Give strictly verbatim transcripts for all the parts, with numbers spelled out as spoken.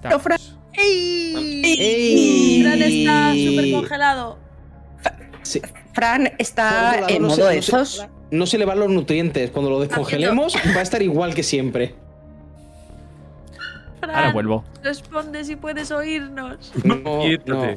estamos. Fran. ¡Ey! ¡Ey! Fran está súper congelado. Sí. Fran está Por otro lado, en no modo se- no esos. se- No se le van los nutrientes. Cuando lo descongelemos, va a estar igual que siempre. Fran, Ahora vuelvo. responde si puedes oírnos. No, no. Quítate.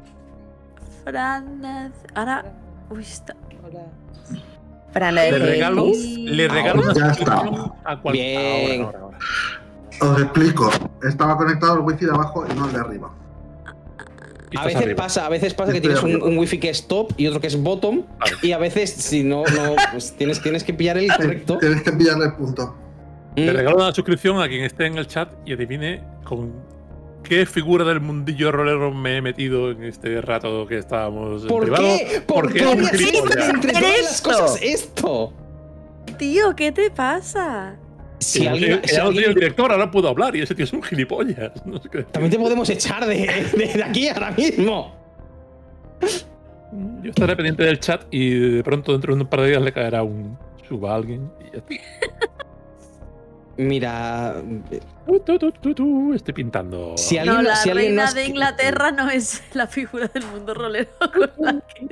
Fran, ahora. Uy, está. Fran, Le eh, regalo, ¿veis? le regalo una Ya está. suscripción a cualquier. Bien. Ahora, ahora, ahora. Os explico. Estaba conectado al wifi de abajo y no al de arriba. Y A estás veces arriba. pasa, a veces pasa que Estoy tienes un, arriba. un wifi que es top y otro que es bottom. Vale. Y a veces, si no, no pues tienes, tienes que pillar el correcto. Tienes que pillarle el punto. Le Mm. regalo una suscripción a quien esté en el chat y adivine con qué figura del mundillo rolero me he metido en este rato que estábamos en ¿Por privado. qué? ¿Por Porque qué es un harías gilipollas. entre hacer todas las esto? cosas esto? Tío, ¿qué te pasa? Si Que ya alguien, no soy- si ya no soy alguien- el director, ahora puedo hablar y ese tío es un gilipollas. No sé qué. también te podemos echar de, de, de aquí ahora mismo. Yo estaré pendiente del chat y de pronto dentro de un par de días le caerá un suba a alguien y ya está. Mira, Tu, tu, tu, tu, tu, estoy pintando. si alguien, No, la si alguien reina más de que- Inglaterra no es la figura del mundo rolero con la que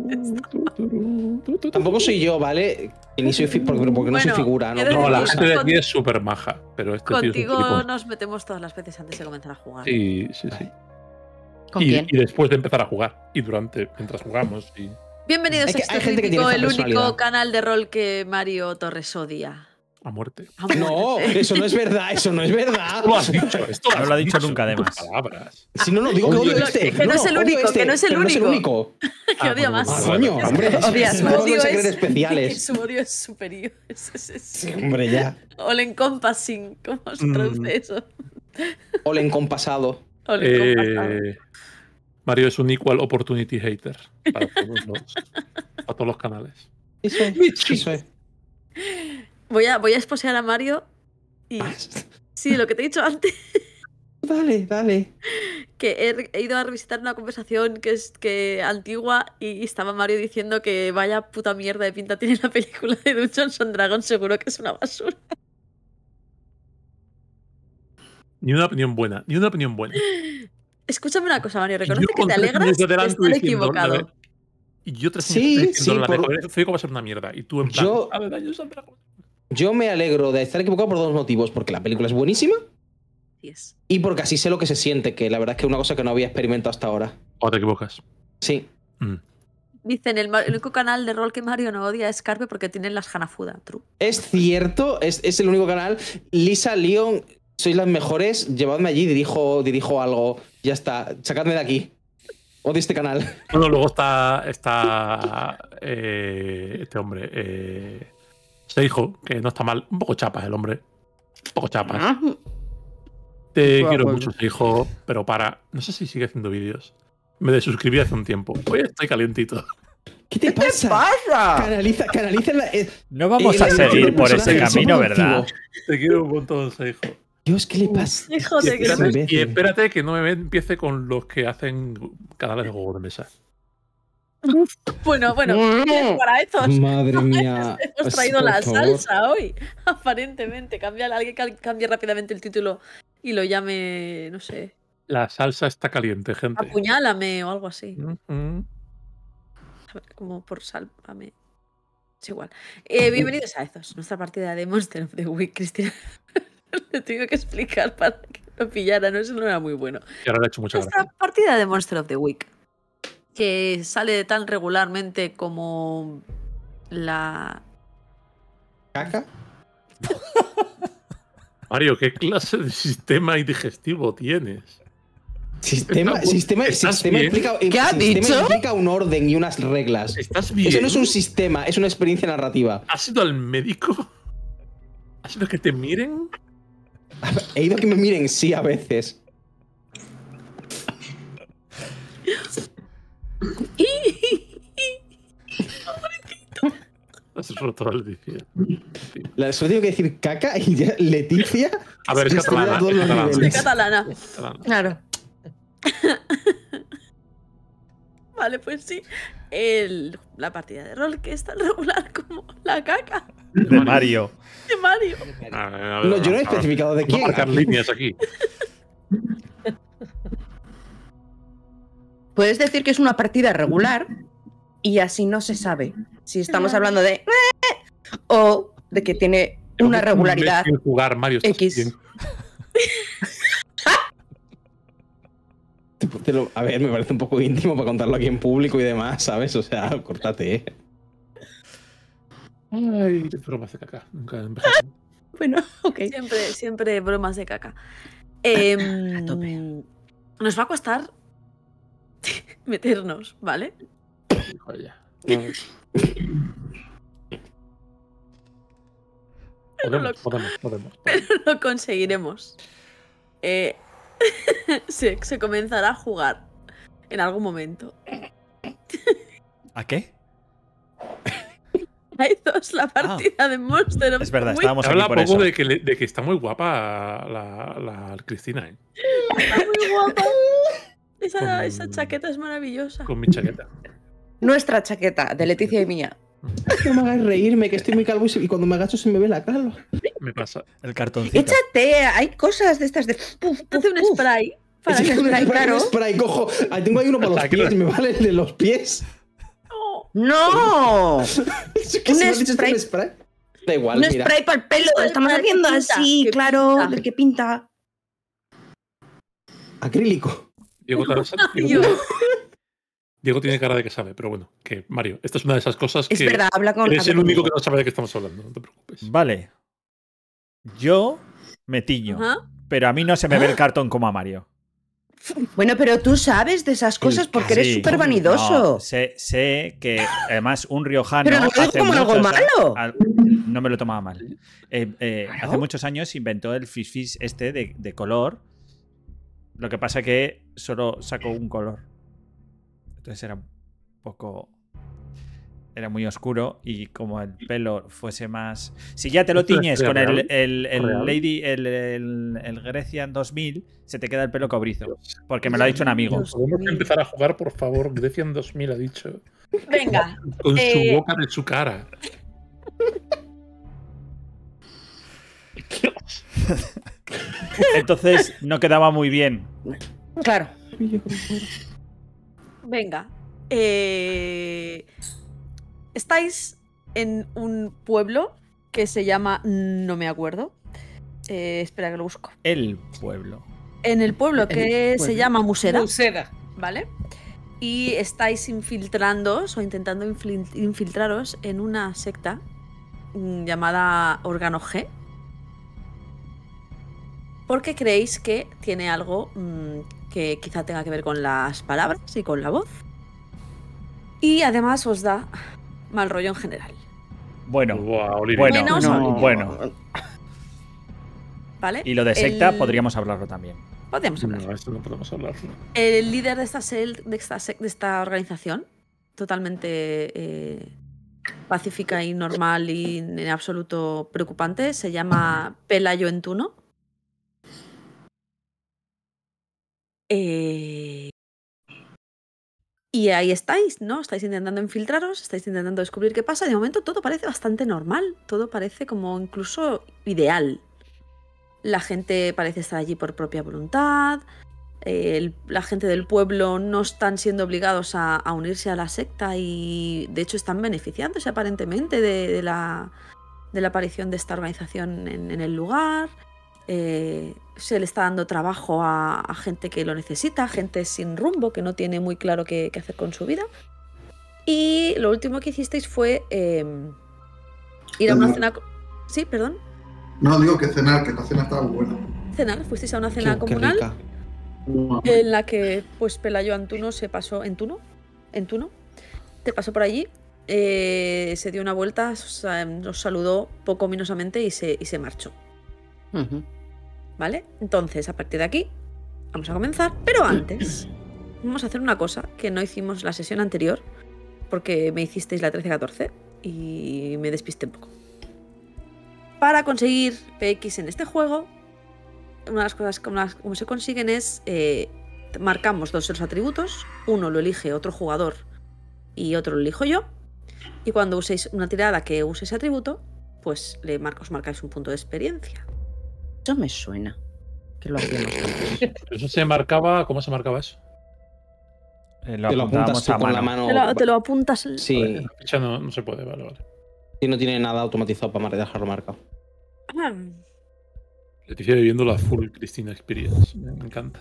es. Tampoco soy yo, ¿vale? Que ni soy fi- porque, porque no soy Bueno, figura, ¿no? he de No, la decir- gente de aquí es súper maja, pero este tío es un Contigo gilipollas. nos metemos todas las veces antes de comenzar a jugar. Sí, sí, sí. ¿Con y, quién? y después de empezar a jugar. Y durante, mientras jugamos. Y... Bienvenidos Hay que- a Esto hay es gente que tiene Mítico, esa el único personalidad. canal de rol que Mario Torres odia. A muerte. A No, muerte. eso no es verdad, eso no es verdad. Tú lo has dicho, esto No has lo ha dicho dicho nunca, con tus además. palabras. Si no, no, digo que Oye, odio este. que no es el odio único, este, que no es el pero único. único. que odia Ah, más. Ah, vale, coño, vale. hombre. Odias No más. podemos Su odio ser es- especiales. Su odio es superior. Es, es, es- Sí, hombre, ya. All encompassing. ¿Cómo se Mm. traduce eso? Ole encompasado. All encompassado. Eh, Mario es un equal opportunity hater para todos los, para todos los canales. Eso, eso es. Voy a, voy a esposear a Mario y. Sí, lo que te he dicho antes. Dale, dale. Que he, he ido a revisitar una conversación que es que antigua y estaba Mario diciendo que vaya puta mierda de pinta tiene la película de Dungeons and Dragons, seguro que es una basura. Ni una opinión buena, ni una opinión buena. Escúchame una cosa, Mario, Y reconoce yo que con te tres alegras años de de adelanto estar diciendo, equivocado. la- Y yo tres Sí, años diciendo, sí, la por- mejor F I C O va a ser una mierda. Y tú en plan, Yo- a ver, Dungeons and Dragons. Yo me alegro de estar equivocado por dos motivos. Porque la película es buenísima Así es. y porque así sé lo que se siente, que la verdad es que es una cosa que no había experimentado hasta ahora. O te equivocas. Sí. Mm. Dicen, el, ma- el único canal de rol que Mario no odia es Carpe porque tienen las Hanafuda. True. Es cierto, es, es el único canal. Lisa, Leon, sois las mejores. Llevadme allí, dirijo, dirijo algo. Ya está. Sacadme de aquí. Odio este canal. Bueno, luego está, está eh, este hombre, eh, Seijo, que no está mal. Un poco chapas el hombre. Un poco chapas. Ah, Te Juega quiero juegos. mucho, Seijo, pero para. No sé si sigue haciendo vídeos. Me desuscribí hace un tiempo. Hoy estoy calientito. ¿Qué te pasa? pasa? Canaliza, canaliza la. eh, No vamos eh, a el- seguir el por ese personaje, camino, somos ¿verdad? activos. Te quiero un montón, Seijo. Dios, ¿qué le pasa? Hijo Y de que espérate, imbécil. y espérate que no me empiece con los que hacen canales de juegos de mesa. Bueno, bueno, Mm. para estos. Madre mía. Hemos traído Por la favor. salsa hoy. Aparentemente. Cambia, alguien cal- cambie rápidamente el título y lo llame, no sé, La salsa está caliente, gente. apuñálame o algo así. Ujú. Como por sálvame. Es igual. Eh, bienvenidos a Ezos, nuestra partida de Monster of the Week, Cristina. Le tengo que explicar para que lo pillara, no, eso no era muy bueno. Y ahora le he hecho mucha Nuestra gracia. partida de Monster of the Week, que sale tan regularmente como la... ¿Caca? Mario, ¿qué clase de sistema digestivo tienes? Sistema, Estás- sistema, ¿estás sistema, bien? implica, ¿Qué has sistema dicho? implica un orden y unas reglas. ¿Estás bien? Eso no es un sistema, es una experiencia narrativa. ¿Has ido al médico? ¿Has ido a que te miren? He ido a que me miren, sí, a veces. Has roto la Leticia. La, solo tengo que decir caca y ya Leticia. A ver, es destruye a catalana, todos es los catalana. de niveles. catalana. Catalana. Claro. Vale, pues sí. El, la partida de rol que es tan regular como la caca De Mario. de Mario. A ver, a ver, No, yo no he a ver. especificado de Vamos a quién. marcar líneas aquí. Puedes decir que es una partida regular y así no se sabe si estamos hablando de o de que tiene una regularidad jugar Mario X. Bien. Te lo- a ver, me parece un poco íntimo para contarlo aquí en público y demás, ¿sabes? O sea, córtate, ¿eh? Ay, bromas de caca. Nunca he empezado. Bueno, ok. Siempre, siempre bromas de caca. Em, A tope. nos va a costar meternos, ¿vale? Joder, ya. Podemos, podemos, podemos. Pero lo conseguiremos. Eh, se, se comenzará a jugar en algún momento. ¿A qué? Hay dos, la partida de Monster of Es verdad, the Week. estábamos Se aquí habla por poco eso. de que, le- de que está muy guapa la, la Cristina, ¿eh? Está muy guapa. Esa, Con- esa chaqueta es maravillosa. Con mi chaqueta. Nuestra chaqueta de Leticia y mía. No me hagas reírme, que estoy muy calvo y, se- y cuando me agacho se me ve la calva. Me pasa. El cartoncito. Échate, hay cosas de estas de puf, puf, Hace un puf. spray. Para Es que que un spray, spray, claro. un spray, cojo. Ahí tengo ahí uno para los Está pies, claro. me vale el de los pies. no. ¡No! Es que Un si me has dicho spray. este spray. Da igual, Un mira. spray para el pelo. Spray Estamos para el que haciendo pinta, así, que claro, pinta. del que pinta. Acrílico. Diego, te- Yo. Diego, Diego tiene cara de que sabe, pero bueno, que Mario, esta es una de esas cosas Es que verdad, habla con. eres habla el único que conmigo. no sabe de qué estamos hablando, no te preocupes. Vale. Yo me tiño. Ajá. Pero a mí no se me ve el cartón como a Mario. Bueno, pero tú sabes de esas cosas porque eres Sí. súper vanidoso. No, sé, sé que además un riojano. Pero no lo digo hace como algo muchos a- malo. al- no me lo tomaba mal. Eh, eh, Claro. Hace muchos años inventó el Fish Fish este de, de color. Lo que pasa que solo sacó un color. Entonces era un poco. Era muy oscuro y como el pelo fuese más. Si ya te lo ¿Esto es tiñes con el, real? el, el ¿Real? Lady, el, el, el Grecian dos mil, se te queda el pelo cobrizo. Porque me lo ha dicho un amigo. Dios Podemos mío. empezar a jugar, por favor. Grecian dos mil ha dicho. Venga. Con Eh, su boca de su cara. Entonces no quedaba muy bien. Claro. Venga. Eh, estáis en un pueblo que se llama. No me acuerdo. Eh, espera que lo busco. El pueblo. En el pueblo que El se pueblo. llama Museda, Museda. ¿vale? Y estáis infiltrándoos o intentando infil- infiltraros en una secta mm, llamada Órgano G. Porque creéis que tiene algo mm, que quizá tenga que ver con las palabras y con la voz. Y además os da mal rollo en general. Bueno, Buah, Olivia. bueno, Menos- no, bueno. ¿Vale? Y lo de secta El- podríamos hablarlo también. Podríamos hablar. No, esto no podemos hablar. El líder de esta, sel- de esta, sec- de esta organización, totalmente eh, pacífica y normal y en absoluto preocupante, se llama Pelayo Entuno. Eh, y ahí estáis, ¿no? Estáis intentando infiltraros, estáis intentando descubrir qué pasa. De momento todo parece bastante normal, todo parece como incluso ideal. La gente parece estar allí por propia voluntad. eh, el- la gente del pueblo no están siendo obligados a, a unirse a la secta y de hecho están beneficiándose aparentemente de, de la, de la aparición de esta organización en, en el lugar. Eh, se le está dando trabajo a, a gente que lo necesita, gente sin rumbo, que no tiene muy claro qué, qué hacer con su vida. Y lo último que hicisteis fue eh, ir a una Cenar. cena... co- Sí, perdón. No, digo que cenar, que la cena estaba muy buena. Cenar, fuisteis a una Qué, cena qué comunal. rica. En la que pues Pelayo Antuno se pasó en Tuno, en Tuno, te pasó por allí, eh, se dio una vuelta, os, eh, nos saludó poco ominosamente y se, y se marchó, Ujú. ¿vale? Entonces, a partir de aquí, vamos a comenzar, pero antes vamos a hacer una cosa que no hicimos la sesión anterior, porque me hicisteis la trece catorce y me despisté un poco. Para conseguir P X en este juego, una de las cosas como, las- como se consiguen es eh, marcamos dos de los atributos, uno lo elige otro jugador y otro lo elijo yo, y cuando uséis una tirada que use ese atributo, pues le marca, os marcáis un punto de experiencia. Eso me suena. Que lo hacíamos antes. Eso se marcaba. ¿Cómo se marcaba eso? Eh, lo Te lo apuntábamos apuntas tú a con la mano. mano. Te lo, te lo apuntas. Sí, En la ficha no, no se puede, vale, vale. y no tiene nada automatizado para dejarlo marcado. Leticia viviendo la full Cristina Experience. Me encanta.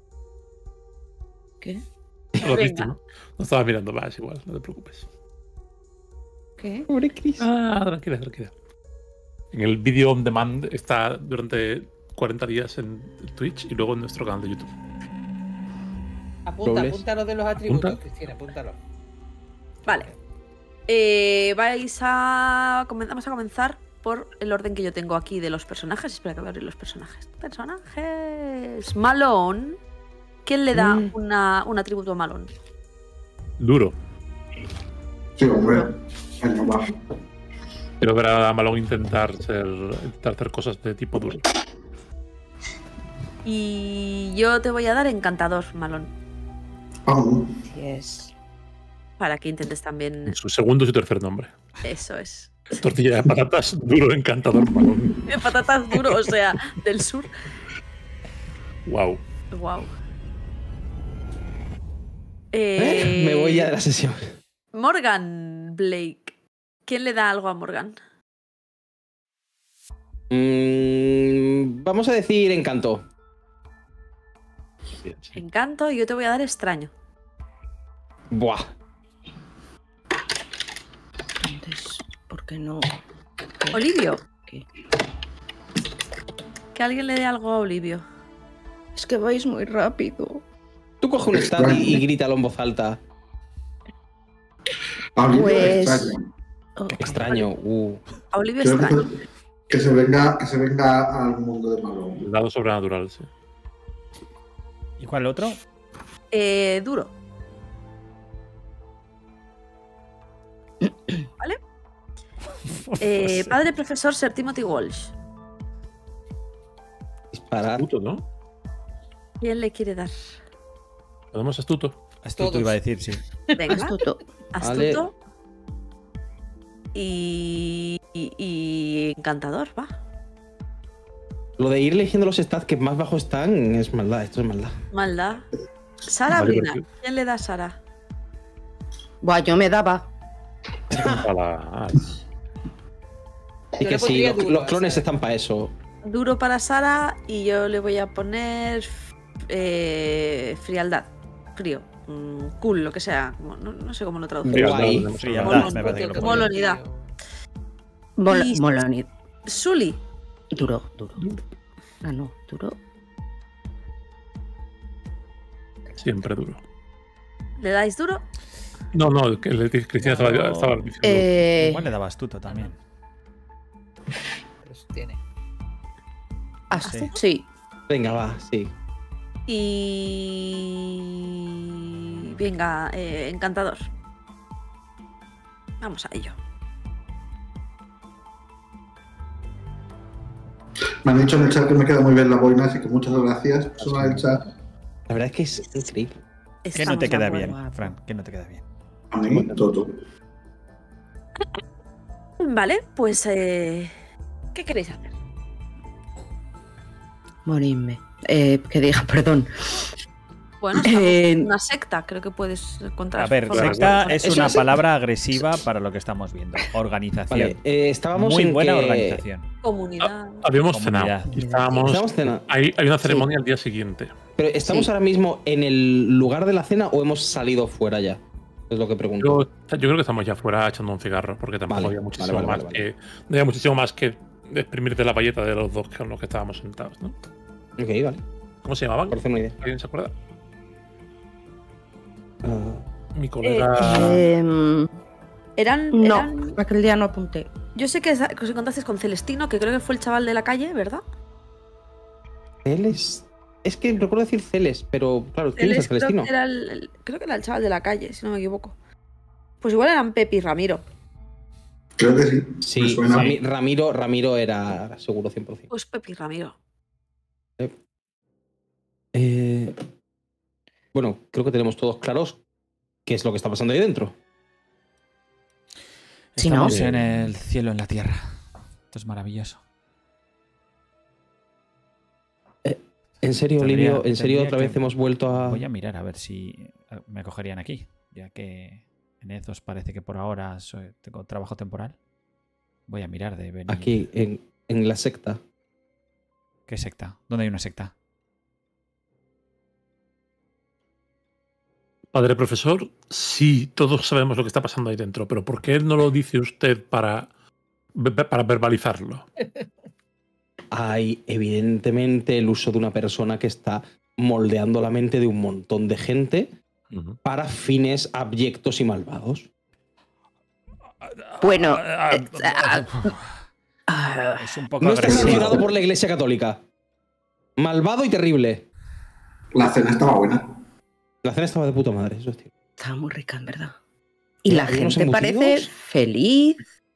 ¿Qué? No lo has visto, Venga. ¿no? No estabas mirando más, igual, no te preocupes. ¿Qué? Pobre Chris. Ah, tranquila, tranquila. En el vídeo on demand está durante cuarenta días en Twitch y luego en nuestro canal de YouTube. Apunta, Dobles. apúntalo de los atributos, ¿Apunta? Cristina, apúntalo. Vale. Eh, vais a. comen- Vamos a comenzar por el orden que yo tengo aquí de los personajes. Espera que voy a abrir los personajes. Personajes. Malone. ¿Quién le da Mm. una, un atributo a Malone? Duro. Sí, hombre. Venga, va. Quiero ver a Malone intentar, ser, intentar hacer cosas de tipo duro. Y yo te voy a dar encantador, Malone. Vamos. Yes. Para que intentes también. En su segundo y su tercer nombre. Eso es. Tortilla de patatas, duro, encantador, Malone. De patatas duro, o sea, del sur. Wow. Wow. Eh, Me voy ya de la sesión. Morgan Blake. ¿Quién le da algo a Morgan? Mm, vamos a decir encanto. Bien, sí. Encanto, y yo te voy a dar extraño. Buah. Entonces, ¿por qué no? Olivio. ¿Qué? Que alguien le dé algo a Olivio. Es que vais muy rápido. Tú coge un stat y, y grítalo en voz alta. Olivia, Pues- extraño. Ok. Extraño. Uh. A Olivio Creo que extraño. se, que se venga, que se venga al mundo de Malone. El lado sobrenatural, sí. ¿Y cuál otro? Eh, duro. ¿Vale? Eh, padre profesor Sir Timothy Walsh. Disparar. Astuto, ¿no? ¿Quién le quiere dar? ¿Podemos astuto? Astuto Todos. iba a decir, sí. Venga, Astuto. Vale. astuto. Y, y, y encantador, va. Lo de ir eligiendo los stats que más bajo están es maldad. Esto es maldad. Maldad. Sara Vale, Brina. perfecto. ¿Quién le da a Sara? Buah, yo me daba. A la- Y Yo que le sí, pondría los, duro los a clones Sara. están para eso. Duro para Sara y yo le voy a poner eh, frialdad. Frío. Mm, cool, lo que sea. Como- No, no sé cómo lo traducir. Frialdad, Guay. tenemos Frialdad, hablado. me parece que lo Molón. Molonidad. Mol Y- Molonid. Sully. Duro, duro. Ah, no, duro. Siempre duro. ¿Le dais duro? No, no, que le- Cristina estaba, No. estaba diciendo. Eh, Igual le daba astuto también. Pues tiene. astu- sí. Venga, va, sí. Y. Venga, eh, encantador. Vamos a ello. Me han dicho en el chat que me queda muy bien la boina, así que muchas gracias. Persona del chat. La verdad es que es increíble. ¿Qué no te Estamos queda a bien, huevo. Fran? ¿Qué no te queda bien? A mí, todo. Vale, pues. Eh, ¿Qué queréis hacer? Morirme. Eh, que diga, perdón. Bueno, estamos Eh, en una secta, creo que puedes encontrar. A ver, formas de secta hacer. es Es una una secta. palabra agresiva para lo que estamos viendo. Organización. Vale, eh, estábamos Muy en buena que- organización. Comunidad. Habíamos Comunidad. cenado. Y estábamos. Estábamos cena- Hay, hay una ceremonia al día siguiente. Pero ¿estamos Sí. ahora mismo en el lugar de la cena o hemos salido fuera ya? Es lo que pregunto. Yo, yo creo que estamos ya fuera echando un cigarro, porque tampoco Vale, había muchísimo vale, vale, más vale, que. No había muchísimo más que exprimirte la valleta de los dos con los que estábamos sentados, ¿no? Ok, vale. ¿Cómo se llamaban? Parece una idea. ¿Alguien se acuerda? Ah, Mi colega. Em, Eran. no, eran- aquel día no apunté. Yo sé que, que os encontrasteis con Celestino, que creo que fue el chaval de la calle, ¿verdad? Celes. Es que recuerdo decir Celes, pero claro, ¿quién es el Celes, creo, Celestino? que era el, el- creo que era el chaval de la calle, si no me equivoco. Pues igual eran Pepi y Ramiro. Creo que sí. Me Sí, suena. Rami- Ramiro, Ramiro era seguro cien por ciento. Pues Pepi y Ramiro. Eh, bueno, creo que tenemos todos claros qué es lo que está pasando ahí dentro. Si Estamos no- en el cielo, en la tierra. Esto es maravilloso. Eh, En serio, Tendría- Livio, en serio tendría otra que- vez hemos vuelto a... Voy a mirar a ver si eh, me acogerían aquí, ya que en Ezos parece que por ahora soy- tengo trabajo temporal. Voy a mirar de venir. Aquí, en, en la secta. ¿Qué secta? ¿Dónde hay una secta? Padre profesor, sí, todos sabemos lo que está pasando ahí dentro, pero ¿por qué no lo dice usted para, para verbalizarlo? Hay evidentemente el uso de una persona que está moldeando la mente de un montón de gente Ujú. para fines abyectos y malvados. Bueno, Ah, eh, ah, ah, es un poco No está agresivo. sancionado por la Iglesia Católica. Malvado y terrible. La cena estaba buena. La cena estaba de puta madre, eso es cierto. estaba muy rica, en verdad. Y ¿Y la había unos gente parece embutidos? feliz.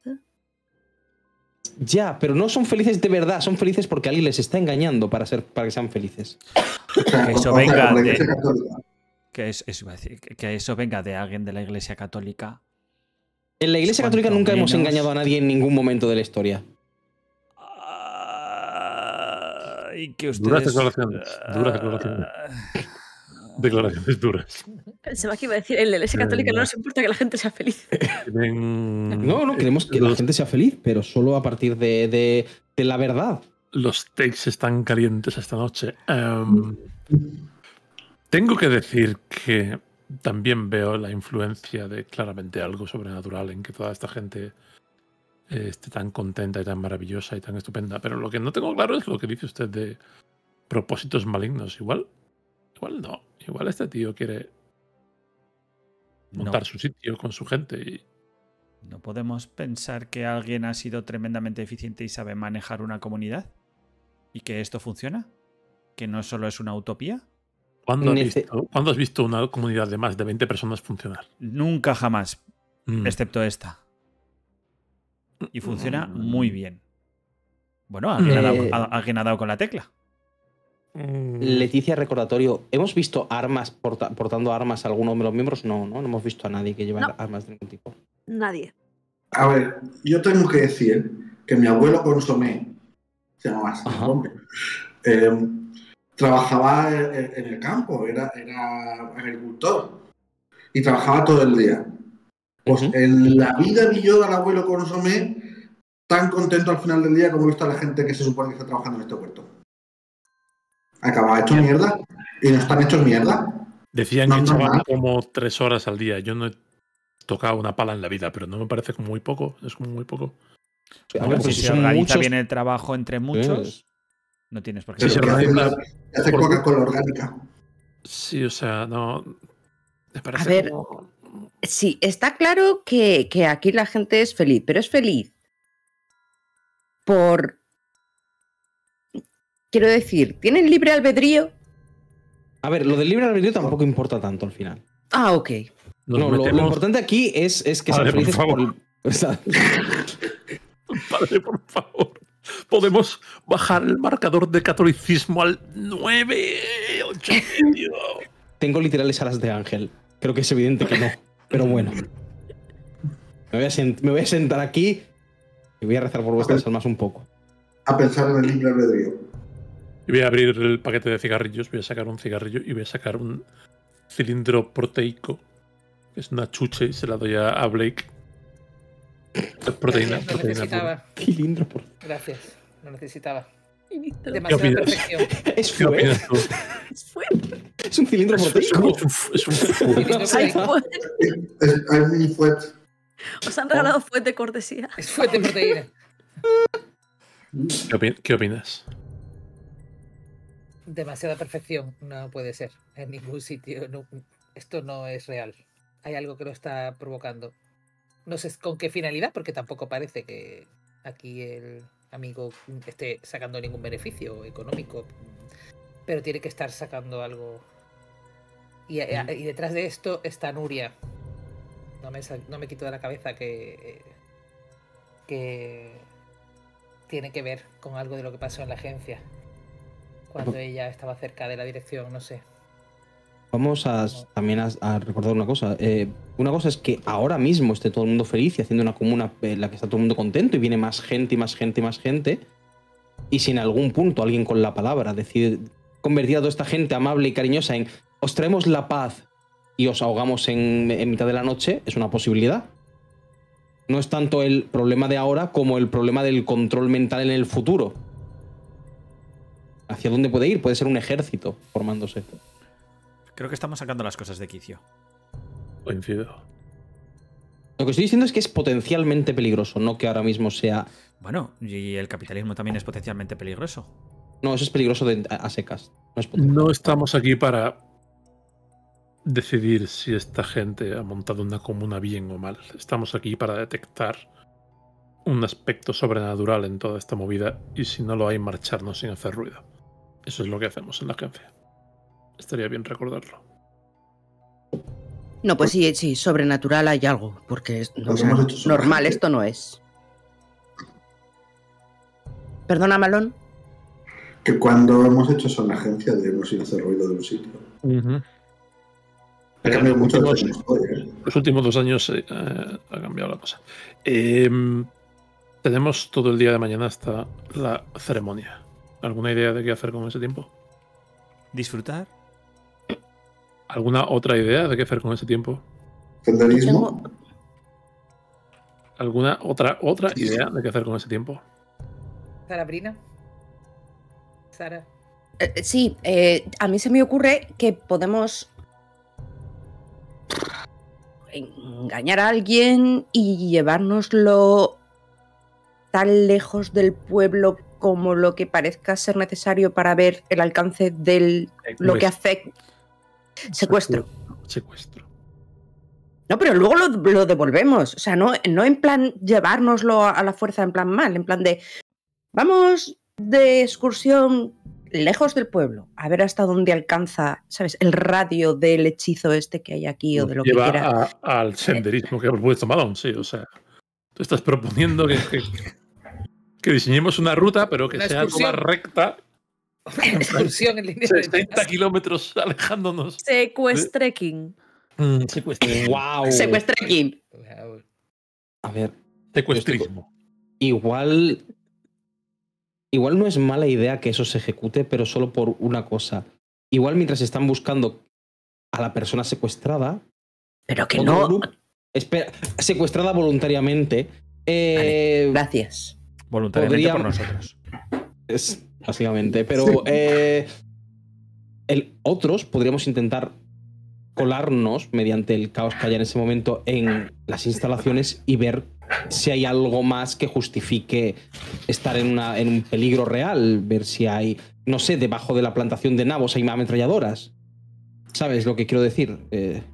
Ya, pero no son felices de verdad, son felices porque alguien les está engañando para, ser, para que sean felices. O sea, Que eso o sea, venga por la de- Iglesia Católica. Que, es, eso iba a decir, que- que eso venga de alguien de la Iglesia Católica. En la Iglesia Católica Cuanto nunca hemos menos- engañado a nadie en ningún momento de la historia. Ah, y que Duras ustedes. declaraciones, duras declaraciones. Ah, Declaraciones duras. Pensaba que iba a decir, en la Iglesia Católica no nos importa que la gente sea feliz. Tienen, No, no, queremos que la los, gente sea feliz, pero solo a partir de, de- de la verdad. los takes están calientes esta noche. Em, tengo que decir que también veo la influencia de claramente algo sobrenatural en que toda esta gente eh, esté tan contenta y tan maravillosa y tan estupenda. Pero lo que no tengo claro es lo que dice usted de propósitos malignos. Igual, igual no. Igual este tío quiere no, montar su sitio con su gente y no podemos pensar que alguien ha sido tremendamente eficiente y sabe manejar una comunidad. ¿Y que esto funciona? ¿Que no solo es una utopía? ¿Cuándo has, Nece- visto, ¿cuándo has visto una comunidad de más de veinte personas funcionar? Nunca jamás, Mm. excepto esta. Y funciona muy bien. Bueno, alguien, ha Eh, dado, a- alguien ha dado con la tecla. Mm. Leticia, recordatorio, ¿hemos visto armas porta- portando armas a alguno de los miembros? No, no, no hemos visto a nadie que lleve No. armas de ningún tipo. Nadie. A ver, yo tengo que decir que mi abuelo Consomé, se llamaba así, Ajá. hombre, eh, trabajaba en, en el campo, era, era agricultor y trabajaba todo el día. Pues Ujú. en la vida vi yo al abuelo Consomé tan contento al final del día como he visto a la gente que se supone que está trabajando en este puerto. Acababa hecho mierda y no están hechos mierda. Decían No, que no, echaban no. como tres horas al día. Yo no he tocado una pala en la vida, pero no me parece como muy poco. Es como muy poco. A Bueno, ver, si pues si se son organiza muchos- bien el trabajo entre muchos, no tienes por qué. Sí, Pero se que hace, organiza que hace por- Coca-Cola orgánica. Sí, o sea, no. Me parece A ver. como. Sí, está claro que, que aquí la gente es feliz, pero es feliz por... Quiero decir, ¿tienen libre albedrío? A ver, lo del libre albedrío tampoco importa tanto al final. Ah, ok. Nos No, lo, lo metemos- importante aquí es, es que sean Vale, por felices por, favor. o sea, Padre, por favor. Podemos bajar el marcador de catolicismo al nueve, ocho y medio. tengo literales alas de ángel. Creo que es evidente que no. Pero bueno. Me voy a, sent- me voy a sentar aquí y voy a rezar por vuestras almas un poco. A pensar en el libre albedrío. Y voy a abrir el paquete de cigarrillos, voy a sacar un cigarrillo y voy a sacar un cilindro proteico. Que es una chuche y se la doy a, a Blake. Proteína, Gracias, no proteína pura. necesitaba. Cilindro por... Gracias, no necesitaba. ¿Qué Demasiada opinas? perfección. Es ¿Qué fuet. opinas tú? Es fuerte. Es un cilindro Es, es proteico. un, es un- es un- Cilindro Ay, proteico. fuerte. Es, hay mini fuet. Os han regalado fuente de cortesía. Es fuente de proteína. ¿Qué, opi- qué opinas? Demasiada perfección no puede ser en ningún sitio. no- esto no es real. Hay algo que lo está provocando. No sé con qué finalidad, porque tampoco parece que aquí el amigo esté sacando ningún beneficio económico. Pero tiene que estar sacando algo. Y, y detrás de esto está Nuria. No me, sa- no me quito de la cabeza que, que tiene que ver con algo de lo que pasó en la agencia. Cuando ella estaba cerca de la dirección, no sé. Vamos a también a, a recordar una cosa. Eh, una cosa es que ahora mismo esté todo el mundo feliz y haciendo una comuna en la que está todo el mundo contento y viene más gente y más gente y más gente. Y si en algún punto alguien con la palabra decide convertir a toda esta gente amable y cariñosa en os traemos la paz y os ahogamos en, en mitad de la noche, es una posibilidad. No es tanto el problema de ahora como el problema del control mental en el futuro. ¿Hacia dónde puede ir? Puede ser un ejército formándose. Creo que estamos sacando las cosas de quicio. Coincido. Lo que estoy diciendo es que es potencialmente peligroso, no que ahora mismo sea... Bueno, y el capitalismo también es potencialmente peligroso. No, eso es peligroso de, a, a secas. No, es potencial. No estamos aquí para decidir si esta gente ha montado una comuna bien o mal. Estamos aquí para detectar un aspecto sobrenatural en toda esta movida y si no lo hay, marcharnos sin hacer ruido. Eso es lo que hacemos en la agencia. Estaría bien recordarlo. No, pues sí, sí, sobrenatural hay algo, porque es, no, Lo o que sea, hemos hecho es normal gente. esto no es. Perdona, Malón. Que cuando hemos hecho eso en la agencia debemos ir a hacer ruido de un sitio. Uh-huh. Ha cambiado mucho Los de últimos, historia, ¿eh? los últimos dos años eh, eh, ha cambiado la cosa. Eh, tenemos todo el día de mañana hasta la ceremonia. ¿Alguna idea de qué hacer con ese tiempo? Disfrutar. ¿Alguna otra idea de qué hacer con ese tiempo? Senderismo. Tengo- ¿Alguna otra, otra idea de qué hacer con ese tiempo? Sara Brina. Sara. Eh, sí, eh, a mí se me ocurre que podemos engañar a alguien y llevárnoslo tan lejos del pueblo como lo que parezca ser necesario para ver el alcance de lo que hace secuestro. Secuestro. No, pero luego lo, lo devolvemos. O sea, no, no en plan llevárnoslo a la fuerza en plan mal, en plan de vamos de excursión lejos del pueblo, a ver hasta dónde alcanza, ¿sabes? El radio del hechizo este que hay aquí o de lo Lleva que quiera. a- al senderismo que ha propuesto Malone, sí. O sea, tú estás proponiendo que, que, que diseñemos una ruta, pero que Una sea excursión. toda recta, Excursión en línea sesenta kilómetros alejándonos. Secuestreking. Mm, secuestro. ¡Wow! Secuestra aquí. A ver, Secuestrismo. igual... Igual no es mala idea que eso se ejecute, pero solo por una cosa. Igual mientras están buscando a la persona secuestrada... Pero que otro no. grupo- espera, secuestrada voluntariamente... eh, Gracias. Voluntariamente por Podrían- nosotros. es, básicamente, pero eh, el, otros podríamos intentar colarnos mediante el caos que haya en ese momento en las instalaciones y ver si hay algo más que justifique estar en, una, en un peligro real, ver si hay, no sé, debajo de la plantación de nabos hay ametralladoras. ¿Sabes lo que quiero decir? Eh,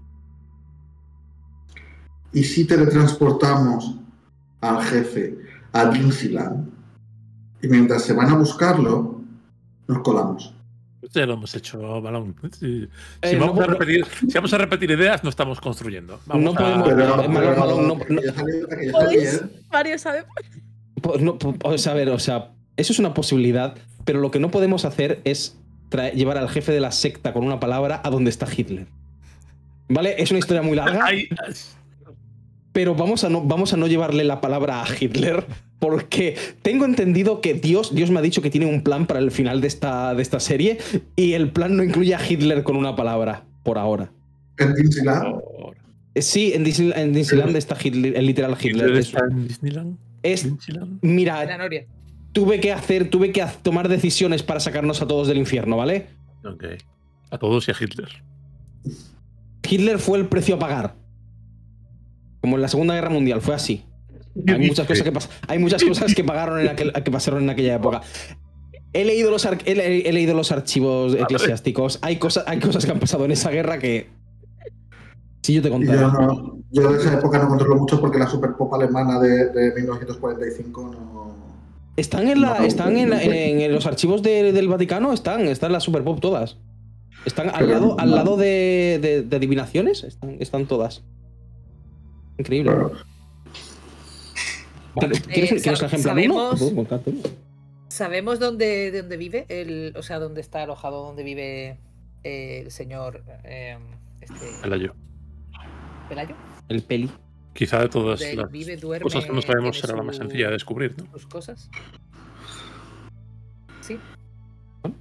¿Y si teletransportamos al jefe a Dinsiland? Y mientras se van a buscarlo, nos colamos. Ya lo hemos hecho, Balón. Si, Eh, si no vamos a puedo- repetir, si vamos a repetir ideas, no estamos construyendo. Vamos No a- podemos- Pero, eh, Malón, pero- Malón, no- que no- ya salió- que ya salió ¿Podéis? ayer. Mario sabe. po- no, po- o sea, a ver, o sea, eso es una posibilidad, pero lo que no podemos hacer es traer- llevar al jefe de la secta con una palabra a donde está Hitler. ¿Vale? Es una historia muy larga. Ay, Pero vamos a, no, vamos a no llevarle la palabra a Hitler, porque tengo entendido que Dios, Dios me ha dicho que tiene un plan para el final de esta, de esta serie, y el plan no incluye a Hitler con una palabra, por ahora. En Dinsiland. Eh, Sí, en Disney- en Disneyland está Hitler, el literal Hitler. ¿Hitler Es, está en Disneyland? es- ¿Disneyland? La mira, Noria. tuve que hacer, tuve que haz- tomar decisiones para sacarnos a todos del infierno, ¿vale? Ok. A todos y a Hitler. Hitler fue el precio a pagar. Como en la Segunda Guerra Mundial, fue así. Hay muchas cosas que, pas- hay muchas cosas que pagaron en aquel, que pasaron en aquella época. He leído los, ar- he, le- he leído los archivos eclesiásticos. Hay cosas, hay cosas que han pasado en esa guerra que. Si yo te Y yo, contara. no, yo de esa época no controlo mucho porque la superpop alemana de, de mil novecientos cuarenta y cinco no. Están en, la, No, están en, la- no, no. en- en los archivos de- del Vaticano, están, están las super pop todas. Están al Pero lado, al no. lado de, de- de adivinaciones, están, están todas. Increíble. Claro. ¿Quieres, ¿quieres, Eh, ¿quieres sa- el ejemplo sabemos- uno? Puedo contarte uno. ¿Sabemos dónde, dónde vive? El, o sea, dónde está alojado, dónde vive eh, el señor eh, este, Pelayo. Pelayo? El peli. Quizá de todas ¿Dónde las vive, duerme, cosas que no sabemos tiene será la más su- sencilla de descubrir, ¿no? sus cosas? Sí.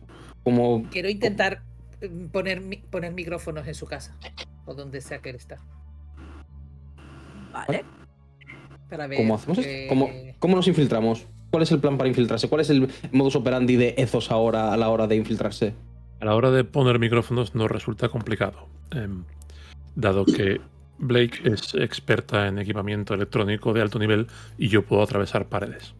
como... Quiero intentar poner, poner micrófonos en su casa. O donde sea que él está. Vale. Para ver. ¿Cómo hacemos esto? eh, ¿Cómo, ¿Cómo nos infiltramos? ¿Cuál es el plan para infiltrarse? ¿Cuál es el modus operandi de Ethos ahora a la hora de infiltrarse? A la hora de poner micrófonos nos resulta complicado, eh, dado que Blake es experta en equipamiento electrónico de alto nivel y yo puedo atravesar paredes.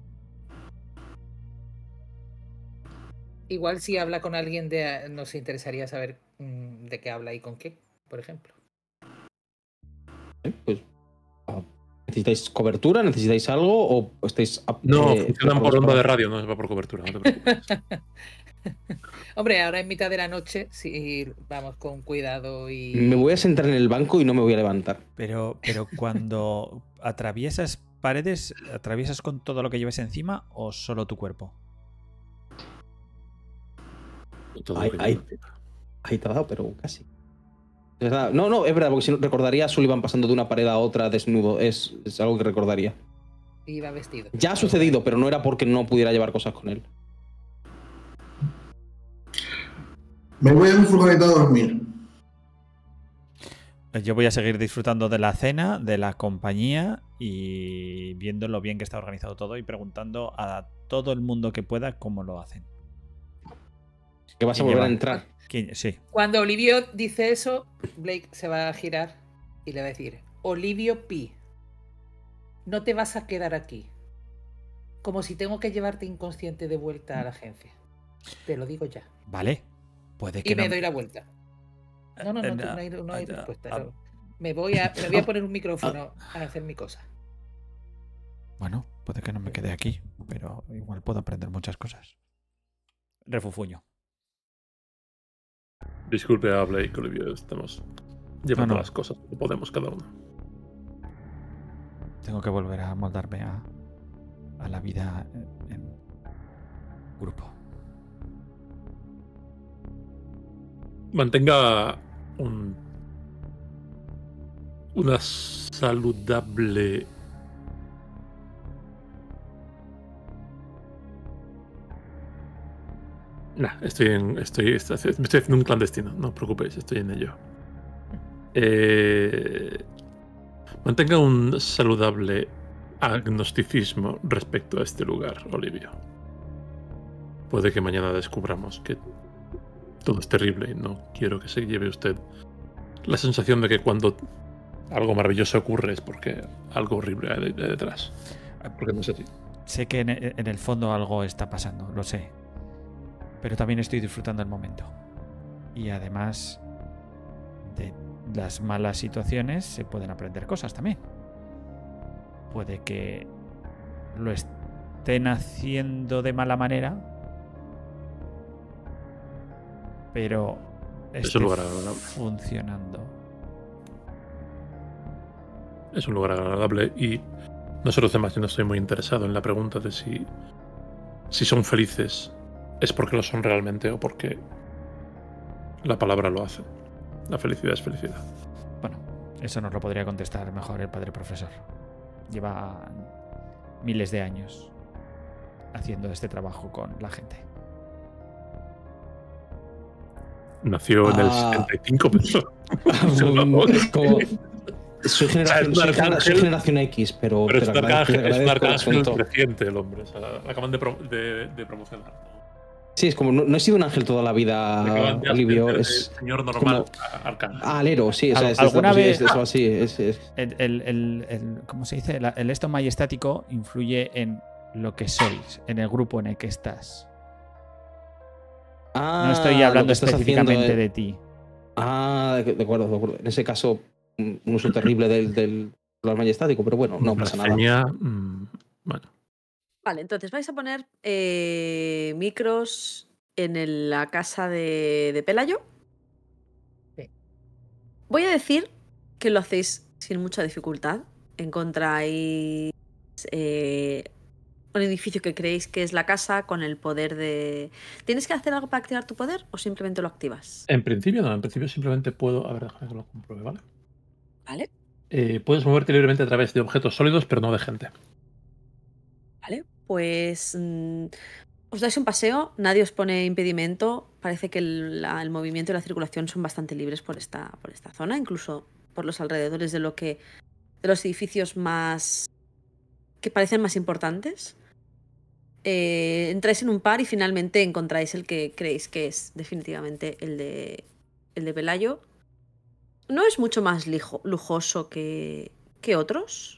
Igual si habla con alguien de, nos interesaría saber mm, de qué habla y con qué, por ejemplo. ¿Eh? Pues, ah, ¿necesitáis cobertura? ¿Necesitáis algo? ¿O estáis...? No, eh, funcionan por preparados onda para- de radio, no se va por cobertura, no te preocupes. Hombre, ahora en mitad de la noche, si vamos con cuidado y. Me voy a sentar en el banco y no me voy a levantar. Pero, pero cuando atraviesas paredes, ¿atraviesas con todo lo que lleves encima o solo tu cuerpo? Todo Ay, lo que ay. yo necesito. Ahí te ha dado, pero casi. Es verdad. No, no, es verdad, porque si no recordaría a Sullivan pasando de una pared a otra desnudo. Es, es algo que recordaría. Iba vestido. Ya ha sucedido, pero no era porque no pudiera llevar cosas con él. Me voy a mi furgoneta a dormir. Yo voy a seguir disfrutando de la cena, de la compañía y viendo lo bien que está organizado todo y preguntando a todo el mundo que pueda cómo lo hacen. Que vas a ¿Quién volver lleva? a entrar. ¿Quién? Sí. Cuando Olivio dice eso, Blake se va a girar y le va a decir: Olivio P, no te vas a quedar aquí. Como si tengo que llevarte inconsciente de vuelta a la agencia. Te lo digo ya. Vale. Puede que Y me no. doy la vuelta. No, no, no, Eh, no, no, hay, no hay ah, respuesta. ah, no. Me voy a, me voy a poner un micrófono a hacer mi cosa. Bueno, puede que no me quede aquí, pero igual puedo aprender muchas cosas. Refufuño. Disculpe a Blake, Olivia, estamos llevando No, no. las cosas que podemos cada uno. Tengo que volver a moldarme a, a la vida en, en grupo. Mantenga un, una saludable Nah, estoy en. Estoy, estoy, me estoy haciendo un clandestino, no os preocupéis, estoy en ello. Eh, mantenga un saludable agnosticismo respecto a este lugar, Olivia. Puede que mañana descubramos que todo es terrible y no quiero que se lleve usted la sensación de que cuando algo maravilloso ocurre es porque algo horrible hay detrás. Porque no es así. Sé que en, en el fondo algo está pasando, lo sé. Pero también estoy disfrutando el momento. Y además de las malas situaciones se pueden aprender cosas también. Puede que lo estén haciendo de mala manera, pero Es esté un lugar agradable. funcionando. Es un lugar agradable y nosotros demás yo no estoy muy interesado en la pregunta de si, si son felices es porque lo son realmente o porque la palabra lo hace. La felicidad es felicidad. Bueno, eso nos lo podría contestar mejor el padre profesor. Lleva miles de años haciendo este trabajo con la gente. Nació en el Ah. setenta y cinco, pero... Es como- soy, generación, O sea, es un soy genera- soy arcángel, generación X, pero, Pero es pero un agradezco- arcángel, es un agradezco el arcángel asunto. creciente el hombre. O sea, la acaban de, pro- de, de promocionar. Sí, es como no, no he sido un ángel toda la Le vida, acaban de Olivio. ascender de Es señor normal como- a arcángel. ah, alero, sí. O sea, Al- es, ¿alguna es, vez- es, es así. Es, es- El, el- el- el- ¿cómo se dice? La- el esto majestático influye en lo que sois, en el grupo en el que estás. Ah, No estoy lo hablando que estás específicamente haciendo, eh. de ti. Ah, de de acuerdo, de acuerdo. En ese caso, un un uso terrible del, del color majestático, pero bueno, no pasa nada. Blasfemia, mm, bueno, Vale, entonces vais a poner eh, micros en el- la casa de, de Pelayo. Sí. Voy a decir que lo hacéis sin mucha dificultad. Encontráis eh, un edificio que creéis que es la casa con el poder de... ¿Tienes que hacer algo para activar tu poder o simplemente lo activas? en principio no, en principio simplemente puedo. A ver, déjame que lo compruebe, ¿vale? Vale, Eh, puedes moverte libremente a través de objetos sólidos, pero no de gente. vale. Pues mm, Os dais un paseo, nadie os pone impedimento. Parece que el, la- el movimiento y la circulación son bastante libres por esta, por esta zona, incluso por los alrededores de lo que. de los edificios más. que parecen más importantes. Eh, entráis en un par y finalmente encontráis el que creéis que es definitivamente el de. el de Pelayo. No es mucho más lijo- lujoso que, que otros.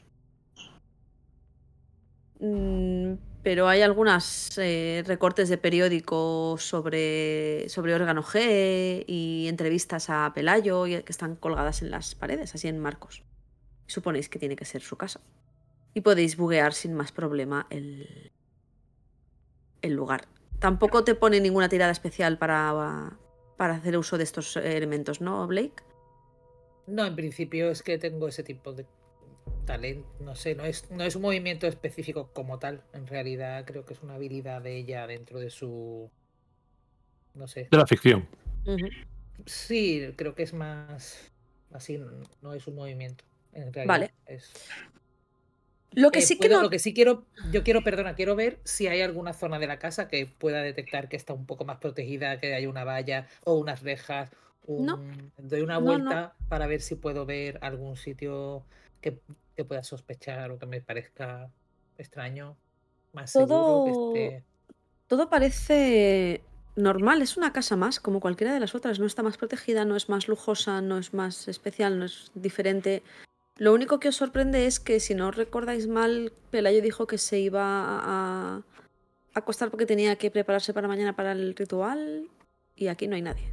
Mm, pero hay algunos recortes de periódico sobre, sobre órgano G y entrevistas a Pelayo y- que están colgadas en las paredes, así en marcos. Suponéis que tiene que ser su casa. Y podéis buguear sin más problema el, el lugar. Tampoco te pone ninguna tirada especial para, para hacer uso de estos elementos, ¿no, Blake? No, en principio es que tengo ese tipo de talento. No sé, no es, no es un movimiento específico como tal. En realidad creo que es una habilidad de ella dentro de su. No sé. De la ficción. Ujú. Sí, creo que es más. Así, no es un movimiento. En realidad Vale. es. Lo que Eh, sí que puedo- no... Lo que sí quiero, yo quiero, perdona, quiero ver si hay alguna zona de la casa que pueda detectar que está un poco más protegida, que hay una valla o unas rejas. No, un- Doy una no, no. vuelta para ver si puedo ver algún sitio que, que pueda sospechar o que me parezca extraño, más seguro que Todo, esté. todo parece normal. Es una casa más, como cualquiera de las otras. No está más protegida, no es más lujosa, no es más especial, no es diferente. Lo único que os sorprende es que, si no recordáis mal, Pelayo dijo que se iba a, a acostar porque tenía que prepararse para mañana para el ritual. Y aquí no hay nadie.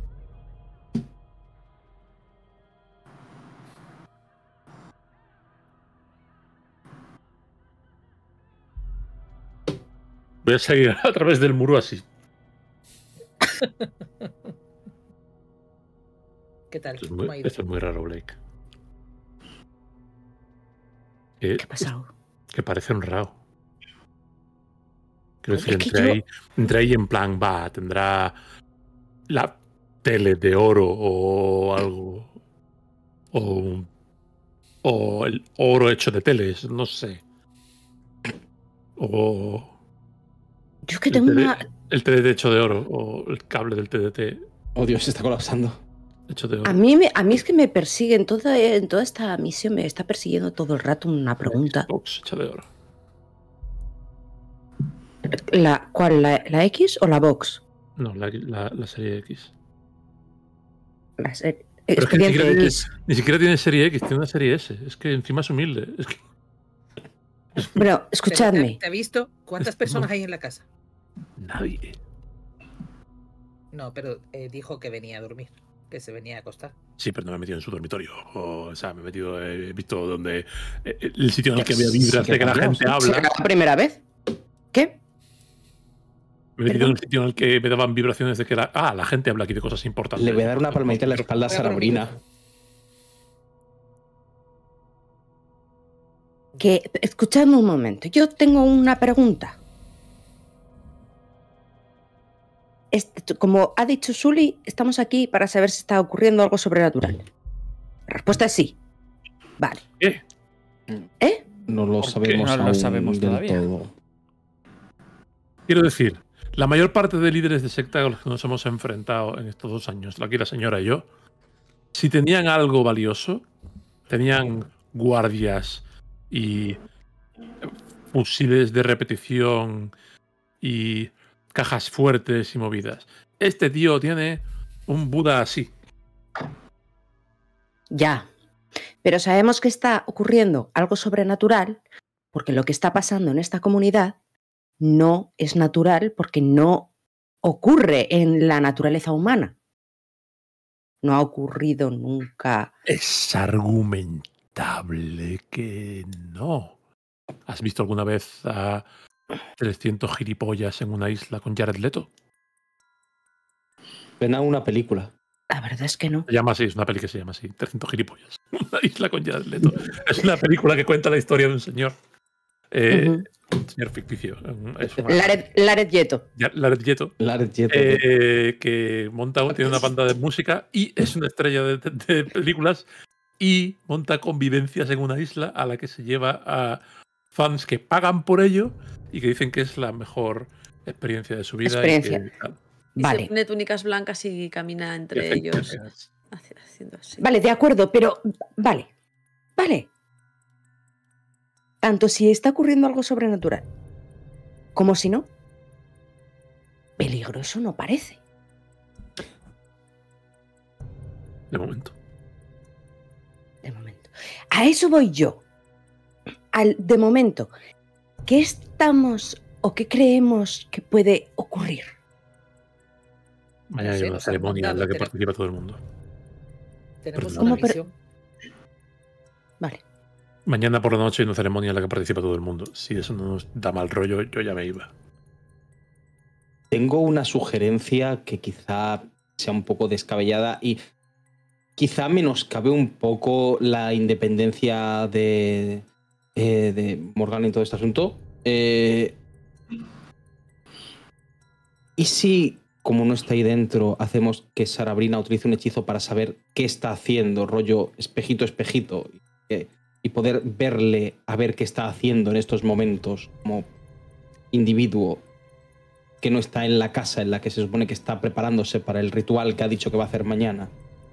Voy a seguir a través del muro así. ¿Qué tal? Esto es ¿Cómo muy, ha ido? esto es muy raro, Blake. Que, ¿Qué ha pasado? que parece honrado. Quiero Es decir, que entre, yo- ahí, entre ahí en plan, va, tendrá la tele de oro o algo. O, o el oro hecho de teles, no sé. O Yo es que el, tengo T D una... el T D T hecho de oro. O el cable del T D T Oh, Dios, se está colapsando. hecho de oro. A mí, me- a mí es que me persigue en toda, en toda esta misión, me está persiguiendo todo el rato una pregunta. Xbox hecha de oro. La, ¿Cuál? La, ¿La X o la Vox? No, la, la, la serie X. La se- Pero es que ni Expediente siquiera, tiene, X. ni siquiera tiene serie X, tiene una serie S. Es que encima es humilde. Es que, Bueno, Pero escuchadme. ¿te, te ha visto? ¿Cuántas personas hay en la casa? nadie. No, pero eh, dijo que venía a dormir, que se venía a acostar. Sí, pero no me he metido en su dormitorio. O, o sea, me he metido, he visto donde. eh, El sitio en el que Sí, había vibras que de que la cambiamos, gente ¿eh? ¿Será habla. la primera vez? ¿Qué? Me he metido en Perdón. un sitio en el que me daban vibraciones de que la, ah, la gente habla aquí de cosas importantes. Le voy a dar una palmadita en la espalda a Voy a por un Sabrina. micrófono. Que, escuchadme un momento. Yo tengo una pregunta. Este- como ha dicho Sully, estamos aquí para saber si está ocurriendo algo sobrenatural. La respuesta es sí. Vale. ¿Qué? ¿Eh? No lo ¿Por qué? sabemos No lo aún sabemos del todavía. todo. Quiero decir, la mayor parte de líderes de secta a los que nos hemos enfrentado en estos dos años, aquí la señora y yo, si tenían algo valioso, tenían guardias y fusiles de repetición y cajas fuertes y movidas. Este tío tiene un Buda así. Ya. Pero sabemos que está ocurriendo algo sobrenatural porque lo que está pasando en esta comunidad no es natural porque no ocurre en la naturaleza humana. No ha ocurrido nunca. Es argumentable que no. ¿Has visto alguna vez a trescientos gilipollas en una isla con Jared Leto? Ven a una película. La verdad es que no. Se llama así, es una peli que se llama así, trescientos gilipollas. Una isla con Jared Leto. Es una película que cuenta la historia de un señor. Eh, Ujú. Un señor ficticio. Es una, Lared, Lared Yeto. Ya- Jared Leto. Lared Jeto. eh, que monta, tiene una banda de música y es una estrella de, de películas y monta convivencias en una isla a la que se lleva a fans que pagan por ello y que dicen que es la mejor experiencia de su vida. Experiencia. Y que, tal. Y Vale. se pone túnicas blancas y camina entre ellos. haci- Haciendo así. Vale, de acuerdo, pero vale, vale. Tanto si está ocurriendo algo sobrenatural como si no, peligroso no parece. De momento. De momento. A eso voy yo. Al, de momento, ¿qué estamos o qué creemos que puede ocurrir? Mañana No sé, hay una nos han ceremonia en mandado la que tele- participa todo el mundo. Tenemos Perdón. una ¿Cómo, pero- misión. Vale. Mañana por la noche hay una ceremonia en la que participa todo el mundo. Si eso no nos da mal rollo, yo ya me iba. Tengo una sugerencia que quizá sea un poco descabellada y quizá menoscabe un poco la independencia de, eh, de Morgana y todo este asunto. Eh, ¿Y si, como no está ahí dentro, hacemos que Sarabrina utilice un hechizo para saber qué está haciendo, rollo espejito, espejito, y, y poder verle a ver qué está haciendo en estos momentos como individuo que no está en la casa en la que se supone que está preparándose para el ritual que ha dicho que va a hacer mañana?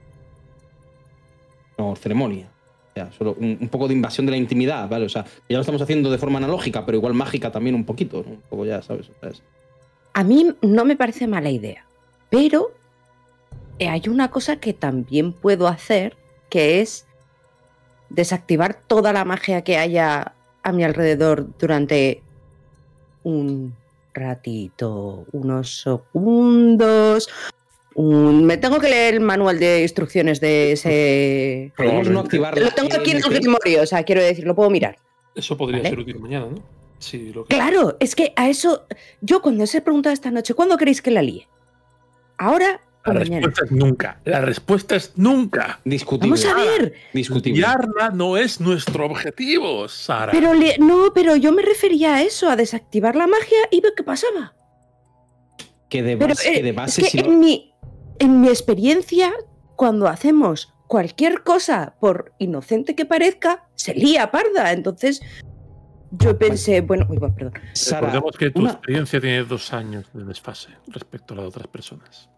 No, ceremonia. O sea, solo un, un poco de invasión de la intimidad, ¿vale? O sea, ya lo estamos haciendo de forma analógica, pero igual mágica también un poquito, ¿no? Un poco ya, ¿sabes? O sea, es- A mí no me parece mala idea, pero eh, hay una cosa que también puedo hacer, que es desactivar toda la magia que haya a mi alrededor durante un ratito, unos segundos. un- Me tengo que leer el manual de instrucciones de ese... Podemos no activarla. Lo tengo aquí en el el- Grimorio, o sea, quiero decir, lo puedo mirar. Eso podría Vale. ser útil mañana, ¿no? Sí, lo que... Claro, es que a eso... Yo cuando os he preguntado esta noche, ¿cuándo queréis que la líe? ¿Ahora o La mañana? respuesta es nunca. La respuesta es nunca. Discutible. Vamos a ver. Discutible. Liarla no es nuestro objetivo, Sara. Pero le- no, pero yo me refería a eso, a desactivar la magia y ver qué pasaba. Que de Pero base, eh, que de es base que si no- en, mi, en mi experiencia, cuando hacemos cualquier cosa, por inocente que parezca, se lía parda. Entonces, yo pensé, bueno, uy, va, perdón. Sara, Recordemos que tu una- experiencia tiene dos años de desfase respecto a la de otras personas.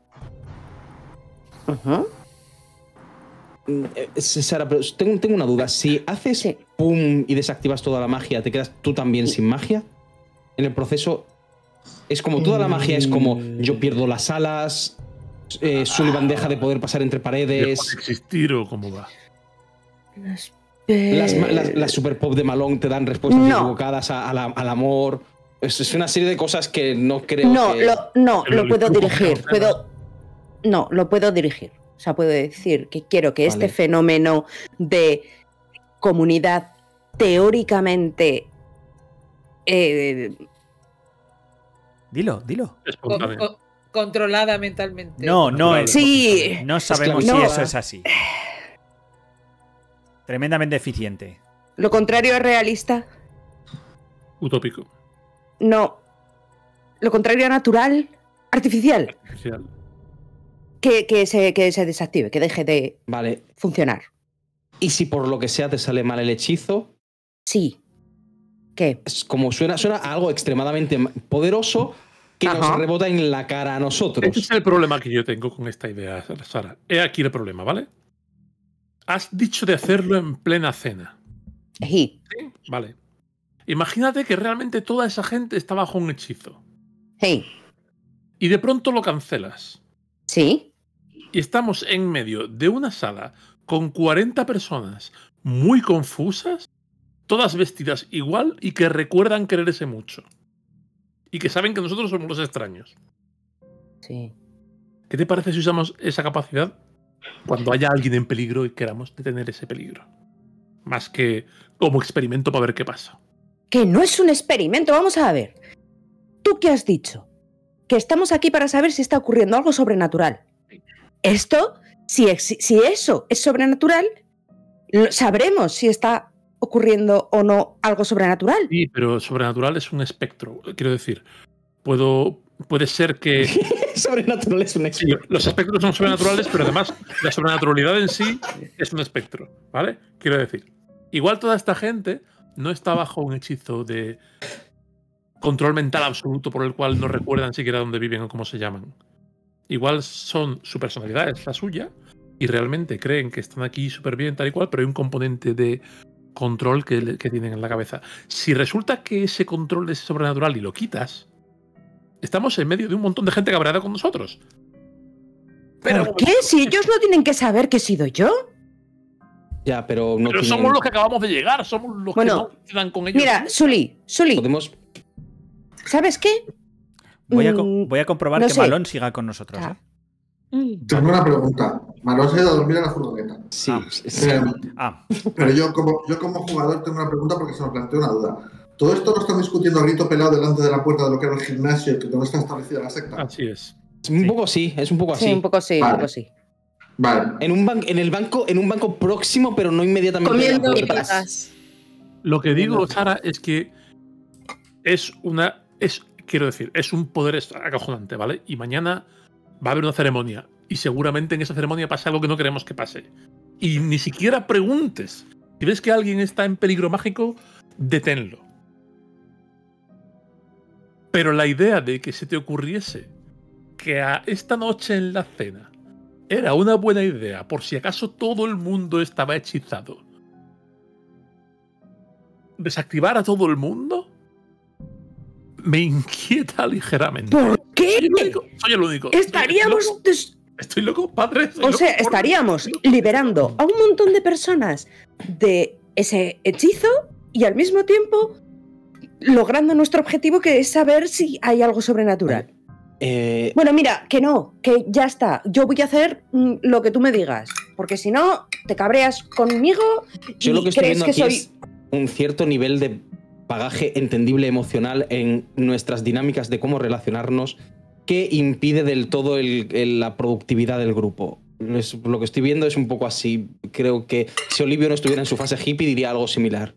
Ajá. Eh, Sara, pero tengo, tengo una duda. Si haces Sí. pum y desactivas toda la magia, ¿te quedas tú también sin magia? En el proceso es como toda la magia es como yo pierdo las alas, eh, Sullivan deja de poder pasar entre ¿Dejo de paredes, existir o cómo va? Las, las, ma- las- las super pop de Malone te dan respuestas No. equivocadas a- a la- al amor. Es, es una serie de cosas que no creo No, que... lo, no, Pero lo el puedo flujo dirigir. que no Puedo, no, lo puedo dirigir. O sea, puedo decir que quiero que este Vale. fenómeno de comunidad teóricamente eh, Dilo, dilo. Con- Espontáneo. con- controlada mentalmente. No, no. Natural. sí, No sabemos si Esclavizada. eso es así. Tremendamente eficiente. lo contrario es realista. Utópico. No. Lo contrario a natural, artificial. Artificial. Que, que, se, que se desactive, que deje de Vale. funcionar. Y si por lo que sea te sale mal el hechizo, Sí. ¿Qué? es como suena, suena a algo extremadamente ma- poderoso que nos Ajá. rebota en la cara a Ese nosotros. es el problema que yo tengo con esta idea, Sara. He aquí el problema, ¿vale? Has dicho de hacerlo en plena cena. Sí. ¿Sí? Vale. Imagínate que realmente toda esa gente está bajo un hechizo. Sí. Y de pronto lo cancelas. Sí. Y estamos en medio de una sala con cuarenta personas muy confusas, todas vestidas igual y que recuerdan quererse mucho. Y que saben que nosotros somos los extraños. Sí. ¿Qué te parece si usamos esa capacidad cuando haya alguien en peligro y queramos detener ese peligro? Más que como experimento para ver qué pasa. Que no es un experimento, vamos a ver. ¿Tú qué has dicho? Que estamos aquí para saber si está ocurriendo algo sobrenatural. Esto, si, ex- si eso es sobrenatural, lo- sabremos si está ocurriendo o no algo sobrenatural. Sí, pero sobrenatural es un espectro. Quiero decir, puedo, puede ser que Sobrenatural es un sí, éxito. los espectros son sobrenaturales, pero además la sobrenaturalidad en sí es un espectro, ¿vale? Quiero decir, igual toda esta gente no está bajo un hechizo de control mental absoluto por el cual no recuerdan siquiera dónde viven o cómo se llaman. Igual son su personalidad, es la suya, y realmente creen que están aquí súper bien, tal y cual, pero hay un componente de control que, que tienen en la cabeza. Si resulta que ese control es sobrenatural y lo quitas, estamos en medio de un montón de gente cabreada con nosotros. Pero, ¿por qué? Si ellos no tienen que saber que he sido yo. Ya, pero no pero tienen... somos los que acabamos de llegar, somos los Bueno, que no quedan con ellos. Mira, Sully, Sully, Podemos... ¿sabes qué? Voy a, co- Mm, voy a comprobar no que sé. Malón siga con nosotros. Ah. ¿eh? Tengo una pregunta. Malón se ha ido a dormir a la furgoneta. Sí, Ah. sí. Eh, Ah, pero yo como, yo como jugador tengo una pregunta porque se me planteó una duda. ¿Todo esto lo están discutiendo a grito pelado delante de la puerta de lo que era el gimnasio, que donde está establecida la secta? Así es. Un poco sí, es un poco así. Sí, un poco sí, un Vale. poco sí. Vale. En un ban- en el banco, en un banco próximo, pero no inmediatamente. Comiendo de la puerta. pipas. Lo que digo, Sara, es que es una. Es, quiero decir, es un poder acojonante, ¿vale? Y mañana va a haber una ceremonia. Y seguramente en esa ceremonia pasa algo que no queremos que pase. Y ni siquiera preguntes. Si ves que alguien está en peligro mágico, deténlo. Pero la idea de que se te ocurriese que a esta noche en la cena era una buena idea, por si acaso todo el mundo estaba hechizado, desactivar a todo el mundo, me inquieta ligeramente. ¿Por qué? Soy el único. Soy el único. Estaríamos. Estoy loco, des- estoy loco, padre. estoy O loco, sea, por- estaríamos liberando a un montón de personas de ese hechizo y al mismo tiempo logrando nuestro objetivo, que es saber si hay algo sobrenatural. Eh, Bueno, mira, que no, que ya está. Yo voy a hacer mm, lo que tú me digas, porque si no, te cabreas conmigo yo y lo que estoy crees viendo que aquí soy... es un cierto nivel de bagaje entendible emocional en nuestras dinámicas de cómo relacionarnos que impide del todo el- el- la productividad del grupo. Es- lo que estoy viendo es un poco así. Creo que si Olivio no estuviera en su fase hippie diría algo similar.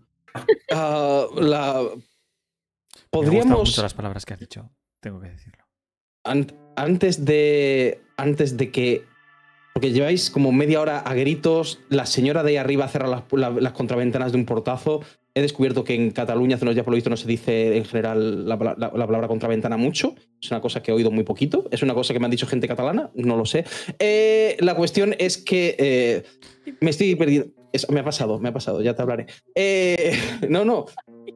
Ah, la... me han gustado Podríamos... mucho las palabras que has dicho, tengo que decirlo. An- antes de antes de que porque lleváis como media hora a gritos, la señora de ahí arriba cierra las, la- las contraventanas de un portazo. He descubierto que en Cataluña hace unos días por lo visto no se dice en general la, la- la palabra contraventana mucho. Es una cosa que he oído muy poquito. Es una cosa que me han dicho gente catalana, no lo sé. Eh, la cuestión es que eh, me estoy perdiendo. Es- me ha pasado, me ha pasado, ya te hablaré. Eh, no, no.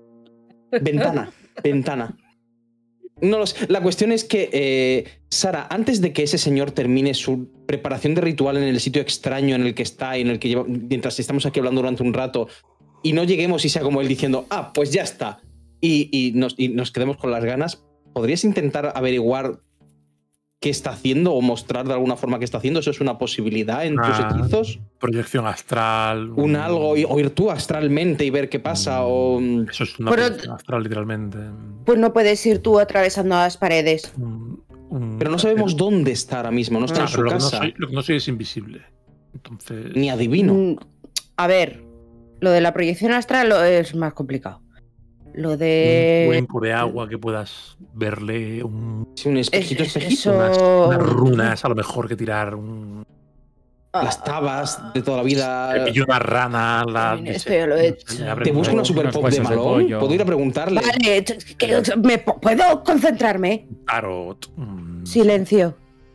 Ventana, ventana. No lo sé. La cuestión es que, eh, Sara, antes de que ese señor termine su preparación de ritual en el sitio extraño en el que está y en el que lleva, mientras estamos aquí hablando durante un rato, y no lleguemos y sea como él diciendo, ah, pues ya está, y, y, nos, y nos quedemos con las ganas, ¿podrías intentar averiguar qué está haciendo o mostrar de alguna forma qué está haciendo? ¿Eso es una posibilidad en tus Ah. hechizos? Proyección astral. ¿Un algo? Y- o ir tú astralmente y ver qué pasa, o... Eso es una Pero- proyección astral, literalmente. Pues no puedes ir tú atravesando las paredes. Un- un- Pero no sabemos dónde está ahora mismo, no está Ah, en su pero lo que, no casa. soy, lo que no soy es invisible. Entonces. Ni adivino. Mm, A ver, lo de la proyección astral lo- es más complicado. Lo Un de... cuenco de agua que puedas verle, un- Sí, un espejito, Es- es- espejito. eso- unas, Oh. unas runas, a lo mejor que tirar un. Las tabas de toda la vida. Y una rana. La, Ay, esto ya lo he hecho. abre Te un busco una huevo. super unos pop de huesos de Malón. pollo. Puedo ir a preguntarle. Vale, t- que- ¿me po- ¿puedo concentrarme? Tarot. mm, Silencio.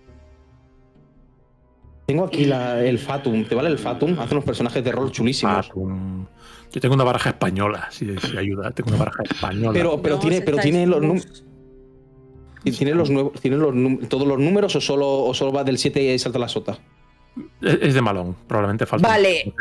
Tengo aquí la- el Fatum. ¿Te vale el Fatum? Hace unos personajes de rol chulísimos. Fatum. Yo tengo una baraja española, si, si ayuda. Tengo una baraja española. Pero, pero No, tiene, os pero estáis tiene los mus- números. ¿Tiene los nuevos, tiene los num- todos los números o solo, o solo va del siete y salta la sota? es, es de Malón, probablemente falta. Vale.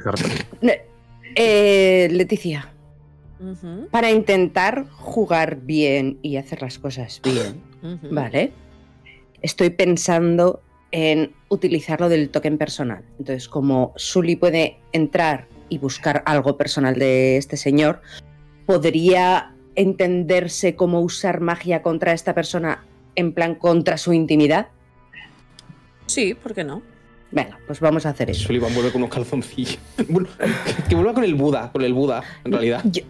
Eh, Leticia, Ujú, para intentar jugar bien y hacer las cosas bien, ujú. ¿vale? Estoy pensando en utilizar lo del token personal. Entonces, como Sully puede entrar y buscar algo personal de este señor, ¿podría entenderse cómo usar magia contra esta persona en plan contra su intimidad? Sí, ¿por qué no? Venga, pues vamos a hacer eso. Sullivan vuelve con unos calzoncillos. Bueno, que vuelva con el Buda, con el Buda, en realidad. Yo-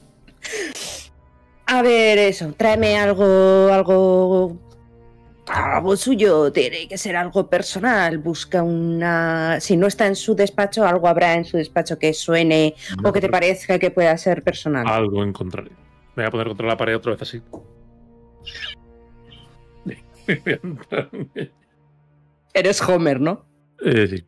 A ver, eso, tráeme algo, algo, algo suyo, tiene que ser algo personal. Busca una... Si no está en su despacho, algo habrá en su despacho que suene No, o que te pero- parezca que pueda ser personal. Algo encontraré. Me voy a poner contra la pared otra vez así. Voy a entrar. Eres Homer, ¿no? Eh, sí.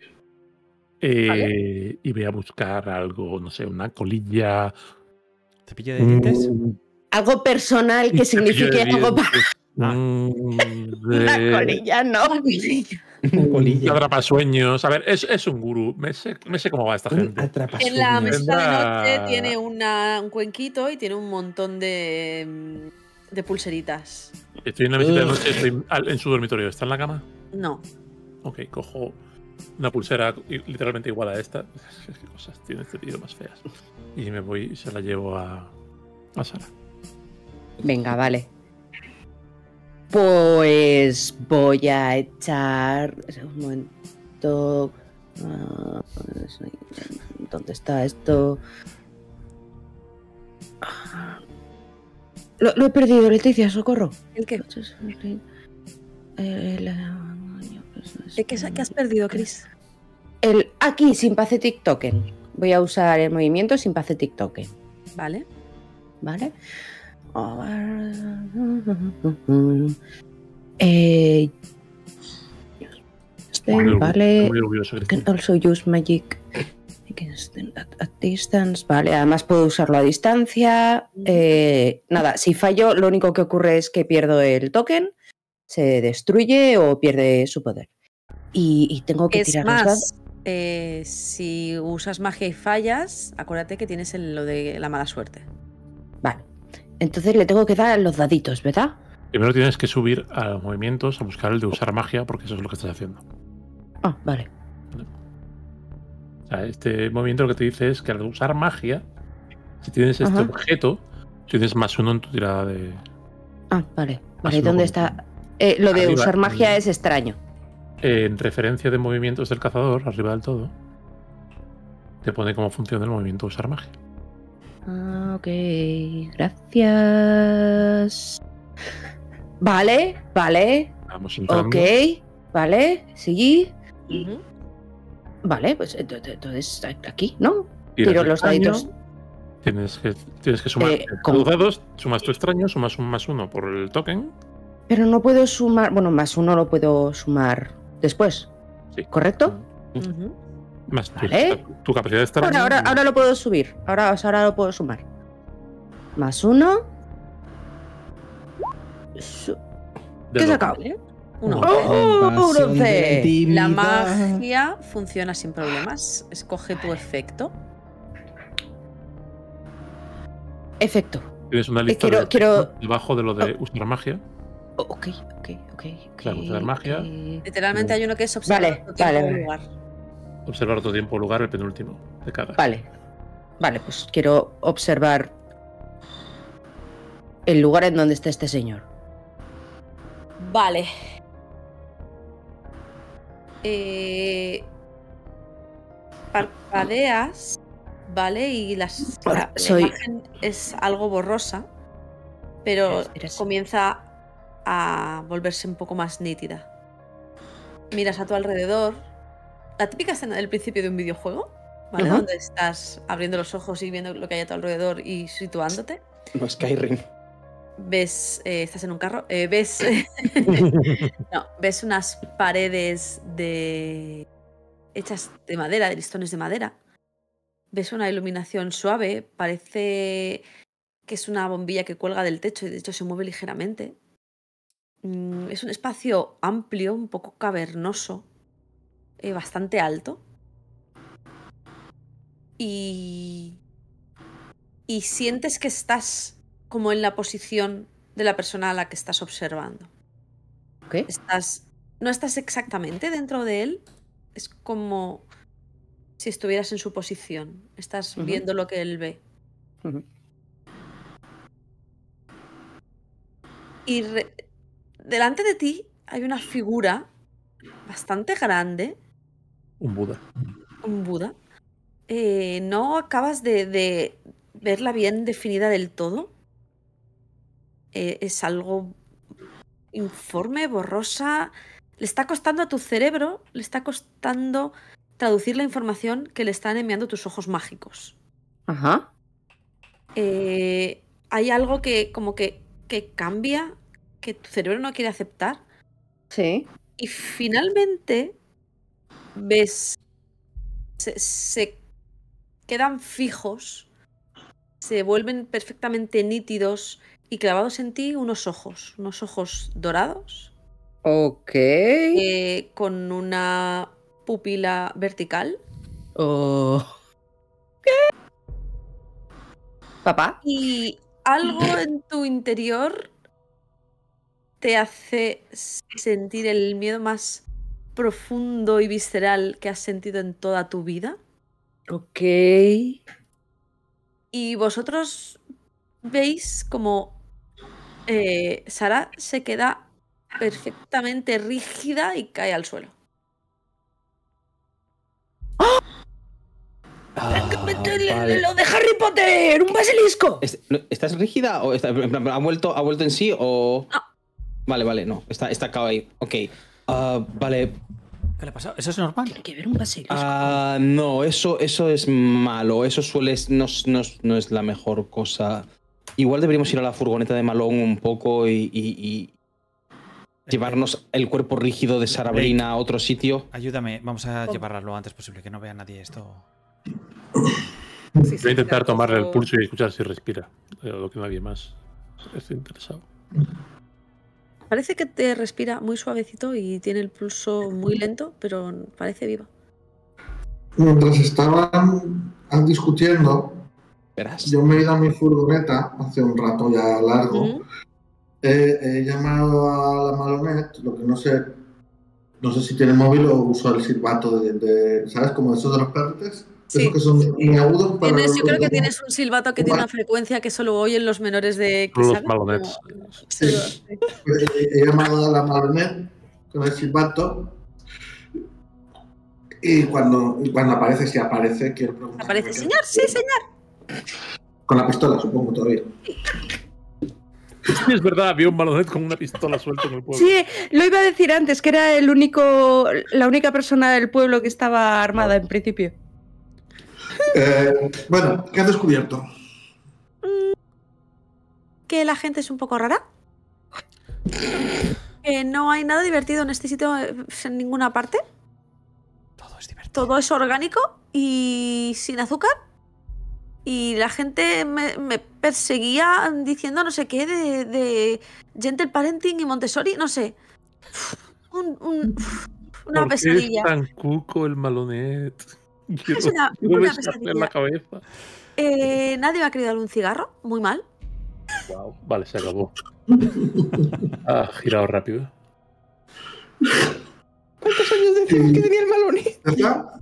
Eh, y voy a buscar algo, no sé, una colilla. ¿Cepillo de dientes? un- Algo personal que un cepillo signifique de algo para... dientes, Ah. un- Una de- colilla, no. Un Colilla. atrapasueños. A ver, es, es un gurú. Me sé, me sé cómo va esta Un gente. atrapasueños. En la mesita de Tendrá- noche tiene una, un cuenquito y tiene un montón de, mm, de pulseritas. Estoy en la visita de Ugh. noche, estoy al- en su dormitorio. ¿Está en la cama? No. Ok, cojo una pulsera i- literalmente igual a esta. ¿Qué cosas tiene este tío más feas? Y me voy y se la llevo a, a Sara. Venga, vale. Pues voy a echar... Un momento... Ah, ¿dónde está esto? Ah, Lo, lo he perdido, Leticia, socorro. ¿El qué? El, ¿De qué, sa- qué has perdido, Chris? el- aquí, Sympathetic Token. Voy a usar el movimiento Sympathetic Token. Vale. ¿Vale? Eh, este, Muy orgu- vale. Muy orgulloso, Can Cristina. also use magic against them at, at distance. Vale, además puedo usarlo a distancia. Eh, nada, si fallo, lo único que ocurre es que pierdo el token, se destruye o pierde su poder. Y, y tengo que Es tirar los dados. más, eh, si usas magia y fallas, acuérdate que tienes el- lo de la mala suerte. Vale. Entonces le tengo que dar los daditos, ¿verdad? Primero tienes que subir a los movimientos a buscar el de usar magia, porque eso es lo que estás haciendo. Ah, vale. O sea, este movimiento lo que te dice es que al usar magia, si tienes este Ajá. objeto, tienes más uno en tu tirada de. Ah, vale. Más Vale, uno ¿dónde con- está? Eh, lo de Arriba, usar magia en- es extraño. En referencia de movimientos del cazador, arriba del todo, te pone cómo funciona el movimiento de usar magia. Ah, ok. Gracias. Vale, vale. Vamos entrando. Ok. Vale, seguí. Ujú. Vale, pues ent- ent- entonces aquí, ¿no? Tiras Tiro el los extraño, daditos. Tienes que, tienes que sumar Eh, con con- los dados, sumas tu extraño, sumas un más uno por el token. Pero no puedo sumar. Bueno, más uno lo puedo sumar después. Sí. ¿Correcto? Ujú. Más tu, Vale. tu capacidad de extraño. Ahora, ahora, ahora lo puedo subir. Ahora, o sea, ahora lo puedo sumar. Más uno. Su- de ¿Qué he doble. sacado? Vale. Un Oh. once. ¡Oh! Un Invasión de once. intimidad. La magia funciona sin problemas. Escoge tu efecto. Efecto. Tienes una lista quiero- de quiero- debajo de lo de usar magia. Oh, ok, ok, ok. ok, Claro, usar magia. ok. Literalmente hay uno que es observar Vale, tu tiempo vale, o vale. lugar. Observar otro tiempo o lugar, el penúltimo de cada. Vale. Vale, pues quiero observar el lugar en donde está este señor. Vale. Eh, parpadeas, ¿vale? Y las, Hola, la, la soy- imagen es algo borrosa, pero Eres- eres- comienza a volverse un poco más nítida. Miras a tu alrededor. La típica escena del principio de un videojuego, ¿vale? Ajá. Donde estás abriendo los ojos y viendo lo que hay a tu alrededor y situándote. No, Skyrim. Ves, eh, estás en un carro, eh, ves, no, ves unas paredes de hechas de madera, de listones de madera. Ves una iluminación suave, parece que es una bombilla que cuelga del techo y de hecho se mueve ligeramente. Mm, Es un espacio amplio, un poco cavernoso, eh, bastante alto. Y, y sientes que estás como en la posición de la persona a la que estás observando. Ok. Estás, no estás exactamente dentro de él, es como si estuvieras en su posición. Estás Ujú. viendo lo que él ve. Ujú. Y re- delante de ti hay una figura bastante grande, Un Buda. un Buda. Eh, no acabas de, de verla bien definida del todo. Eh, es algo informe, borrosa. Le está costando a tu cerebro, le está costando traducir la información que le están enviando tus ojos mágicos. Ajá. Eh, hay algo que como que, que cambia, que tu cerebro no quiere aceptar. Sí. Y finalmente ves, se, se quedan fijos, se vuelven perfectamente nítidos y clavados en ti unos ojos, unos ojos dorados, Ok. eh, con una pupila vertical. Oh. ¿Qué? ¿Papá? Y algo en tu interior te hace sentir el miedo más profundo y visceral que has sentido en toda tu vida. Ok. Y vosotros veis como eh, Sara se queda perfectamente rígida y cae al suelo. Ah, ¡Lo vale. de Harry Potter! ¡Un basilisco! ¿Es- no- ¿Estás rígida o está, en plan, ha vuelto, ha vuelto en sí o...? No. Vale, vale, no. Está, está cao ahí. Ok. Ah, vale. ¿Qué le ha pasado? ¿Eso es normal? Tiene que ver un basilisco. Ah, no, eso, eso es malo. Eso suele... No, es- no es- no es la mejor cosa. Igual deberíamos ir a la furgoneta de Malone un poco y, y- y llevarnos el cuerpo rígido de Sarah Blake. Brina a otro sitio. Ayúdame, vamos a llevarla lo antes posible, que no vea nadie esto. Sí, sí, Voy a intentar la tomarle el cojo- pulso y escuchar si respira. Eh, Lo que nadie más. Estoy interesado. Parece que te respira muy suavecito y tiene el pulso muy lento, pero parece viva. Mientras estaban discutiendo, Verás. yo me he ido a mi furgoneta hace un rato ya largo. Ujú. He, he llamado a la Malonet, lo que no sé, no sé si tiene móvil o uso el silbato de, de- ¿sabes? Como esos de los perretes. Sí. Esos que son muy agudos para Tienes, yo creo que los- tienes un silbato que tiene una frecuencia que solo oyen los menores de... Los ¿sabes? Malonets. Como- Sí. He, he llamado a la Malonet con el silbato y cuando, y cuando aparece, si aparece, quiero preguntar. Aparece, señor, sí, señor. Con la pistola, supongo, todavía. Sí, es verdad, había un Malonet con una pistola suelta en el pueblo. Sí, lo iba a decir antes, que era el único, la única persona del pueblo que estaba armada en principio. Eh, bueno, ¿qué has descubierto? Que la gente es un poco rara. Que no hay nada divertido en este sitio eh, en ninguna parte. Todo es divertido. Todo es orgánico y sin azúcar. Y la gente me, me perseguía diciendo no sé qué de, de gentle parenting y Montessori, no sé. Un- un- una ¿Por qué pesadilla. es tan cuco el Malonet? Quiero, Es una- quiero una besarle pesadilla. en la cabeza. Eh, nadie me ha querido dar un cigarro, muy mal. Wow, vale, se acabó. Ha girado rápido. ¿Cuántos años decimos que tenía el Malone? ¿Ya está?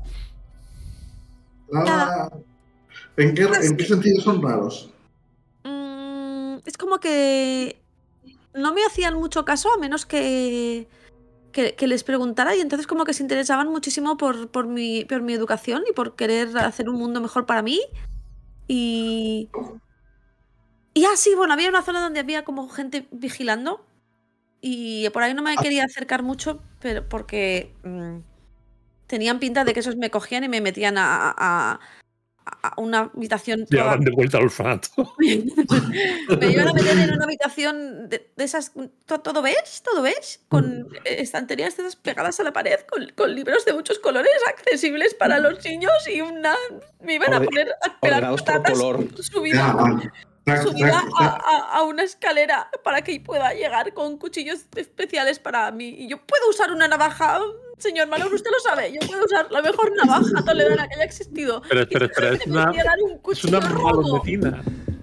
Nada. ¿En qué, ¿En qué sentido son raros? Mm, es como que no me hacían mucho caso a menos que, que, que les preguntara y entonces como que se interesaban muchísimo por, por, mi, por mi educación y por querer hacer un mundo mejor para mí. Y... Y ah, sí, bueno, había una zona donde había como gente vigilando y por ahí no me quería acercar mucho pero porque mm, tenían pinta de que esos me cogían y me metían a, a, a una habitación toda- Llegaban de vuelta al orfanato. me iban a meter en una habitación de, de esas, to- todo ves, todo ves, con eh, estanterías de esas pegadas a la pared, con, con libros de muchos colores accesibles para los niños y una... Me iban a Orde- poner a pelar ordenados por patatas color. Ya, subida, vale. Tra- subida tra- a, a- a una escalera para que pueda llegar con cuchillos especiales para mí. Y yo puedo usar una navaja, señor Malone, usted lo sabe, yo puedo usar la mejor navaja toledana que haya existido. Espera, espera, Y espera, es solamente me una, voy a dar un es cuchillo una rojo. malonetina.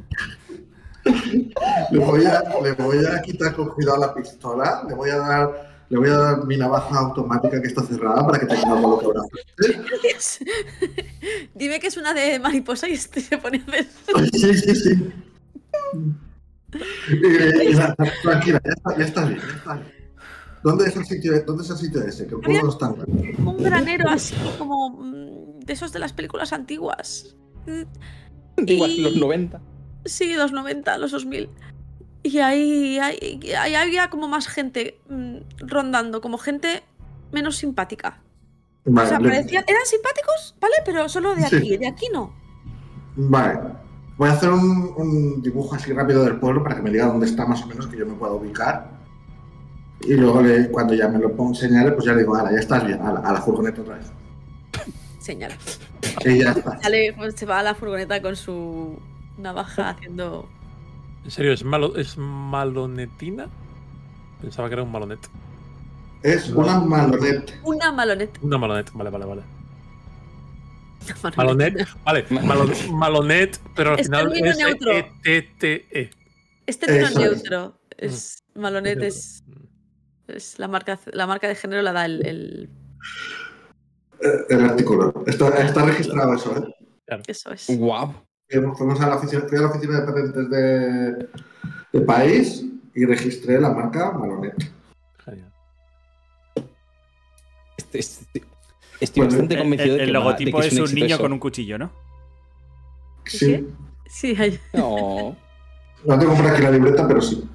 Le voy, a, le voy a quitar con cuidado la pistola, le voy a dar, le voy a dar mi navaja automática que está cerrada para que tenga algo lo que habrá. Gracias. Dime que es una de mariposa y este se pone a hacer. Sí, sí, sí. Eh, ya, tranquila, ya, está, ya estás bien, ya estás bien. ¿Dónde es el sitio, dónde es el sitio ese? Que el pueblo no está en- Un granero así como mm, de esos de las películas antiguas. Mm, Igual, y- los noventa. Sí, los noventa, los dos mil. Y ahí, ahí, ahí había como más gente mm, rondando, como gente menos simpática. Vale, O sea, le- parecían, eran simpáticos, ¿vale? Pero solo de Sí. aquí, de aquí no. Vale. Voy a hacer un, un dibujo así rápido del pueblo para que me diga dónde está más o menos, que yo me pueda ubicar. Y luego, le- cuando ya me lo pongo señale, pues ya le digo, ala, ya estás bien, ala, a la furgoneta otra vez. Señala. Y ya está. Sale, pues, se va a la furgoneta con su navaja haciendo... ¿En serio? ¿Es, malo, ¿Es malonetina? Pensaba que era un malonet. Es una maloneta. Una maloneta. Una malonet, vale, vale, vale. Una Malonet, maloneta. vale. Malo- malonet, pero al Es final término es neutro. E T T E. Es término Eso es. neutro. Es, Malonet es, es la marca, la marca de género la da el, el- Eh, El artículo. Está, está registrado eso, ¿eh? eso es. Guau. Fuimos fuimos a la oficina, fui a la oficina de patentes de, de país y registré la marca Malonet. Genial. Este- este- Estoy Bueno, bastante El, convencido el- de el que, va- de logotipo que es un éxito niño eso. con un cuchillo, ¿no? Sí. Sí, hay- No. No tengo por aquí la libreta, pero sí.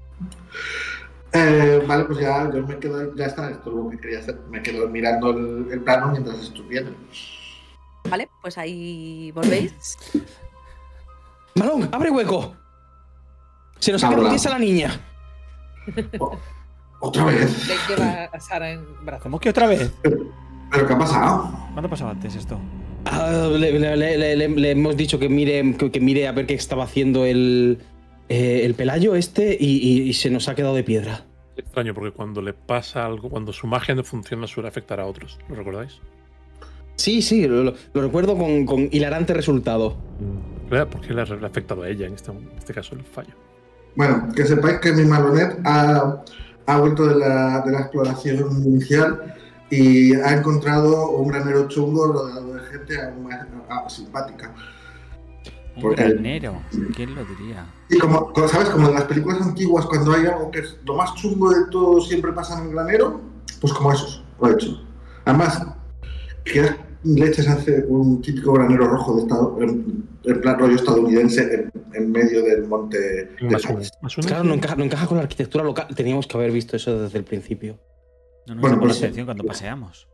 Eh, vale, pues ya yo me quedo, ya está, esto es lo que quería hacer. Me quedo mirando el, el plano mientras estuviera. Vale, pues ahí volvéis. Malón, abre hueco. Se nos ha Habla. quedado tiesa la niña. O- otra vez. Le lleva a Sara en brazos. ¿Cómo que otra vez? ¿Pero qué ha pasado? ¿Cuándo pasaba antes esto? Ah, le, le- le- le- le- le hemos dicho que mire, que, que mire a ver qué estaba haciendo el, eh, el Pelayo este y, y- y se nos ha quedado de piedra. Es extraño porque cuando le pasa algo, cuando su magia no funciona, suele afectar a otros. ¿Lo recordáis? Sí, sí, lo, lo- lo recuerdo con, con hilarante resultado. Claro, porque le ha, le ha afectado a ella en este, en este caso el fallo. Bueno, que sepáis que mi Malonet ha, ha vuelto de la, de la exploración inicial y ha encontrado un granero chungo rodeado de gente aún más ah, simpática. Un Porque- granero. ¿Quién lo diría? Y como, como, ¿sabes? Como en las películas antiguas, cuando hay algo que es lo más chungo de todo siempre pasa en el granero, pues como esos, lo he hecho. Además, que leches hace un típico granero rojo de estado, en, en plan rollo estadounidense, en, en medio del monte de Más uno. Paz. Más uno. Claro, no encaja, no encaja con la arquitectura local. Teníamos que haber visto eso desde el principio. No nos Bueno, llamó la pues- atención cuando paseamos.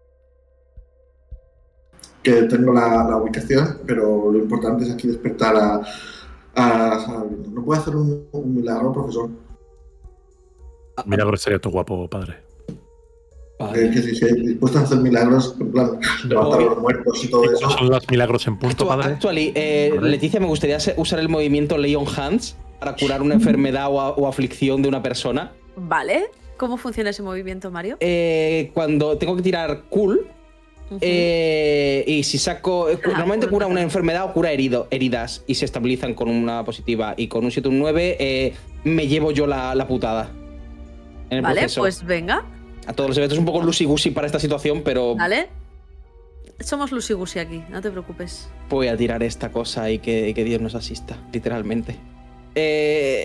Que tengo la, la ubicación, pero lo importante es aquí despertar a, a Sabrina. ¿No puede hacer un, un milagro, profesor? Milagro sería tu guapo padre. Vale. Eh, que si se dispuesto a hacer milagros, en plan, levantar a los muertos y todo ¿Y eso. cuáles son los milagros en punto, Actua- padre? Actually, eh, Vale. Leticia, me gustaría se- usar el movimiento Leon Hands para curar una enfermedad o, a- o aflicción de una persona. Vale. ¿Cómo funciona ese movimiento, Mario? Eh, cuando tengo que tirar cool, Ujú. eh, y si saco. eh, Ah, normalmente cool. cura una enfermedad o cura herido, heridas y se estabilizan con una positiva. Y con un siete o un nueve, eh, me llevo yo la, la putada. En el Vale, proceso. pues venga. A todos los eventos, un poco loosey-goosey para esta situación, pero Vale. Somos Lucy Goosey aquí, no te preocupes. voy a tirar esta cosa y que, y que Dios nos asista, literalmente. Eh,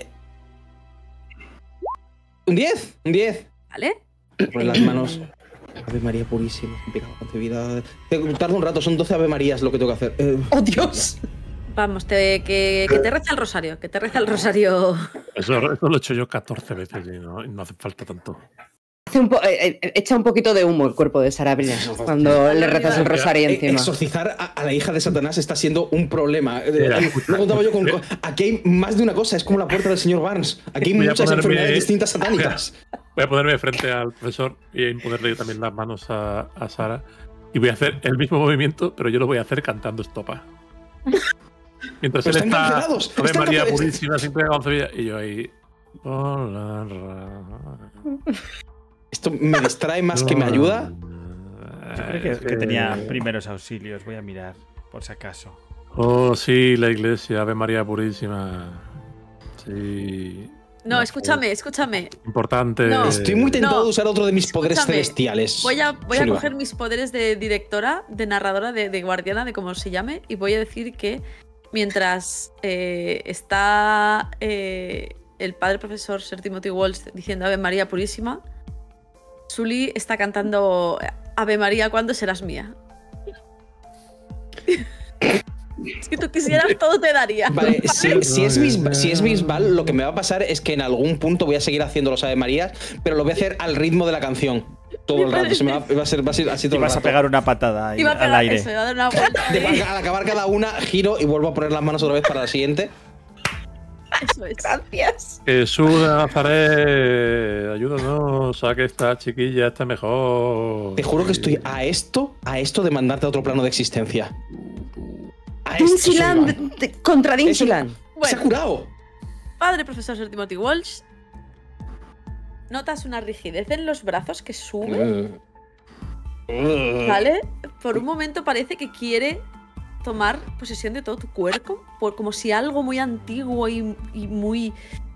un diez, un diez. ¿Vale? Poner las manos. Ave María Purísima, sin pecado concebida. Tarda un rato, son doce Ave Marías lo que tengo que hacer. Eh, ¡Oh, Dios! Vamos, te- que, que te reza el rosario, que te reza el rosario. Eso, eso lo he hecho yo catorce veces y no, y no hace falta tanto. Hace un po- eh, eh, echa un poquito de humo el cuerpo de Sabrina cuando le rezas el rosario Eh, encima. Exorcizar a, a la hija de Satanás está siendo un problema. Eh, Mira, Lo contaba yo con, con- Aquí hay más de una cosa, es como la puerta del señor Barnes. Aquí hay Voy a muchas ponerme- enfermedades distintas satánicas. Voy a ponerme frente al profesor y ponerle también las manos a, a Sara. Y voy a hacer el mismo movimiento, pero yo lo voy a hacer cantando estopa. Mientras Pero él están está. cancelados, Ave están María cancelados. Purísima, sin pecado concebida. Y yo ahí. Hola, ra- Esto me distrae más que me ayuda. Yo creo que, que tenía primeros auxilios. Voy a mirar, por si acaso. Oh, sí, la iglesia, Ave María Purísima. Sí. No, escúchame, escúchame. Importante. No. Estoy muy tentado No, de usar otro de mis poderes escúchame. celestiales. Voy a, voy a Sullivan. coger mis poderes de directora, de narradora, de, de guardiana, de como se llame, y voy a decir que mientras eh, está eh, el padre profesor Sir Timothy Walsh diciendo Ave María Purísima, Sully está cantando Ave María, ¿cuándo serás mía? Si tú quisieras, todo te daría. Vale, si, si, es Bisbal, si es Bisbal, lo que me va a pasar es que en algún punto voy a seguir haciendo los Ave Marías, pero lo voy a hacer al ritmo de la canción. Todo el rato. Se me va, va, a ser, va a ser así todo y vas el a rato. pegar una patada ahí, Iba a pegar al aire. eso, iba a dar una vuelta. De, al acabar cada una, giro y vuelvo a poner las manos otra vez para la siguiente. Eso es. Gracias. Jesús de Nazaret, ayúdanos a que esta chiquilla esté mejor. Te juro que estoy a esto, a esto de mandarte a otro plano de existencia. A esto soy, Iván. Dinsyland contra Dinsyland. Se ha Bueno, curado. padre profesor Sir Timothy Walsh, notas una rigidez en los brazos que sube, ¿vale? Por un momento parece que quiere tomar posesión de todo tu cuerpo, por, como si algo muy antiguo y, y muy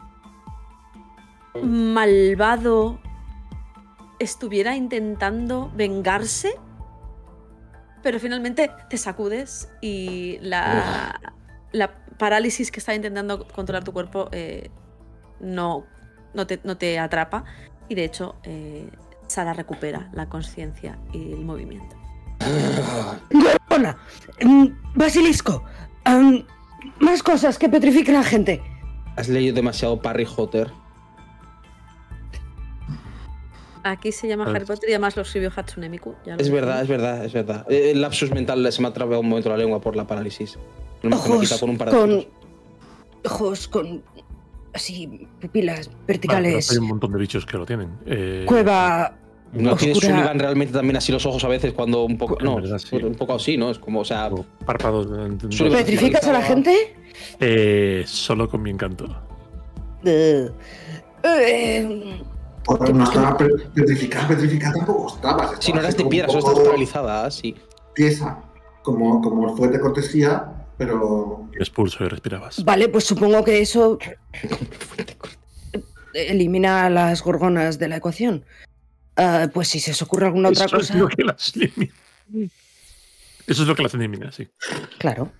malvado estuviera intentando vengarse, pero finalmente te sacudes y la, la parálisis que está intentando controlar tu cuerpo eh, no, no, te, no te atrapa y de hecho eh, Sara recupera la conciencia y el movimiento. Gorgona, mm, basilisco, um, más cosas que petrifiquen a la gente. Has leído demasiado Parry Hotter. Aquí se llama Harry Potter y además lo escribió Hatsune Miku. Ya lo Es sé. verdad, es verdad, es verdad. El lapsus mental se me ha trabado un momento la lengua por la parálisis. No me Ojos quita con un par con... de Ojos con... así, pupilas Vale, pero verticales. hay un montón de bichos que lo tienen. Eh, Cueva... ¿No tienes oscura. Sullivan realmente también así los ojos a veces cuando un poco... En No, verdad, sí. un poco así, ¿no? Es como, o sea... o Párpados. Sullivan- ¿Petrificas a la gente? Eh, solo con mi encanto. Uh, eh, Porque no estaba pe- petrificada, petrificada tampoco estabas. Si no eras de estabas piedra, solo un poco estás paralizada, sí. Tiesa, como, como fue de cortesía, pero Expulso y respirabas. vale, pues supongo que eso elimina a las gorgonas de la ecuación. Ah, pues si se os ocurre alguna otra Eso cosa... es lo que las elimina. Eso es lo que las elimina, sí. Claro.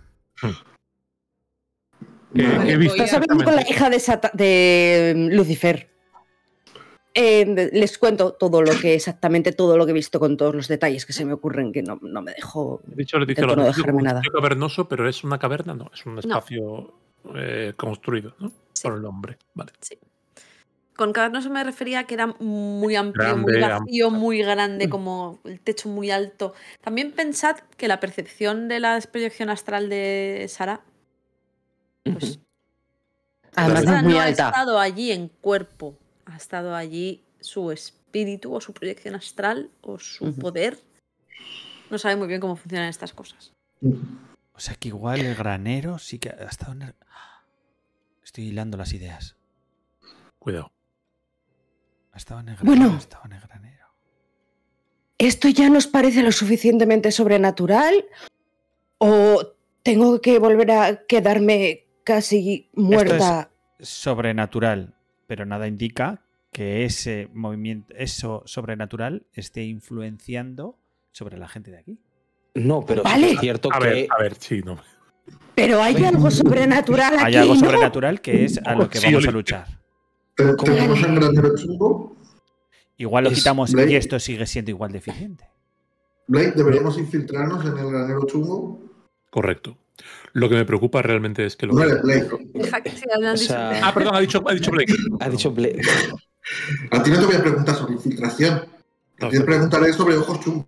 Que, Vale, que he visto voy a- Estás hablando con la exactamente. hija de, Sata- de Lucifer. Eh, les cuento todo lo que, exactamente todo lo que he visto con todos los detalles que se me ocurren, que no, no me dejó. De hecho, le dice Intento lo no que es dejarme un nada. sitio cavernoso, pero es una caverna, no, es un espacio eh, construido, ¿no? Sí. Por el hombre. Vale. Sí. Con cavernoso me refería a que era muy amplio, Grande, muy vacío, amplio. muy grande, como el techo muy alto. También pensad que la percepción de la proyección astral de Sara, pues Además, Sara es muy no ha alta. estado allí en cuerpo, ha estado allí su espíritu o su proyección astral o su Ujú. poder. No sabe muy bien cómo funcionan estas cosas. O sea que igual el granero sí que ha estado en el... Estoy hilando las ideas. Cuidado. Ha estado en el granero. Bueno. Ha estado en el granero. ¿Esto ya nos parece lo suficientemente sobrenatural? ¿O tengo que volver a quedarme casi muerta? Sobrenatural, pero nada indica que ese movimiento, eso sobrenatural esté influenciando sobre la gente de aquí. No, pero Vale. sí es cierto A que... ver, a ver, sí, no. Pero hay algo sobrenatural aquí, Hay algo ¿no? sobrenatural que es a lo que Sí, vamos a Oli. luchar. te- tenemos en granero chungo. Igual lo Es quitamos Blade. y esto sigue siendo igual de eficiente. Blade, deberíamos infiltrarnos en el granero chungo. Correcto. Lo que me preocupa realmente es que lo No que... eres Blade. Deja que sí, hablan O de sea, Ah, perdón, ha dicho, ha dicho Blake. ha dicho Ble- A ti no te voy a preguntar sobre infiltración. A No, ti te está bien. preguntaré sobre ojos chungos.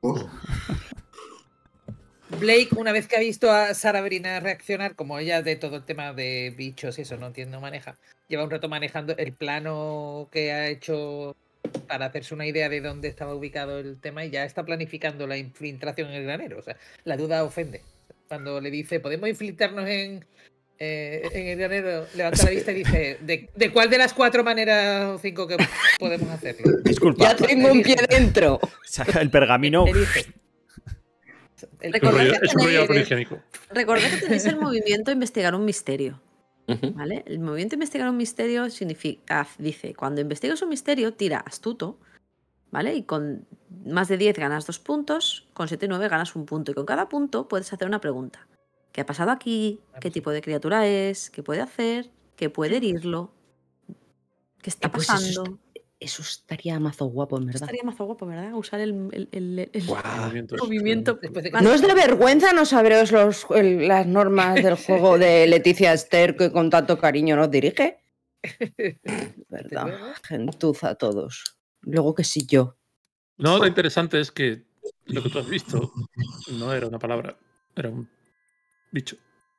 Blake, una vez que ha visto a Sara Brina reaccionar, como ella de todo el tema de bichos y eso no entiende, no maneja, lleva un rato manejando el plano que ha hecho para hacerse una idea de dónde estaba ubicado el tema y ya está planificando la infiltración en el granero. O sea, la duda ofende. Cuando le dice, ¿podemos infiltrarnos en, eh, en el granero? Levanta la vista y dice, ¿de, de cuál de las cuatro maneras o cinco que podemos hacerlo? Disculpa, Ya tengo un pie dentro. saca el pergamino. Elige. El- Es un Recordad rollo, que es un rollo de tenéis- papel higiénico. Recordad que tenéis el movimiento investigar un misterio. Ujú. ¿Vale? El movimiento investigar un misterio significa, dice, cuando investigas un misterio, tira astuto, ¿vale? Y con más de diez ganas dos puntos, con siete y nueve ganas un punto. Y con cada punto puedes hacer una pregunta. ¿Qué ha pasado aquí? ¿Qué tipo de criatura es? ¿Qué puede hacer? ¿Qué puede herirlo? ¿Qué está Eh, pues eso pasando? está- Eso estaría mazo guapo, en verdad. Estaría mazo guapo, ¿verdad? Usar el, el, el, el Guau. movimiento. Después de que ¿No os da vergüenza no saberos los, el- las normas del juego de Leticia Esther que con tanto cariño nos dirige? ¿Verdad? luego. Gentuza a todos. Luego que sí yo. No, lo interesante es que lo que tú has visto no era una palabra, era un bicho.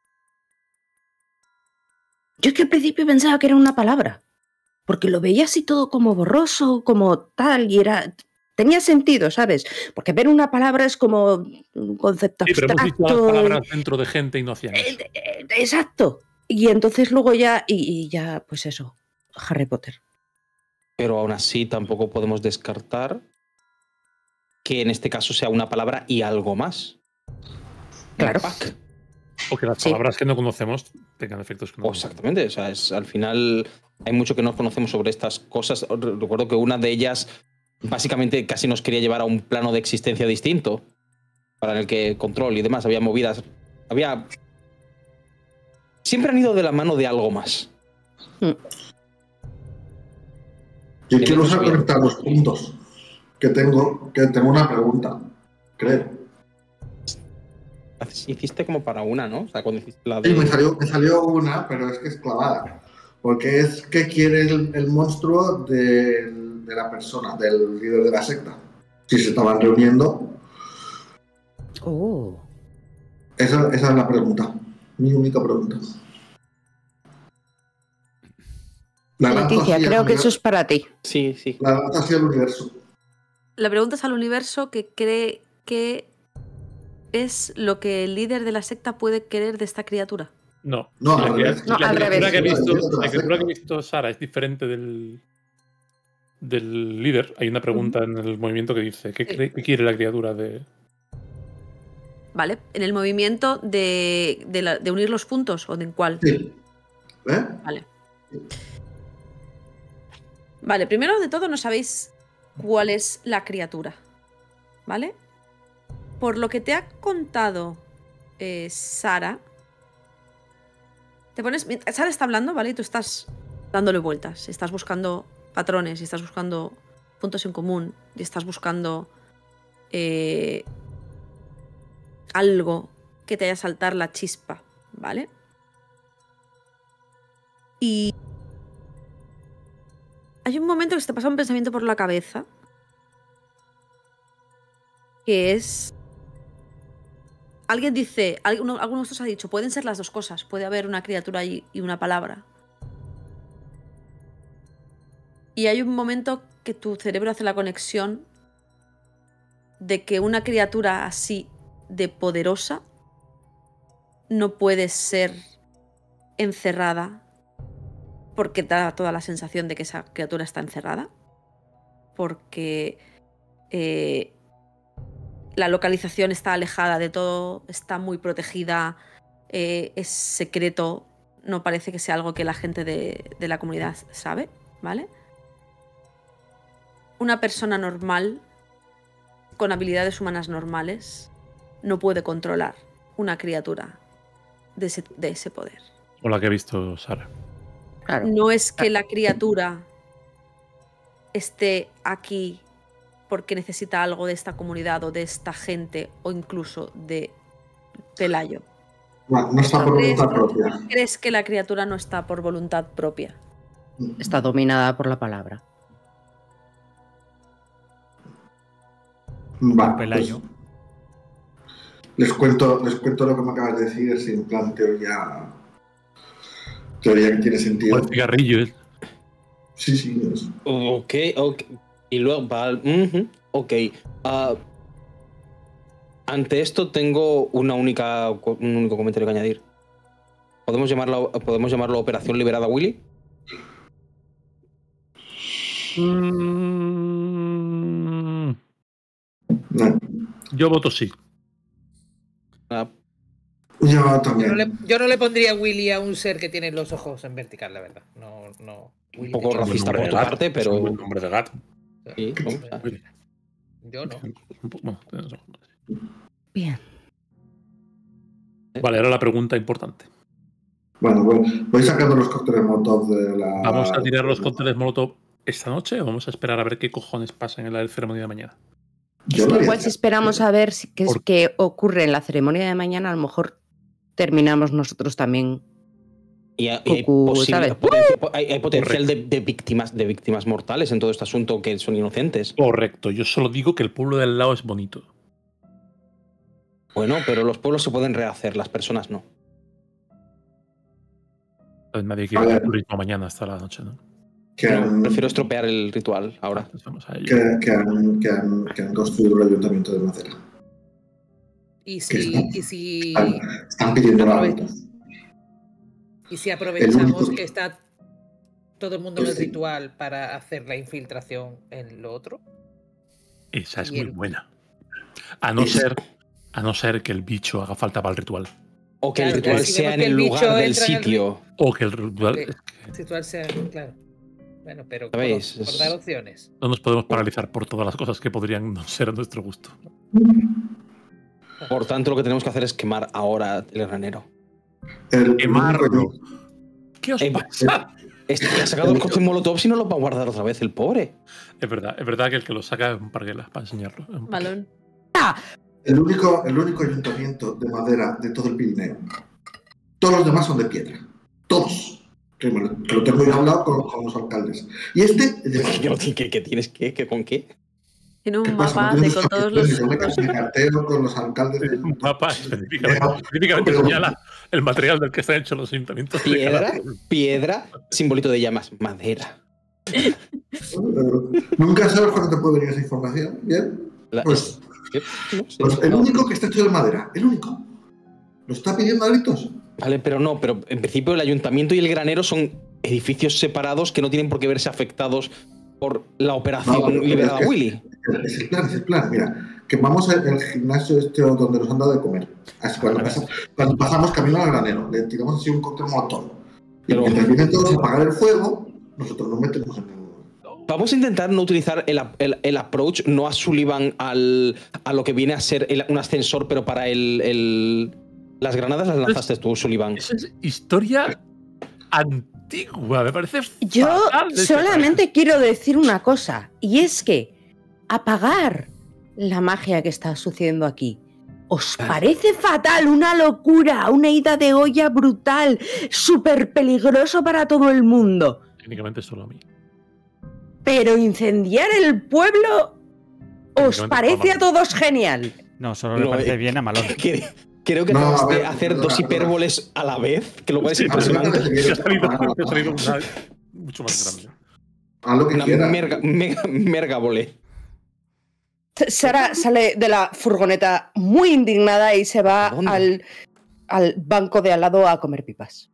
Yo es que al principio pensaba que era una palabra. Porque lo veía así todo como borroso, como tal, y era. Tenía sentido, ¿sabes? Porque ver una palabra es como un concepto Sí, pero hemos visto las abstracto. palabras dentro de gente y no hacían eso. Eh, eh, Exacto. Y entonces luego ya, y, y ya, pues eso, Harry Potter. Pero aún así tampoco podemos descartar que en este caso sea una palabra y algo más. Claro. Pack. O que las Sí. palabras que no conocemos tengan efectos que no O exactamente, o sea, es, al final hay mucho que no conocemos sobre estas cosas. Re- Recuerdo que una de ellas básicamente casi nos quería llevar a un plano de existencia distinto, para el que control y demás, había movidas, había... Siempre han ido de la mano de algo más. Yo Que quiero me usar bien. conectar los puntos que tengo, que tengo una pregunta, creo. Hiciste como para una, ¿no? O sea, cuando hiciste la Sí, me de... salió, me salió una, pero es que es clavada. Porque es qué quiere el, el monstruo del- de la persona, del líder de la secta. Si se estaban reuniendo, Oh. esa, esa es la pregunta. Mi única pregunta. La lanzo Leticia, así al creo que eso universo. es para ti. Sí, sí. La lanzo así al universo. La pregunta es al universo que cree que es lo que el líder de la secta puede querer de esta criatura. No. No, la, al cria- revés. No, la al criatura revés. que he visto, El líder de la la criatura que he secta. visto Sara es diferente del, del líder. Hay una pregunta en el movimiento que dice: ¿qué, Sí. cree- qué quiere la criatura de...? ¿Vale? En el movimiento de, de, la- de unir los puntos o de en cuál. Sí. ¿Eh? Vale. Vale, primero de todo no sabéis cuál es la criatura. ¿Vale? Por lo que te ha contado eh, Sara. Te pones. Sara está hablando, ¿vale? Y tú estás dándole vueltas. Estás buscando patrones, y estás buscando puntos en común, y estás buscando eh, algo que te haya saltar la chispa, ¿vale? Y hay un momento que se te pasa un pensamiento por la cabeza que es... Alguien dice, alguno, alguno de nosotros ha dicho, pueden ser las dos cosas, puede haber una criatura y, y una palabra. Y hay un momento que tu cerebro hace la conexión de que una criatura así de poderosa no puede ser encerrada porque da toda la sensación de que esa criatura está encerrada, porque eh, la localización está alejada de todo, está muy protegida, eh, es secreto, no parece que sea algo que la gente de, de la comunidad sabe, ¿vale? Una persona normal, con habilidades humanas normales, no puede controlar una criatura de ese, de ese poder. O la que he visto Sara. Claro. No es que la criatura esté aquí porque necesita algo de esta comunidad o de esta gente o incluso de Pelayo. No, no está por voluntad propia. ¿Crees que la criatura no está por voluntad propia? Está dominada por la palabra. Va, Pelayo. pues, les cuento, les cuento lo que me acabas de decir, así en plan teoría. Teoría que tiene O sentido. el cigarrillo. ¿eh? Sí, sí, es. Ok, ok. Y luego va. ujú, ok. Ah, ante esto tengo una única, un único comentario que añadir. ¿Podemos llamarlo, ¿podemos llamarlo Operación Liberada Willy? Mm, No. yo voto sí. Ah, Yo Yo no, también. le, yo no le pondría Willy a un ser que tiene los ojos en vertical, la verdad. No, no. un Willy poco te choca. racista Nombre por de tu gato, parte, es pero. un buen nombre de gato. Sí, ¿no? O sea, Willy. Yo no. Un poco- bueno, tienes razón. Bien. Vale, ahora la pregunta importante. Bueno, voy, voy sacando los cócteles Molotov de la. Vamos a tirar los cócteles Molotov esta noche o vamos a esperar a ver qué cojones pasa en la ceremonia de mañana? Yo lo Igual haría. si esperamos a ver si- qué es Por- que ocurre en la ceremonia de mañana, a lo mejor terminamos nosotros también. Y, hay, y hay Cucú, posible- ¿sabes? potencia- hay- hay potencial de, de víctimas, de víctimas mortales en todo este asunto que son inocentes. Correcto, yo solo digo que el pueblo del lado es bonito. Bueno, pero los pueblos se pueden rehacer, las personas no. Entonces nadie quiere A que ver. el turismo mañana hasta la noche, ¿no? Que No, han, prefiero estropear el ritual ahora. Entonces vamos a ello. que, que han, que han, que han construido el ayuntamiento de madera. Y Que si, están- y si, Están, están pidiendo la Aprove- alta. y si aprovechamos único- que está todo el mundo en el Este. ritual para hacer la infiltración en lo otro. Esa es y muy el- buena. A no Es- ser, a no ser que el bicho haga falta para el ritual. O que Claro, el ritual si sea vemos en que el el bicho lugar del entra en el sitio. O que el ritual. Que- es que El ritual sea, claro. Bueno, pero ¿Sabéis? por, por Es- dar opciones. no nos podemos paralizar por todas las cosas que podrían no ser a nuestro gusto. Por tanto, lo que tenemos que hacer es quemar ahora el granero. El, el Quemarlo. único- ¿Qué os Eh, pasa? Este que ha sacado el coche molotov si no lo va a guardar otra vez, el pobre. Es verdad, es verdad que el que lo saca es un parguela para enseñarlo. Es un- Balón. El único, el único ayuntamiento de madera de todo el Pirineo. Todos los demás son de piedra. Todos. Que, me lo, que lo tengo ya hablado con, con los alcaldes. Y este es de ¿Qué, no- qué- qué tienes que? ¿Qué, ¿Con qué? Tiene ¿Qué un pasa? mapa ¿No de tienes con todos los. Yo me, los- me carteo con los alcaldes. de- Un mapa específicamente, específicamente Pero- señala el material del que están hechos los ayuntamientos. de cada Piedra, pueblo. piedra, simbolito de llamas, madera. Nunca sabes cuándo te puede venir esa información. Bien. La- Pues, no sé, pues el no. único que está hecho de madera. El único. ¿Lo está pidiendo a gritos? Vale, pero no, pero en principio el ayuntamiento y el granero son edificios separados que no tienen por qué verse afectados por la operación No, pero liberada es que- Willy. Es el plan, es el plan. Mira, que vamos al al gimnasio este donde nos han dado de comer. Así, cuando, Vale, pasa- cuando pasamos camino al granero, le tiramos así un cóctel molotov. Y Pero- mientras vienen todos a apagar el fuego, nosotros nos metemos en el... Vamos a intentar no utilizar el, ap- el- el approach, no a Sullivan, al, a lo que viene a ser el- un ascensor, pero para el, el- las granadas las lanzaste tú, Sullivan. Esa es historia antigua, me parece. Yo fatal de solamente quiero decir una cosa, y es que apagar la magia que está sucediendo aquí. ¿Os parece fatal, una locura, una ida de olla brutal, súper peligroso para todo el mundo? Técnicamente solo a mí. Pero incendiar el pueblo, ¿os Técnicamente parece para a todos genial? No, solo le No, parece eh, bien a Malón. Que- Creo que No, acabas a ver, de hacer perdona, dos perdona. hipérboles a la vez, que lo cual es Sí, impresionante. Me ha salido, me ha salido una mucho más grande. A lo que Una quiera. merga, mega, mergabole. Sara sale de la furgoneta muy indignada y se va ¿Dónde? al, al banco de al lado a comer pipas.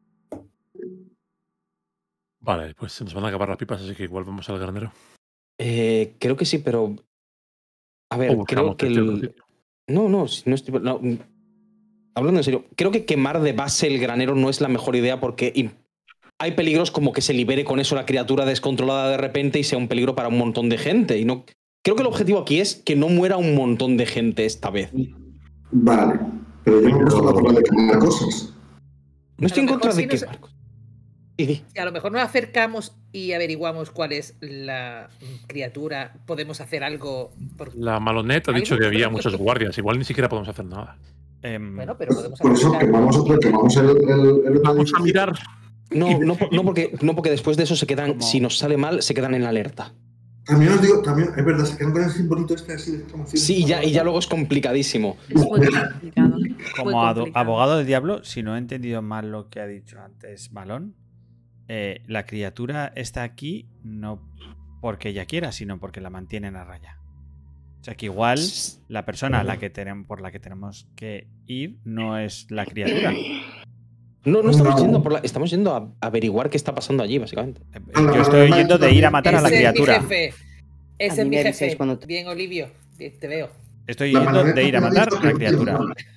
Vale, pues se nos van a acabar las pipas, así que igual vamos al granero. Eh, creo que sí, pero. A ver, O creo buscamos que. este otro El... sitio. No, no, si no estoy. no, mm, hablando en serio, creo que quemar de base el granero no es la mejor idea porque im- hay peligros como que se libere con eso la criatura descontrolada de repente y sea un peligro para un montón de gente. Y no. Creo que el objetivo aquí es que no muera un montón de gente esta vez. Vale. Pero yo me he puesto la forma de quemar cosas. No estoy en mejor contra sí de nos- quemar cosas. Sí, sí. Si a lo mejor nos acercamos y averiguamos cuál es la criatura, podemos hacer algo. Por... La Maloneta ha Ahí dicho no que había podemos muchos hacer- guardias, igual ni siquiera podemos hacer nada. Em, Bueno, pero podemos Por eso averiguar. quemamos otro, quemamos el, el, el otro Vamos a edificio. mirar. No, no, por- no, porque, no porque después de eso se quedan, Como- si nos sale mal, se quedan en alerta. También os digo, también, es verdad, se quedan con el simbolito este así de exclamación. Sí, y ya, y ya luego es complicadísimo. Es muy complicado. Muy Como ado- complicado. abogado del diablo, si no he entendido mal lo que ha dicho antes Malón, eh, la criatura está aquí no porque ella quiera, sino porque la mantienen a raya. O sea que igual la persona a la que tenemos, por la que tenemos que ir no es la criatura. No, no estamos No. yendo por la, estamos yendo a averiguar qué está pasando allí, básicamente. Eh, Ah, Yo estoy no, yendo de ir a matar a la Ese criatura. Es mi jefe. Ese A es mí mi me jefe. dices cuando te- Bien, Olivio. Bien, te veo. Estoy La yendo manera- de ir a matar a la que- criatura.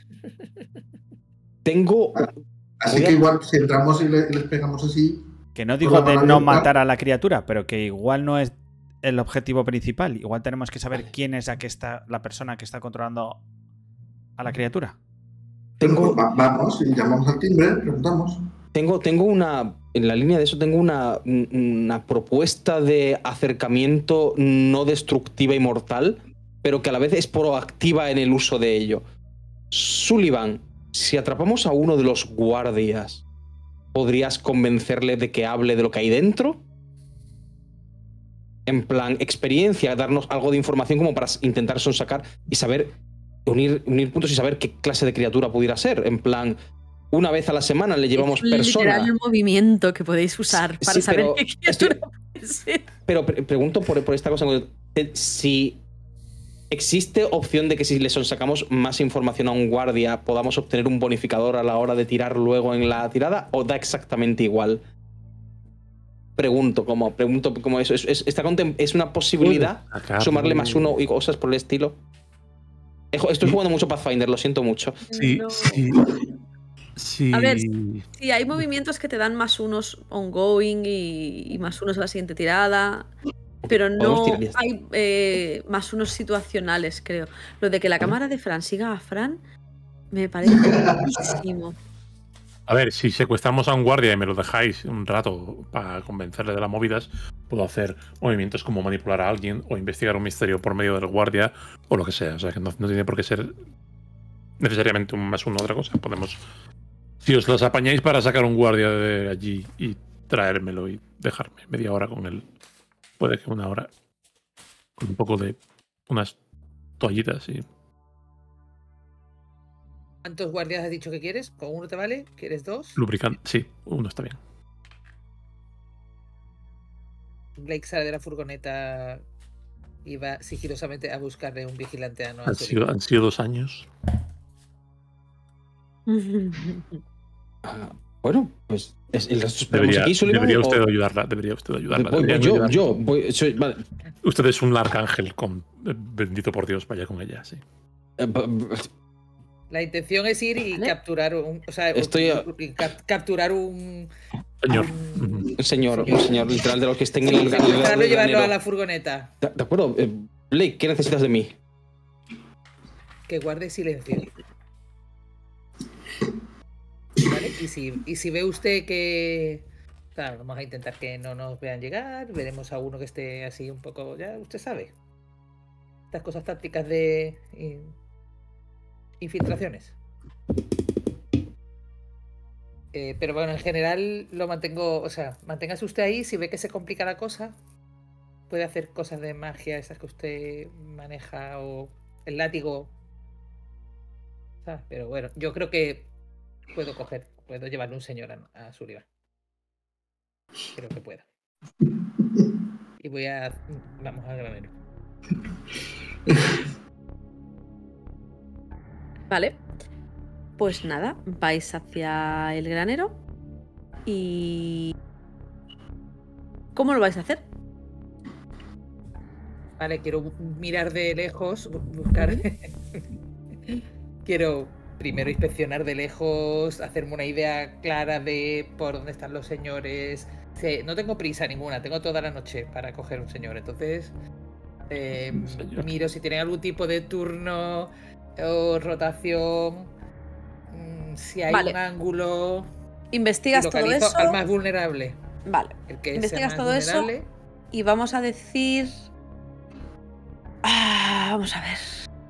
Tengo. Así Voy a- que igual, si entramos y, le- y les pegamos así, Que no digo Con la de mano no abierta. matar a la criatura, pero que igual no es el objetivo principal. Igual tenemos que saber quién es la, que está, la persona que está controlando a la criatura. Tengo. pues va- vamos y llamamos al timbre, preguntamos. Tengo, tengo una. En la línea de eso, tengo una, una propuesta de acercamiento no destructiva y mortal, pero que a la vez es proactiva en el uso de ello. Sullivan, si atrapamos a uno de los guardias, ¿podrías convencerle de que hable de lo que hay dentro? En plan, experiencia, darnos algo de información como para intentar sonsacar y saber, unir, unir puntos y saber qué clase de criatura pudiera ser. En plan, una vez a la semana le llevamos es persona. literal el movimiento que podéis usar para Sí, saber pero qué criatura puede ser. Pero pre pregunto por, por esta cosa, si existe opción de que si le sacamos más información a un guardia podamos obtener un bonificador a la hora de tirar luego en la tirada, o da exactamente igual. Pregunto cómo, pregunto cómo eso. ¿Es, es, está ¿Es una posibilidad sumarle más uno y cosas por el estilo? Estoy jugando mucho Pathfinder, lo siento mucho. Sí, No. sí. Sí. A ver, sí, hay movimientos que te dan más unos ongoing y, y más unos a la siguiente tirada, pero no hay eh, más unos situacionales, creo. Lo de que la cámara de Fran siga a Fran me parece muchísimo. A ver, si secuestramos a un guardia y me lo dejáis un rato para convencerle de las movidas, puedo hacer movimientos como manipular a alguien o investigar un misterio por medio del guardia o lo que sea. O sea, que no, no tiene por qué ser necesariamente un más uno u otra cosa. Podemos... Si os las apañáis para sacar un guardia de allí y traérmelo y dejarme media hora con él, puede que una hora, con un poco de unas toallitas y... ¿Cuántos guardias has dicho que quieres? ¿Con uno te vale? ¿Quieres dos? Lubricante, sí, uno está bien. Blake sale de la furgoneta y va sigilosamente a buscarle un vigilante a Noah. Han sido, han sido dos años. Ah, bueno, pues es, el resto debería, aquí, Sullivan, debería usted o... ayudarla. Debería usted ayudarla. Voy, debería yo, ayudarla. yo, voy, soy, vale. Usted es un arcángel con bendito por Dios, vaya con ella, sí. Eh, La intención es ir y ¿Vale? capturar un, o sea, Estoy a... un, cap, capturar un señor, un, un señor, un señor literal de los que estén sí, en el secuestrarlo y llevarlo granero. a la furgoneta. De, de acuerdo, eh, Blake, ¿qué necesitas de mí? Que guarde silencio. ¿Vale? Y si, y si ve usted que... Claro, vamos a intentar que no nos vean llegar, veremos a uno que esté así un poco... Ya usted sabe. Estas cosas tácticas de... infiltraciones. Eh, pero bueno, en general lo mantengo... O sea, manténgase usted ahí. Si ve que se complica la cosa, puede hacer cosas de magia, esas que usted maneja, o el látigo. ¿Sabes? Pero bueno, yo creo que puedo coger, puedo llevarle un señor a, a Sullivan. Creo que pueda. Y voy a... Vamos al granero. Vale. Pues nada, vais hacia el granero. Y... ¿Cómo lo vais a hacer? Vale, quiero mirar de lejos, buscar... Quiero primero inspeccionar de lejos, hacerme una idea clara de por dónde están los señores. Sí, no tengo prisa ninguna, tengo toda la noche para coger un señor. Entonces, eh, señor. miro si tienen algún tipo de turno o rotación, si hay Vale. un ángulo. Investigas y todo localizo eso. al más vulnerable. Vale. El que sea Investigas más todo eso. vulnerable. Y vamos a decir... Ah, vamos a ver.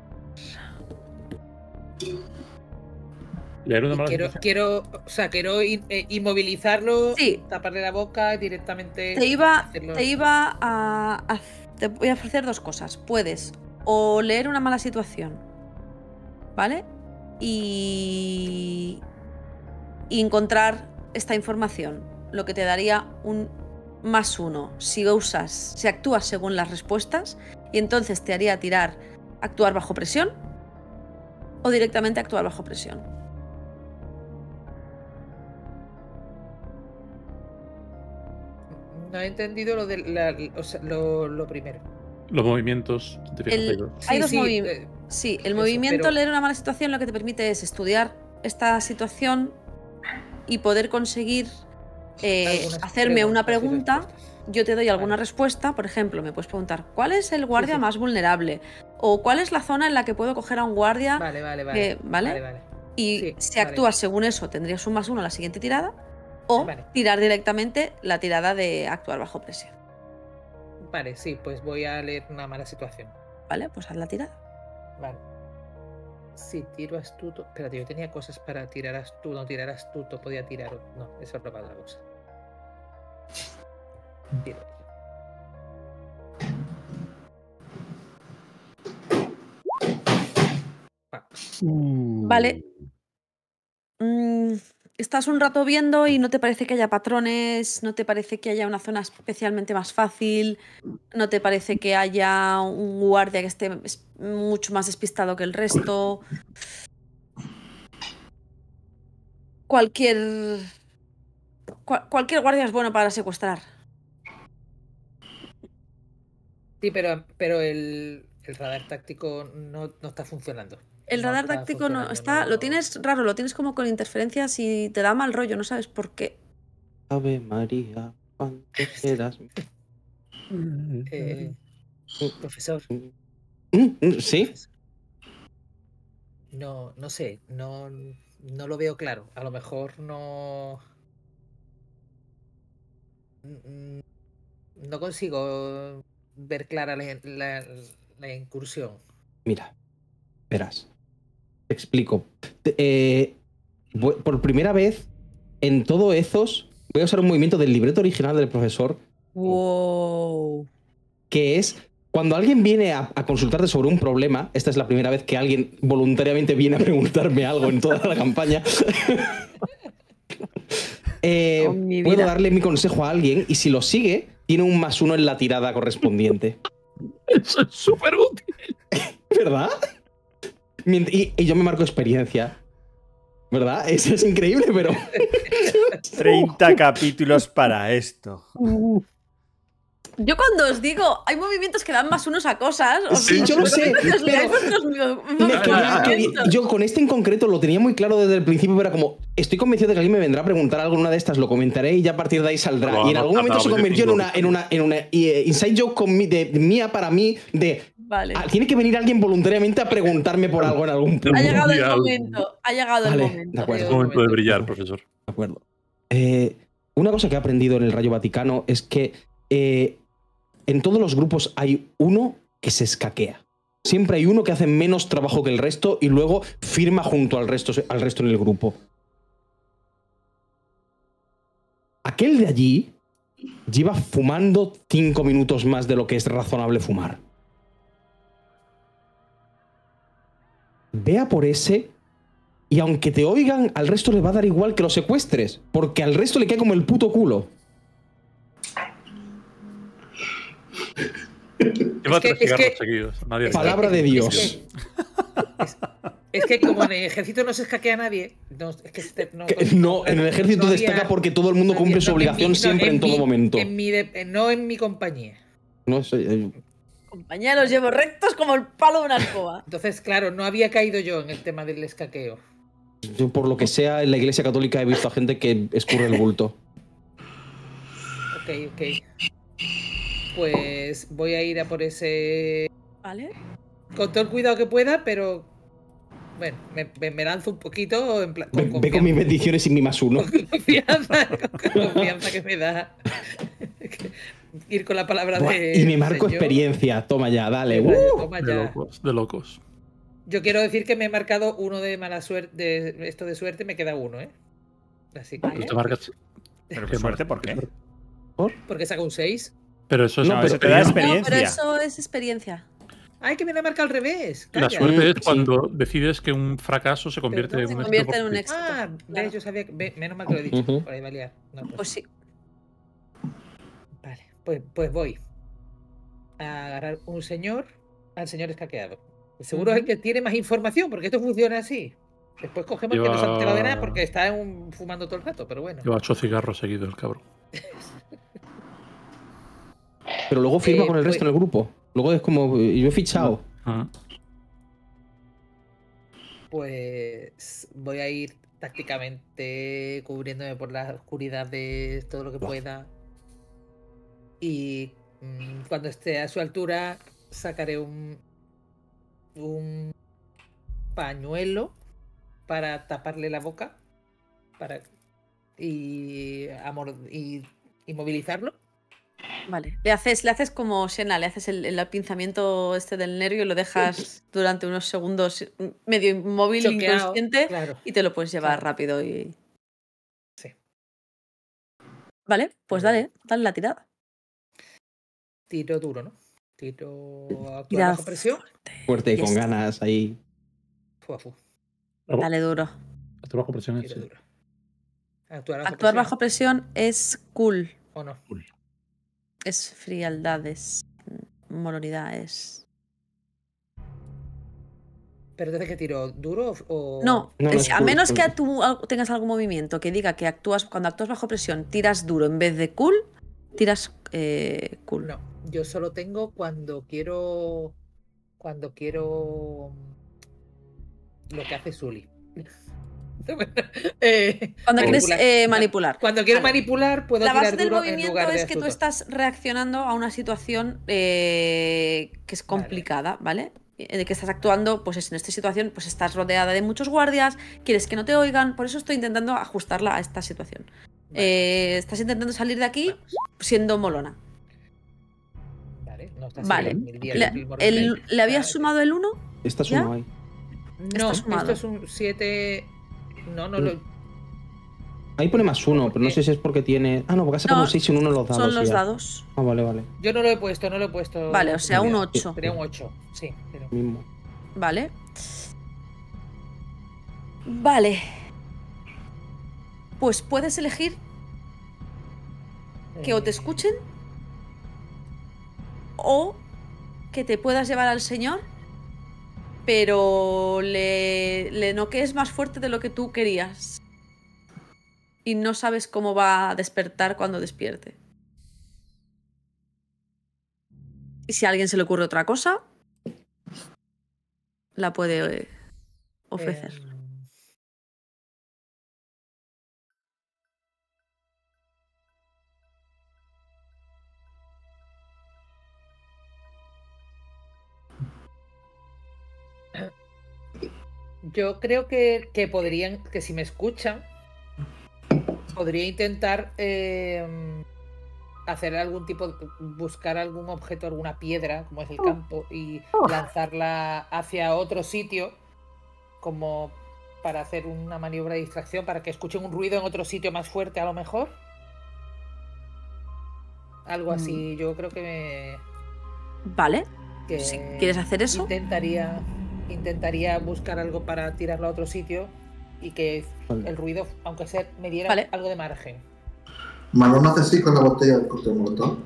¿Leer una Y mala quiero, situación? quiero, o sea, quiero in- eh, inmovilizarlo, Sí. taparle la boca y directamente Te iba, hacerlo- te iba a, a- Te voy a ofrecer dos cosas. Puedes o leer una mala situación, ¿vale? Y, y encontrar esta información, lo que te daría un más uno si usas, si actúas según las respuestas, y entonces te haría tirar actuar bajo presión o directamente actuar bajo presión. No he entendido lo de la, o sea, lo, lo primero. Los movimientos. ¿te fijas, El- Pedro? Hay Sí, dos sí, movi- eh, Sí, el eso, movimiento, pero- leer una mala situación, lo que te permite es estudiar esta situación y poder conseguir eh, algunas hacerme una preguntas y pregunta. respuestas. Yo te doy alguna Vale. respuesta, por ejemplo, me puedes preguntar, ¿cuál es el guardia sí. más vulnerable? O ¿cuál es la zona en la que puedo coger a un guardia? Vale, vale, vale. que- ¿vale? Vale, vale. Y sí, si vale. actúas según eso, tendrías un más uno a la siguiente tirada. O Vale. tirar directamente la tirada de actuar bajo presión. Vale, sí, pues voy a leer una mala situación. ¿Vale? Pues haz la tirada. Vale. Si tiro astuto. Espérate, yo tenía cosas para tirar astuto. No, tirar astuto, podía tirar. No, eso es para otra cosa. Tiro. Ah, Vale. Mm, estás un rato viendo y no te parece que haya patrones, no te parece que haya una zona especialmente más fácil, no te parece que haya un guardia que esté es- mucho más despistado que el resto. Cualquier. cual- cualquier guardia es bueno para secuestrar. Sí, pero, pero el, el radar táctico no, no está funcionando. El No radar está táctico no funcionando, está. Lo no- tienes raro, lo tienes como con interferencias y te da mal rollo, no sabes por qué. Ave María, cuánto serás. Eh, profesor, Mm, mm, ¿Sí? profesor. No, no sé, no, no lo veo claro. A lo mejor no. mm, No consigo ver clara la, la- la incursión. Mira, verás. Te explico. Te- eh, voy- por primera vez en todo Ethos voy a usar un movimiento del libreto original del profesor, Wow. que es cuando alguien viene a, a consultarte sobre un problema. Esta es la primera vez que alguien voluntariamente viene a preguntarme algo en toda la campaña. Eh, Oh, mi puedo vida. darle mi consejo a alguien y si lo sigue, tiene un más uno en la tirada correspondiente. Eso es súper útil. ¿Verdad? Mient- Y, y yo me marco experiencia. ¿Verdad? Eso es increíble, pero. treinta capítulos para esto. Yo cuando os digo, hay movimientos que dan más unos a cosas. Os Sí, os yo lo sé, recomiendo que os leáis pero- vuestros mo- No, es que yo- Ah, que movimientos. yo con este en concreto lo tenía muy claro desde el principio, pero era como, estoy convencido de que alguien me vendrá a preguntar algo en una de estas, lo comentaré y ya a partir de ahí saldrá. Lo Y en hemos algún momento se tratado convirtió en de una, en una, en una eh, inside joke con mi- de, mía para mí de, Vale. ah, tiene que venir alguien voluntariamente a preguntarme por algo en algún punto. Ha llegado el Mundial. momento. Ha llegado Vale, el de momento. acuerdo. Es momento de brillar, profesor. De acuerdo. Eh, una cosa que he aprendido en el Rayo Vaticano es que eh, en todos los grupos hay uno que se escaquea. Siempre hay uno que hace menos trabajo que el resto y luego firma junto al resto, al resto en el grupo. Aquel de allí lleva fumando cinco minutos más de lo que es razonable fumar. Vea por ese y aunque te oigan, al resto le va a dar igual que lo secuestres, porque al resto le cae como el puto culo. Lleva Es que- tres es cigarros que- seguidos. Nadie es le que- Palabra de es Dios. que- Es, es que como en el ejército no se escaquea a nadie. No, es que este- no, Que no, en el ejército no había- destaca porque todo el mundo no cumple había- su no, obligación mi- no, siempre en todo mi- momento. en mi de- eh, no en mi compañía. No sé, eh, Compañía, los llevo rectos como el palo de una escoba. Entonces, claro, no había caído yo en el tema del escaqueo. yo por lo que sea, en la iglesia católica he visto a gente que escurre el bulto. Ok, ok. Pues voy a ir a por ese. ¿Vale? Con todo el cuidado que pueda, pero. Bueno, me, me- me lanzo un poquito en plan. Ve, Con ve con mis confianza. bendiciones y mi más uno. Con confianza, con confianza que me da. Ir con la palabra Buah, de. y me marco señor. experiencia. Toma ya, dale. Vale, ¡Uh! toma De ya. locos, de locos. Yo quiero decir que me he marcado uno de mala suerte. De esto de suerte me queda uno, ¿eh? Así que. Vale. Te marcas- Pero ¿Qué qué suerte, marcas? ¿por qué? Porque saca un seis. Pero eso es No, No, pero- eso te da pero- No, pero experiencia. eso es experiencia. Ay, que me la marca al revés. La Calla. suerte Mm, es sí. cuando decides que un fracaso se convierte en Se un convierte éxito en un por ti. éxito. Ah, Claro. ves, yo sabía que. ve, menos mal que lo he dicho. Ujú. Por ahí valía. No, pues, Pues sí. Vale, pues, pues voy a agarrar un señor al señor escaqueado. Seguro es el que tiene más información, porque esto funciona así. Después cogemos el que no se ha enterado de nada porque está un- fumando todo el rato, pero bueno. Lleva ocho cigarros seguidos, el cabrón. Pero luego firma Eh, con el resto pues- en el grupo. Luego es como, eh, yo he fichado. Ah. Pues voy a ir tácticamente cubriéndome por la oscuridad de todo lo que Buah. pueda. Y mm, cuando esté a su altura, sacaré un, un pañuelo para taparle la boca. Para y, amor, y inmovilizarlo. Vale. Le haces, le haces como Shena, le haces el, el apinzamiento este del nervio y lo dejas durante unos segundos medio inmóvil, Choqueado, inconsciente, claro. y te lo puedes llevar Claro. rápido y. Sí. Vale, pues dale, dale la tirada. Tiro duro, ¿no? Tiro actuar Tirada bajo presión. Fuerte y con Yes. ganas ahí. Fu, fu, Dale duro. Esto bajo presión es. tiro duro. Actuar bajo Actuar presión. bajo presión es cool. ¿O no? Es frialdad, es moronidad, es. ¿Pero entonces qué tiro? ¿Duro o...? No, No, no, es- es a cool, menos cool. que tú al- tengas algún movimiento que diga que actúas cuando actúas bajo presión, tiras duro en vez de cool, tiras eh, cool. No, yo solo tengo cuando quiero... Cuando quiero... Lo que hace Sully. Eh, Cuando quieres manipular. eh, manipular. Cuando quiero Vale. manipular, puedo La base tirar del duro en movimiento lugar de es que tú astuto. estás reaccionando a una situación eh, que es complicada, ¿vale? En el que estás actuando, pues es- en esta situación, pues estás rodeada de muchos guardias, quieres que no te oigan, por eso estoy intentando ajustarla a esta situación. Vale, Eh, estás intentando salir de aquí siendo molona. vale, no está Vale. así, mil días Le, de Gilmore el- Girls. ¿le habías Ah, sumado el uno? Está ¿Ya? sumado ahí. No, está sumado. esto es un siete... No, no lo... Ahí pone más uno, pero no sé si es porque tiene. Ah, no, porque ha sacado No, un seis y un uno en los dados. Son los ya. dados. Ah, vale, vale. Yo no lo he puesto, no lo he puesto. Vale, o sea, un Sería- ocho. Sería un ocho, sí. Pero... Mismo. Vale. Vale. Pues puedes elegir que o te Eh, escuchen o que te puedas llevar al señor, pero le, le noquees más fuerte de lo que tú querías. Y no sabes cómo va a despertar cuando despierte. Y si a alguien se le ocurre otra cosa, la puede eh, ofrecer. em, Yo creo que, que podrían, que si me escuchan, podría intentar em, hacer algún tipo, de- buscar algún objeto, alguna piedra, como es el campo, y lanzarla hacia otro sitio, como para hacer una maniobra de distracción, para que escuchen un ruido en otro sitio más fuerte a lo mejor. Algo así, yo creo que, Vale. que Si quieres hacer eso. Intentaría, intentaría buscar algo para tirarlo a otro sitio y que Vale. el ruido, aunque sea, me diera Vale. algo de margen. Malón hace así con la botella del cóctel molotov.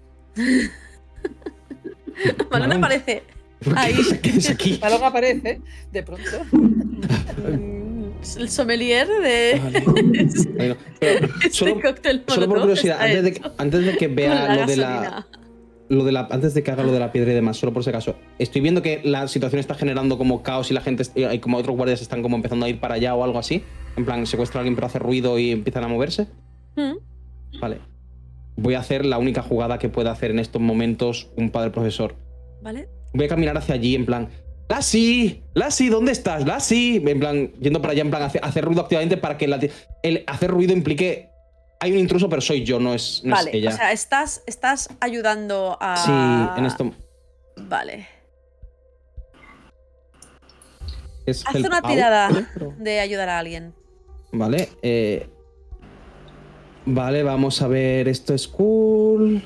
Bueno, no Malón. aparece. ¿Por qué Ahí. ¿Qué es aquí? Algo aparece, de pronto. Mm, El sommelier de Vale. Bueno, pero este solo, cóctel solo por molotov curiosidad, está antes de, hecho que, antes de que con vea la lo de la. gasolina. Lo de la, antes de que haga lo de la piedra y demás, solo por si acaso, estoy viendo que la situación está generando como caos y la gente, y como otros guardias están como empezando a ir para allá o algo así. En plan, secuestra a alguien pero hace ruido y empiezan a moverse. Mm, Vale. Voy a hacer la única jugada que pueda hacer en estos momentos un padre profesor. Vale. Voy a caminar hacia allí en plan, Lassie, Lassie, ¿dónde estás? Lassie. En plan, yendo para allá en plan, hacer, hacer ruido activamente para que la, el hacer ruido implique, hay un intruso pero soy yo, no es, no Vale. es ella. O sea, estás, estás ayudando a. Sí, en esto Vale. es Haz help una out, tirada ¿vale? Pero- de ayudar a alguien. Vale, eh, vale, vamos a ver, esto es cool.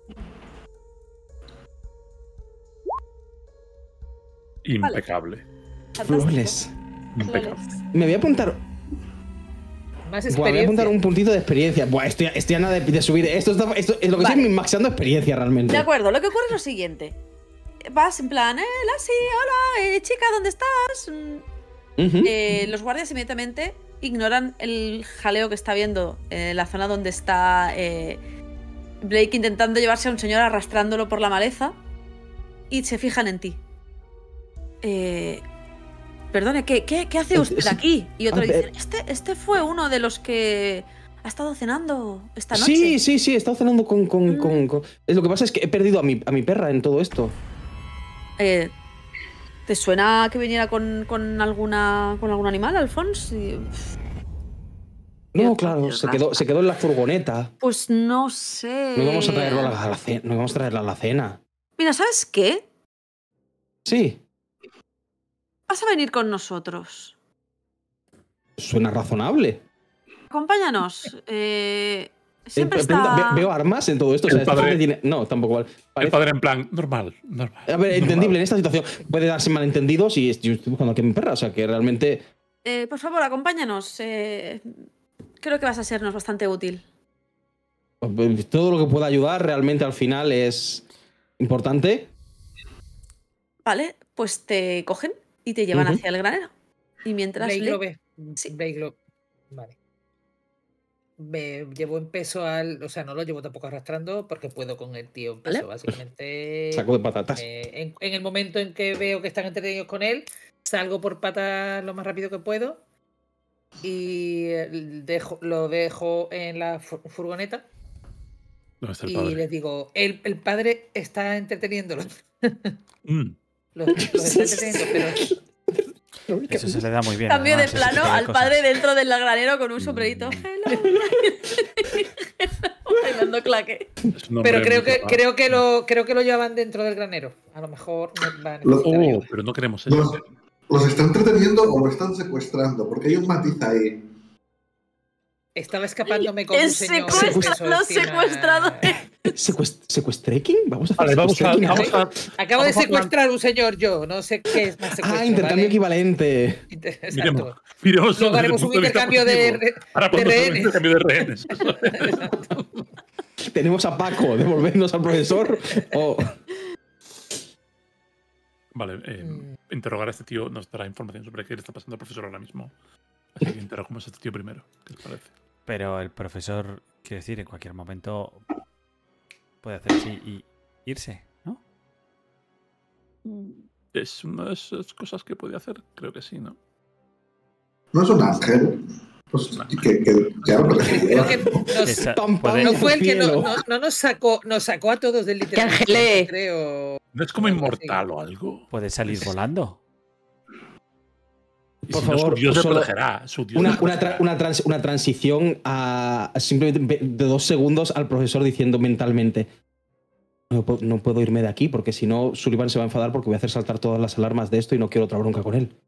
Impecable. Fantástico. Flawless. Impecable. Flawless. Me voy a apuntar, Más buah, voy a apuntar experiencia. un puntito de experiencia. Buah, estoy, estoy a nada de, de subir. Esto, está- esto es lo que Vale. estoy maxando experiencia realmente. De acuerdo, lo que ocurre es lo siguiente. Vas en plan, eh, Lassie, hola, eh, chica, ¿dónde estás? Mm, Ujú. eh, los guardias inmediatamente ignoran el jaleo que está viendo en la zona donde está eh, Blake intentando llevarse a un señor arrastrándolo por la maleza y se fijan en ti. Eh, perdone, ¿qué, qué, qué hace Es- usted es- aquí? Y otro a dice, ver. este, este fue uno de los que ha estado cenando esta noche. Sí, sí, sí, he estado cenando con, con, Mm. con- con- Es lo que pasa es que he perdido a mi, a mi perra en todo esto. Eh, ¿Te suena que viniera con, con alguna con algún animal, Alphonse? Y- No, claro, se quedó, se quedó en la furgoneta. Pues no sé. No íbamos a traerlo a la, a la cena. No íbamos a traerla a la cena. Mira, ¿sabes qué? Sí, Vas a venir con nosotros. suena razonable. Acompáñanos. Eh, Eh, siempre pregunta, está... ve- Veo armas en todo esto. O sea, El esta padre- gente tiene- No, tampoco vale. El Parece- padre en plan, normal, normal. A ver, entendible, en esta situación puede darse malentendidos y yo estoy buscando aquí a mi perra. O sea, que realmente. Eh, por favor, acompáñanos. Eh, creo que vas a sernos bastante útil. Todo lo que pueda ayudar realmente al final es importante. Vale, pues te cogen y te llevan Ujú. hacia el granero. Y mientras Blake le- lo ve. Sí. Blake lo... Vale. Me llevo en peso al... O sea, no lo llevo tampoco arrastrando porque puedo con el tío en peso. Vale. Básicamente... Saco de patatas. eh, en, en el momento en que veo que están entretenidos con él, salgo por patas lo más rápido que puedo y eh, dejo, lo dejo en la fu- furgoneta ¿Dónde está el y padre? les digo, el, el padre está entreteniéndolo. Mm. Los, los está entreteniendo, pero Eso se le da muy bien. Cambio de además, ese plano tipo de al cosas. padre dentro del granero con un Mm. sombrerito. Hello. Bailando claque. Es un hombre pero creo muy que capaz. creo que lo creo que lo llevan dentro del granero. A lo mejor nos va a Lo- necesitar Oh, ayuda. pero no queremos eso. Los, los está entreteniendo o lo están secuestrando, porque hay un matiz ahí. Estaba escapándome con un Es señor. secuestrado, peso encima. secuestrado. Secuest- ¿Secuestreking? Vamos a hacer Vale, vamos a, secuestreking vamos ahora. a- Acabo de vamos a plan- secuestrar a un señor yo. No sé qué es más secuestro. Ah, intercambio ¿vale? equivalente. Inter- Miremos, Exacto. miremos Luego desde el haremos un punto de vista intercambio de, positivo. re- Ahora de podemos hacer un rehenes. intercambio de rehenes. Exacto. Tenemos a Paco, devolvernos al profesor. O. Vale, eh, Mm. interrogar a este tío nos dará información sobre qué le está pasando al profesor ahora mismo. Así que interrogamos a este tío primero. ¿Qué os parece? Pero el profesor, quiere decir, en cualquier momento puede hacer así y irse, ¿no? Es una de esas cosas que puede hacer, creo que sí, ¿no? ¿No es un ángel? Pues que, que, que algo que Creo que nos- Esa- Pam, pam, puede- no fue el que no, cielo. no- no nos sacó, nos sacó a todos del literal. angelé! Creo. ¿No es como Algo así. inmortal o algo? puede salir volando. Y Por si no, favor, su dios le solo- protegerá. Su dios Una, le una, tra- protegerá. una, trans- una transición a simplemente ve- de dos segundos al profesor diciendo mentalmente: no, puedo- no puedo irme de aquí porque si no, Sullivan se va a enfadar porque voy a hacer saltar todas las alarmas de esto y no quiero otra bronca con él.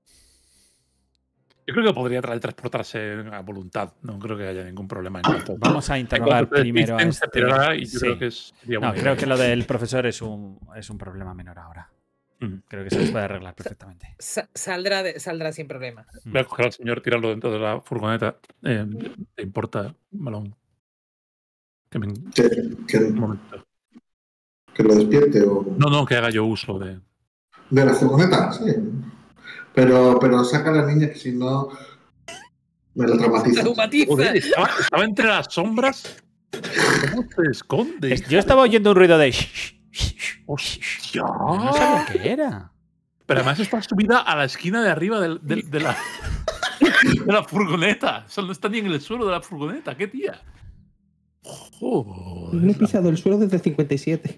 Yo creo que podría transportarse a voluntad. No creo que haya ningún problema en cuanto Vamos a en interrogar cuanto se primero a despisten, se este. pirará y yo Sí. creo que es. sería No, bueno. creo que lo del profesor es un, es un problema menor ahora. Mm. Creo que se les puede arreglar perfectamente. Sa- saldrá, de- saldrá sin problema. Voy a coger al señor, tirarlo dentro de la furgoneta. Eh, ¿Te importa, Malón? Que me... Un que, que, momento. que lo despierte o... No, no, que haga yo uso de. De la furgoneta, sí. Pero, pero saca a la niña que si no me la traumatiza. Traumatiza. Joder, estaba, estaba entre las sombras. ¿Cómo se esconde? Es- Yo estaba oyendo un ruido de... ¡Hostia! No sabía qué era. Pero además está subida a la esquina de arriba del- del- de, la, de la furgoneta. O sea, no está ni en el suelo de la furgoneta. ¡Qué tía! No he Joder. pisado el suelo desde el cincuenta y siete.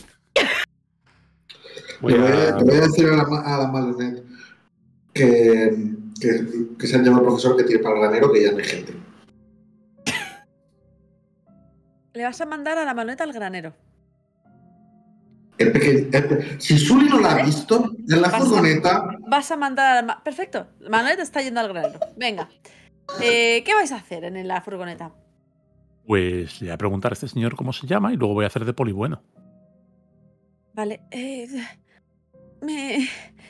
Voy Le voy, a, a- le voy a decir a la, ma- a la Malonet que, que, que se han llevado al profesor que tiene para el granero que ya no hay gente. Le vas a mandar a la maneta al granero. El pequeño, el pe- si Sully no la ha visto, en la Pasa. furgoneta, Vas a mandar a la... ma- Perfecto. Manuel está yendo al granero. Venga. Eh, ¿Qué vais a hacer en la furgoneta? Pues le voy a preguntar a este señor cómo se llama y luego voy a hacer de poli bueno. Vale. Eh, me...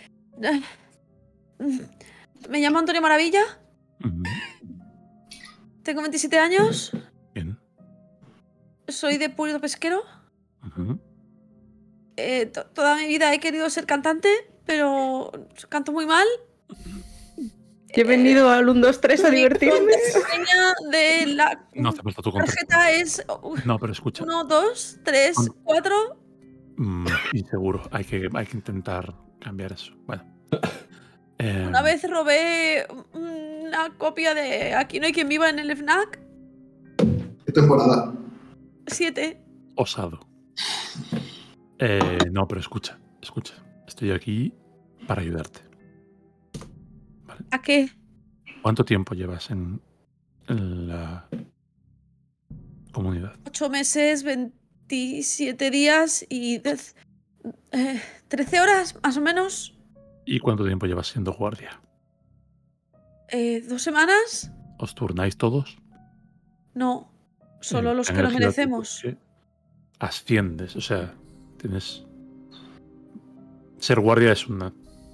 Me llamo Antonio Maravilla. Ujú. Tengo veintisiete años. Bien. Soy de Puerto Pesquero. Ujú. Eh, to- toda mi vida he querido ser cantante, pero canto muy mal. Yo he venido al uno, dos, tres a Mi divertirme. contraseña de la No hace falta tu contraseña. tarjeta es No, pero escucha. uno, dos, tres, cuatro. Mm, inseguro. Hay que, hay que intentar cambiar eso. Bueno. Eh, Una vez robé una copia de Aquí no hay quien viva en el FNAC. ¿qué temporada? Siete. Osado. Eh, no, pero escucha. Escucha. Estoy aquí para ayudarte. ¿A qué? ¿Cuánto tiempo llevas en en la comunidad? Ocho meses, veintisiete días y dez- eh, trece horas, más o menos. ¿Y cuánto tiempo llevas siendo guardia? Eh, ¿Dos semanas? ¿Os turnáis todos? No, solo Eh, los en que el lo giro merecemos. que asciendes, o sea, tienes... Ser guardia es una...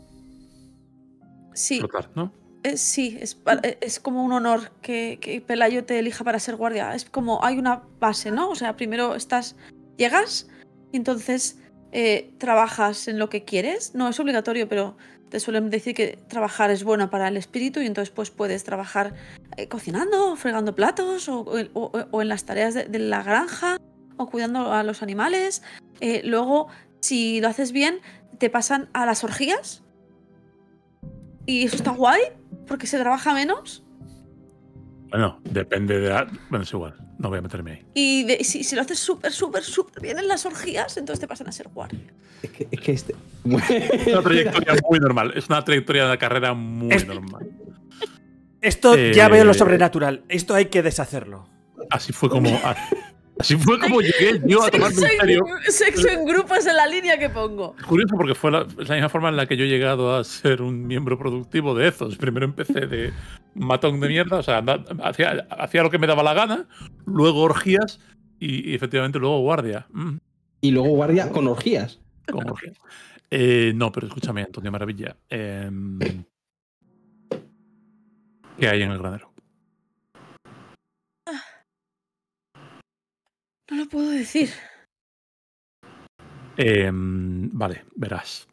Sí, Flotar, ¿no? eh, sí, es, pa- eh, es como un honor que, que Pelayo te elija para ser guardia. Es como hay una base, ¿no? O sea, primero estás, llegas y entonces eh, trabajas en lo que quieres. No es obligatorio, pero te suelen decir que trabajar es bueno para el espíritu y entonces pues puedes trabajar eh, cocinando, o fregando platos o, o- o- o en las tareas de, de la granja o cuidando a los animales. Eh, luego, si lo haces bien, te pasan a las orgías. Y eso está guay, porque se trabaja menos. Bueno, depende de la... Bueno, es igual, no voy a meterme ahí. Y de- si, si lo haces súper, súper, súper bien en las orgías, entonces te pasan a ser guardia. Es que, es que este. Es una trayectoria muy normal, es una trayectoria de carrera muy Es- normal. Esto Eh, ya veo lo sobrenatural. Esto hay que deshacerlo. Así fue como... Así fue como llegué yo a tomarme Sexo en serio. en, sexo en grupo es en la línea que pongo. Es curioso porque fue la, es la misma forma en la que yo he llegado a ser un miembro productivo de Ethos. Primero empecé de matón de mierda, o sea, anda- hacía, hacía lo que me daba la gana, luego orgías y, y efectivamente luego guardia. Mm, Y luego guardia con orgías. con orgías. Eh, no, pero escúchame, Antonio Maravilla. em, ¿Qué hay en el granero? No lo puedo decir. Em, vale, verás.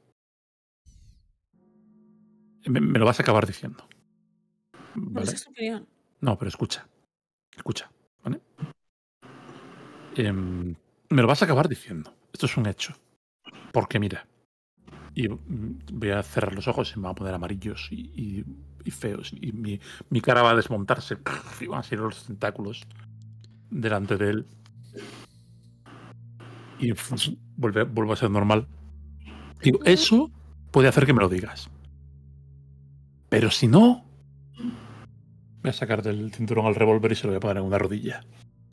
Me, me lo vas a acabar diciendo. ¿Cuál ¿Vale? es tu opinión? No, pero escucha. Escucha, ¿vale? Em, me lo vas a acabar diciendo. Esto es un hecho. Porque mira. Y mm, voy a cerrar los ojos y me va a poner amarillos y, y- y feos. Y mi, mi cara va a desmontarse. Y van a salir los tentáculos delante de él. Y pues, vuelve, vuelvo a ser normal. Digo, eso puede hacer que me lo digas. Pero si no, voy a sacar del cinturón al revólver y se lo voy a poner en una rodilla.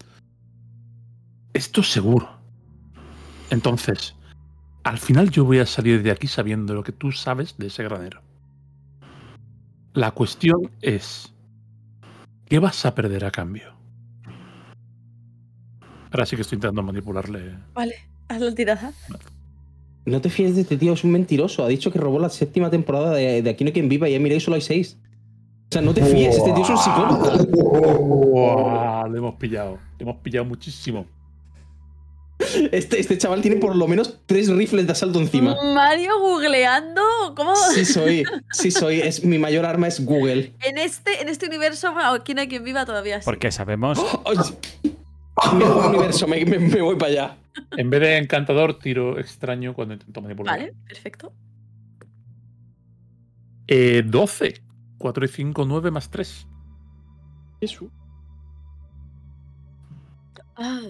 Esto es seguro. Entonces, al final yo voy a salir de aquí sabiendo lo que tú sabes de ese granero. La cuestión es, ¿qué vas a perder a cambio? Ahora sí que estoy intentando manipularle. Vale, haz la tirada. No te fíes de este tío, es un mentiroso. Ha dicho que robó la séptima temporada de, de Aquí no hay quien viva y ya miréis, solo hay seis. O sea, no te fíes, este tío es un psicólogo. ¡Wow! Lo hemos pillado. Lo hemos pillado muchísimo. Este, este chaval tiene por lo menos tres rifles de asalto encima. Mario googleando. ¿Cómo? Sí soy, sí soy. Es, mi mayor arma es Google. En este, en este universo, bueno, aquí no hay quien viva todavía. Sí. Porque sabemos. Oye, mejor universo, me, me- me voy para allá. En vez de encantador, tiro extraño cuando intento manipular. Vale, perfecto. Eh, doce. cuatro y cinco, nueve más tres. Eso. Ah.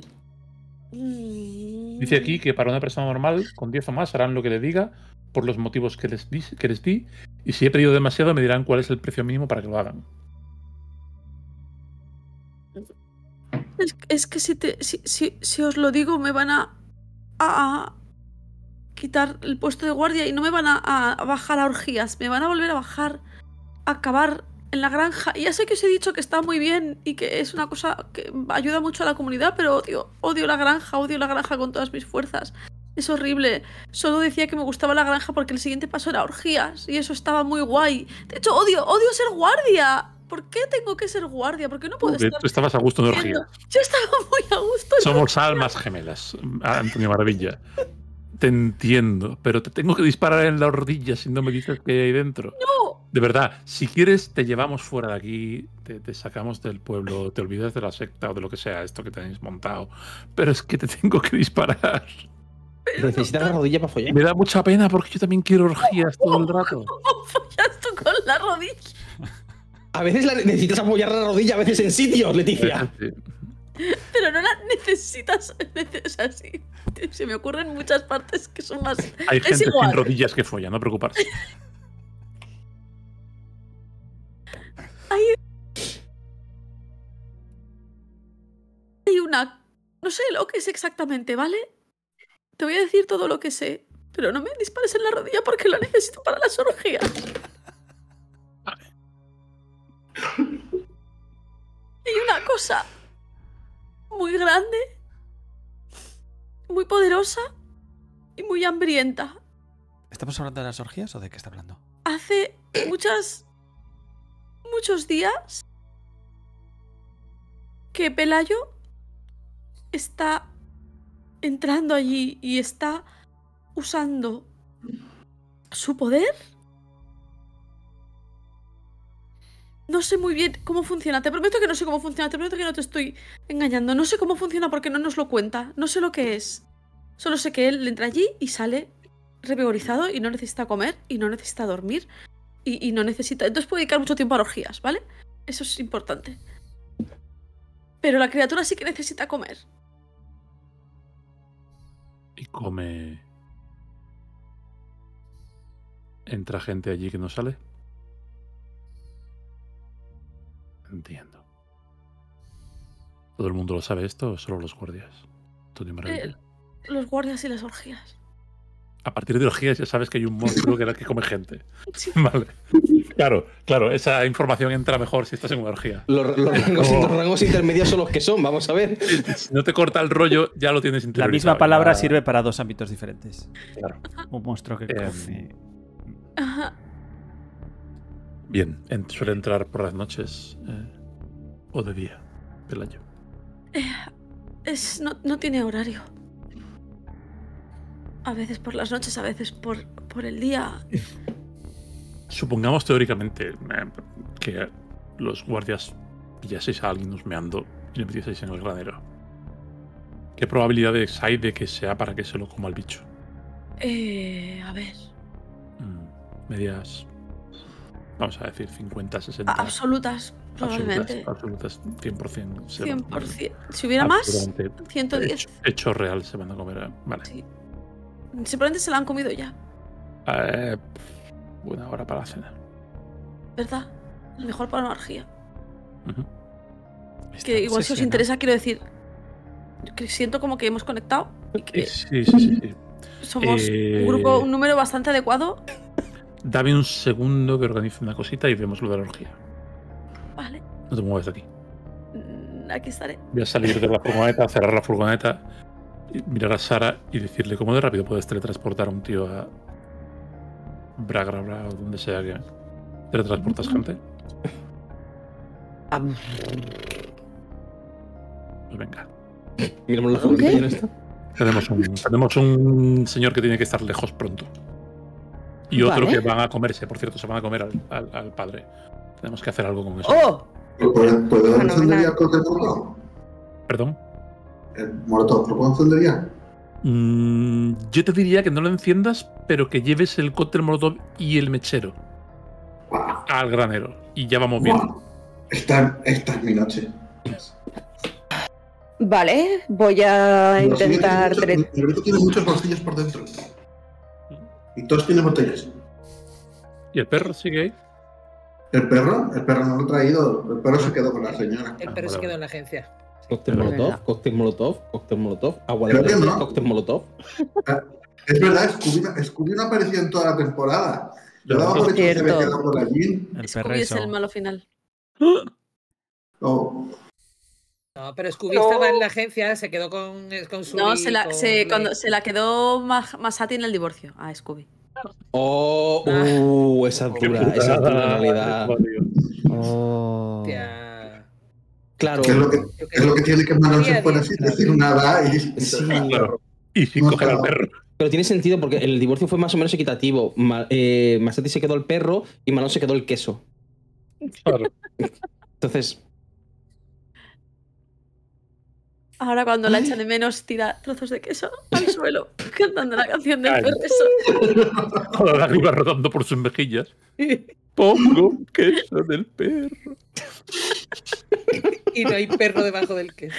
Mm. Dice aquí que para una persona normal, con diez o más, harán lo que le diga por los motivos que les, di, que les di. Y si he pedido demasiado, me dirán cuál es el precio mínimo para que lo hagan. Es, es que si, te, si, si, si os lo digo, me van a, a quitar el puesto de guardia y no me van a, a bajar a orgías. Me van a volver a bajar a acabar en la granja. Y ya sé que os he dicho que está muy bien y que es una cosa que ayuda mucho a la comunidad, pero odio, odio la granja, odio la granja con todas mis fuerzas. Es horrible. Solo decía que me gustaba la granja porque el siguiente paso era orgías y eso estaba muy guay. De hecho, odio, odio ser guardia. ¿Por qué tengo que ser guardia? ¿Por qué no puedo Porque estar tú estabas a gusto en viendo? orgía. Yo estaba muy a gusto. en Somos orgías. almas gemelas, Antonio Maravilla. Te entiendo, pero te tengo que disparar en la rodilla si no me dices qué hay dentro. No. De verdad, si quieres, te llevamos fuera de aquí, te, te sacamos del pueblo, te olvidas de la secta o de lo que sea esto que tenéis montado. Pero es que te tengo que disparar. ¿Necesitas la rodilla para follar? Me da mucha pena porque yo también quiero orgías todo el rato. ¿Cómo follas tú con la rodilla? A veces la- necesitas apoyar la rodilla, a veces en sitios, Leticia. Pero no la necesitas. O sea, sí. Se me ocurren muchas partes que son más. Hay es gente igual. sin rodillas que folla, no preocuparse. que sé exactamente, ¿vale? Te voy a decir todo lo que sé, pero no me dispares en la rodilla porque lo necesito para las orgías. Y una cosa muy grande, muy poderosa y muy hambrienta. ¿Estamos hablando de las orgías o de qué está hablando? Hace muchas... muchos días que Pelayo está entrando allí y está usando su poder. No sé muy bien cómo funciona. Te prometo que no sé cómo funciona. Te prometo que no te estoy engañando. No sé cómo funciona porque no nos lo cuenta. No sé lo que es. Solo sé que él entra allí y sale revigorizado y no necesita comer y no necesita dormir y, y no necesita... Entonces puede dedicar mucho tiempo a orgías, ¿vale? Eso es importante. Pero la criatura sí que necesita comer. Y come... ¿Entra gente allí que no sale? Entiendo. ¿Todo el mundo lo sabe esto o solo los guardias? Antonio Maravilla. Eh, los guardias y las orgías. A partir de orgías ya sabes que hay un monstruo que, que come gente. Sí. Vale. Claro, claro, esa información entra mejor si estás en una orgía. Los, los, rangos, los rangos intermedios son los que son, vamos a ver. Si no te corta el rollo, ya lo tienes La interiorizado. misma palabra ya... sirve para dos ámbitos diferentes. Claro. Un monstruo que Eh, come. Ajá. Bien, en- suele entrar por las noches eh, o de día, Pelayo. Eh, es, no, no tiene horario. A veces por las noches, a veces por, por el día. Supongamos teóricamente eh, que los guardias pillaseis a alguien husmeando y le metieseis en el granero. ¿Qué probabilidades hay de que sea para que se lo coma el bicho? Eh, a ver. Mm, medias, vamos a decir, cincuenta, sesenta. Absolutas, probablemente. Absolutas, absolutas, cien por cien. se cien van a por comer. cien. Si hubiera más, Absolutamente ciento diez. Hecho, hecho real se van a comer. eh, Vale. Sí. Simplemente se la han comido ya, Eh, buena hora para la cena. ¿verdad? Mejor para una orgía. Ujú. Está Que igual si os obsesionado. interesa, quiero decir, que siento como que hemos conectado y que Sí, sí, sí, sí. somos Eh, un grupo, un número bastante adecuado. Dame un segundo que organice una cosita y vemos lo de la orgía. Vale, No te muevas de aquí. mm, aquí estaré. Voy a salir de la furgoneta, cerrar la furgoneta, y mirar a Sara y decirle cómo de rápido puedes teletransportar a un tío a Braga, Bra, o donde sea que teletransportas gente. Ah, Pues venga. Miramos la furgoneta Ok. y ya está. Tenemos un, tenemos un señor que tiene que estar lejos pronto. Y otro Vale. que van a comerse, por cierto, se van a comer al, al- al padre. Tenemos que hacer algo con eso. ¡Oh! ¿Puedo puedo Fenomenal. encender ya el cóctel molotov? Perdón. El molotov, ¿lo puedo encender ya? Mm, yo te diría que no lo enciendas, pero que lleves el cóctel molotov y el mechero ¡Guau! al granero. Y ya vamos bien. ¡Guau! Esta, esta es mi noche. Vale, voy a Los intentar... niños tienen tele- muchos- El librito tiene muchos bolsillos por dentro. Y todos tienen botellas. ¿Y el perro sigue ahí? ¿El perro? El perro no lo he traído. El perro se quedó con la señora. El Ah, perro se vale, quedó vale. en la agencia. Cóctel Es molotov, verdad. cóctel molotov, cóctel molotov, agua de Creo que botella, no. cóctel molotov. Es verdad, Scooby, Scooby no apareció en toda la temporada. Yo daba por hecho que se había Cierto. quedado por allí. El Scooby es perreso. el malo final. Oh, No, pero Scooby No. estaba en la agencia, se quedó con, con su. No, se la, se, cuando, se la quedó más, Masati en el divorcio a Scooby. Oh, uh, esa altura, esa altura en realidad. Oh. Claro, ¿Qué es lo que, es lo que tiene que mandarse fuera sin decir nada? Y, sí. Claro. Y sin No, coger al claro. perro. Pero tiene sentido porque el divorcio fue más o menos equitativo. Ma- eh, Masati se quedó el perro y Manon se quedó el queso. Claro. Entonces, Ahora cuando la echan de menos, tira trozos de queso al suelo, cantando la canción del Ay. perreso. Con la lágrima rodando por sus mejillas. Pongo queso del perro. Y no hay perro debajo del queso.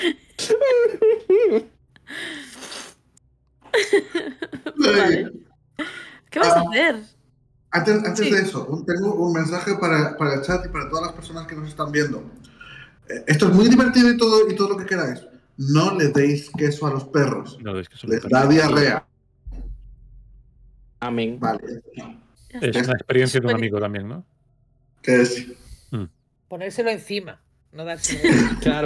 Vale. ¿Qué vas a Ah. hacer? Antes, antes Sí. de eso, un- tengo un mensaje para, para el chat y para todas las personas que nos están viendo. Eh, Esto es muy divertido y todo, y todo lo que queráis. no le deis queso a los perros. No, es que eso Les da diarrea. Amén. Vale. es una experiencia de un Súper- amigo también, ¿no? Que es. Ponérselo encima, no dárselo. Claro.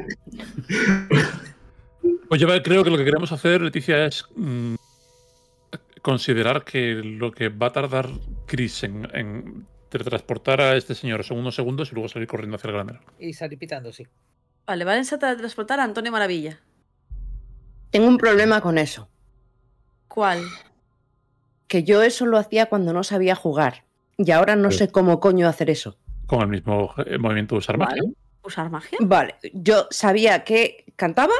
Pues yo creo que lo que queremos hacer, Leticia, es mm, considerar que lo que va a tardar Chris en, en teletransportar a este señor son unos segundos y luego salir corriendo hacia el granero. Y salir pitando, sí. Vale, valen a transportar a Antonio Maravilla. Tengo un problema con eso. ¿Cuál? Que yo eso lo hacía cuando no sabía jugar. Y ahora no Sí. sé cómo coño hacer eso. Con el mismo eh, movimiento de usar magia. ¿Vale? ¿Usar magia? Vale, yo sabía que cantaba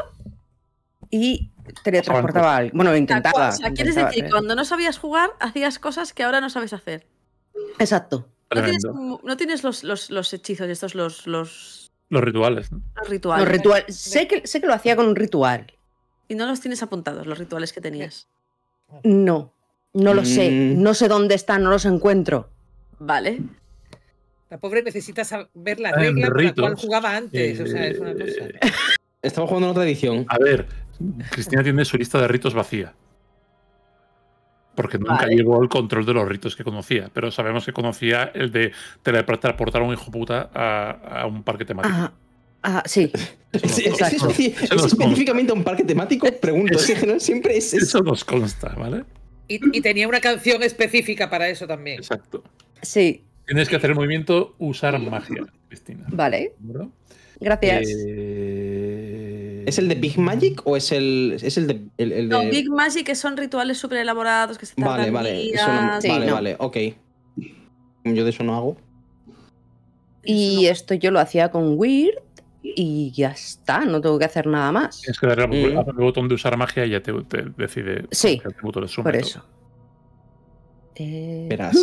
y teletransportaba a alguien. Bueno, O sea, intentaba. o sea, quieres intentaba, decir que pero- cuando no sabías jugar, hacías cosas que ahora no sabes hacer. Exacto. No tienes, Tremendo. no tienes los, los, los hechizos estos, los, los, Los rituales, ¿no? los rituales. Los ritual- sé, que, sé que lo hacía con un ritual. Y no los tienes apuntados, los rituales que tenías. No, no lo sé. Mm. No sé dónde están, no los encuentro. Vale. La pobre necesita saber la Ah, en regla por la ritos. cual jugaba antes. O sea, es una Eh, cosa. Estamos jugando en otra edición. A ver, Cristina tiene su lista de ritos vacía. Porque nunca Vale. llevó el control de los ritos que conocía. Pero sabemos que conocía el de teletransportar a un hijo puta a, a un parque temático. Ajá. Ah, sí. Eso, ¿Es, nos, es Exacto. especi- Eso ¿es nos consta. específicamente un parque temático? Pregunto. Es que no siempre es. es- eso nos consta, ¿vale? Y, y tenía una canción específica para eso también. Exacto. Sí. Tienes que hacer el movimiento usar magia, Cristina. Vale. ¿De acuerdo? Gracias. Eh, ¿Es el de Big Magic o es el, es el de. El, el de... No, Big Magic, que son rituales súper elaborados, que se tardan Vale, vale. días. Eso no- Sí, vale, no. vale, ok. Yo de eso no hago. Y esto yo lo hacía con Weird y ya está. No tengo que hacer nada más. Tienes que darle al Mm. al botón de usar magia y ya te, te decide Sí, qué atributo le suma Por y todo. eso. Eh, Verás.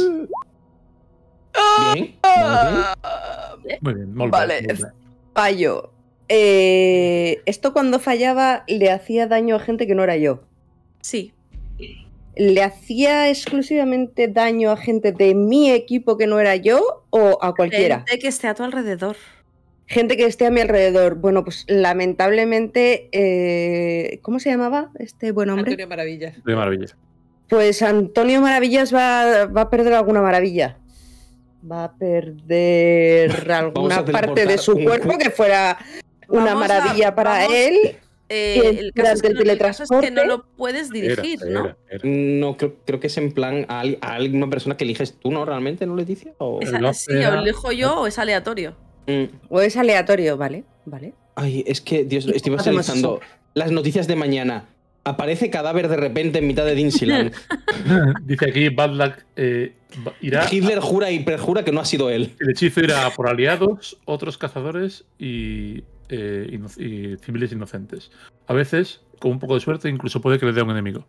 Bien. Vale. Muy bien, molt Vale. bé, molt bé. Fallo. Eh, esto cuando fallaba le hacía daño a gente que no era yo. Sí. ¿Le hacía exclusivamente daño a gente de mi equipo que no era yo o a cualquiera? Gente que esté a tu alrededor. Gente que esté a mi alrededor. Bueno, pues lamentablemente, eh, ¿cómo se llamaba este buen hombre? Antonio Maravillas. De maravilla. Pues Antonio Maravillas va, va a perder alguna maravilla. Va a perder alguna a parte de teleportar su un cuerpo cu- que fuera una Vamos a- maravilla para vamos- él. Eh, Y el, caso es durante que el no, el caso es que no teletransporte- lo puedes dirigir, Era, ¿no? era, era. No, creo, creo que es en plan a, al- a alguna persona que eliges tú, ¿no? ¿Realmente, no, Leticia? O... Es, El no sí, era- o elijo yo o es aleatorio. Mm. O es aleatorio, ¿vale? Vale. Ay, es que, Dios, ¿Y estoy cómo hacemos visualizando las noticias de mañana. Aparece cadáver de repente en mitad de Dinsyland. Dice aquí, Bad Luck eh, va- irá. Hitler jura y perjura que no ha sido él. El hechizo irá por aliados, otros cazadores y, eh, ino- y civiles inocentes. A veces, con un poco de suerte, incluso puede que le dé a un enemigo.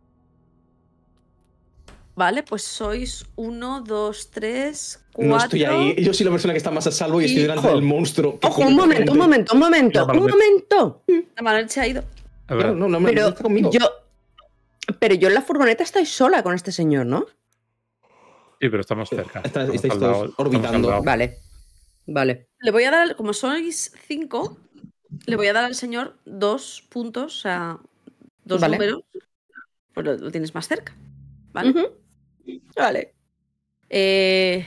Vale, pues sois uno, dos, tres, cuatro. No estoy ahí. Yo soy la persona que está más a salvo y estoy delante Hijo. del monstruo. que Ojo, come un momento, gente. un momento, un momento, Mira, un Valde. momento. La Manuel se ha ido. A ver, Claro, no, no, no, Pero está conmigo. yo, pero yo en la furgoneta estoy sola con este señor, ¿no? sí, pero estamos cerca. Está- Estamos estáis al todos lado- estamos orbitando. al lado. Vale. Vale. Le voy a dar, como sois cinco, le voy a dar al señor dos puntos, o sea, dos Vale. números. Pues lo, lo tienes más cerca. ¿Vale? Ujú. Vale. Eh,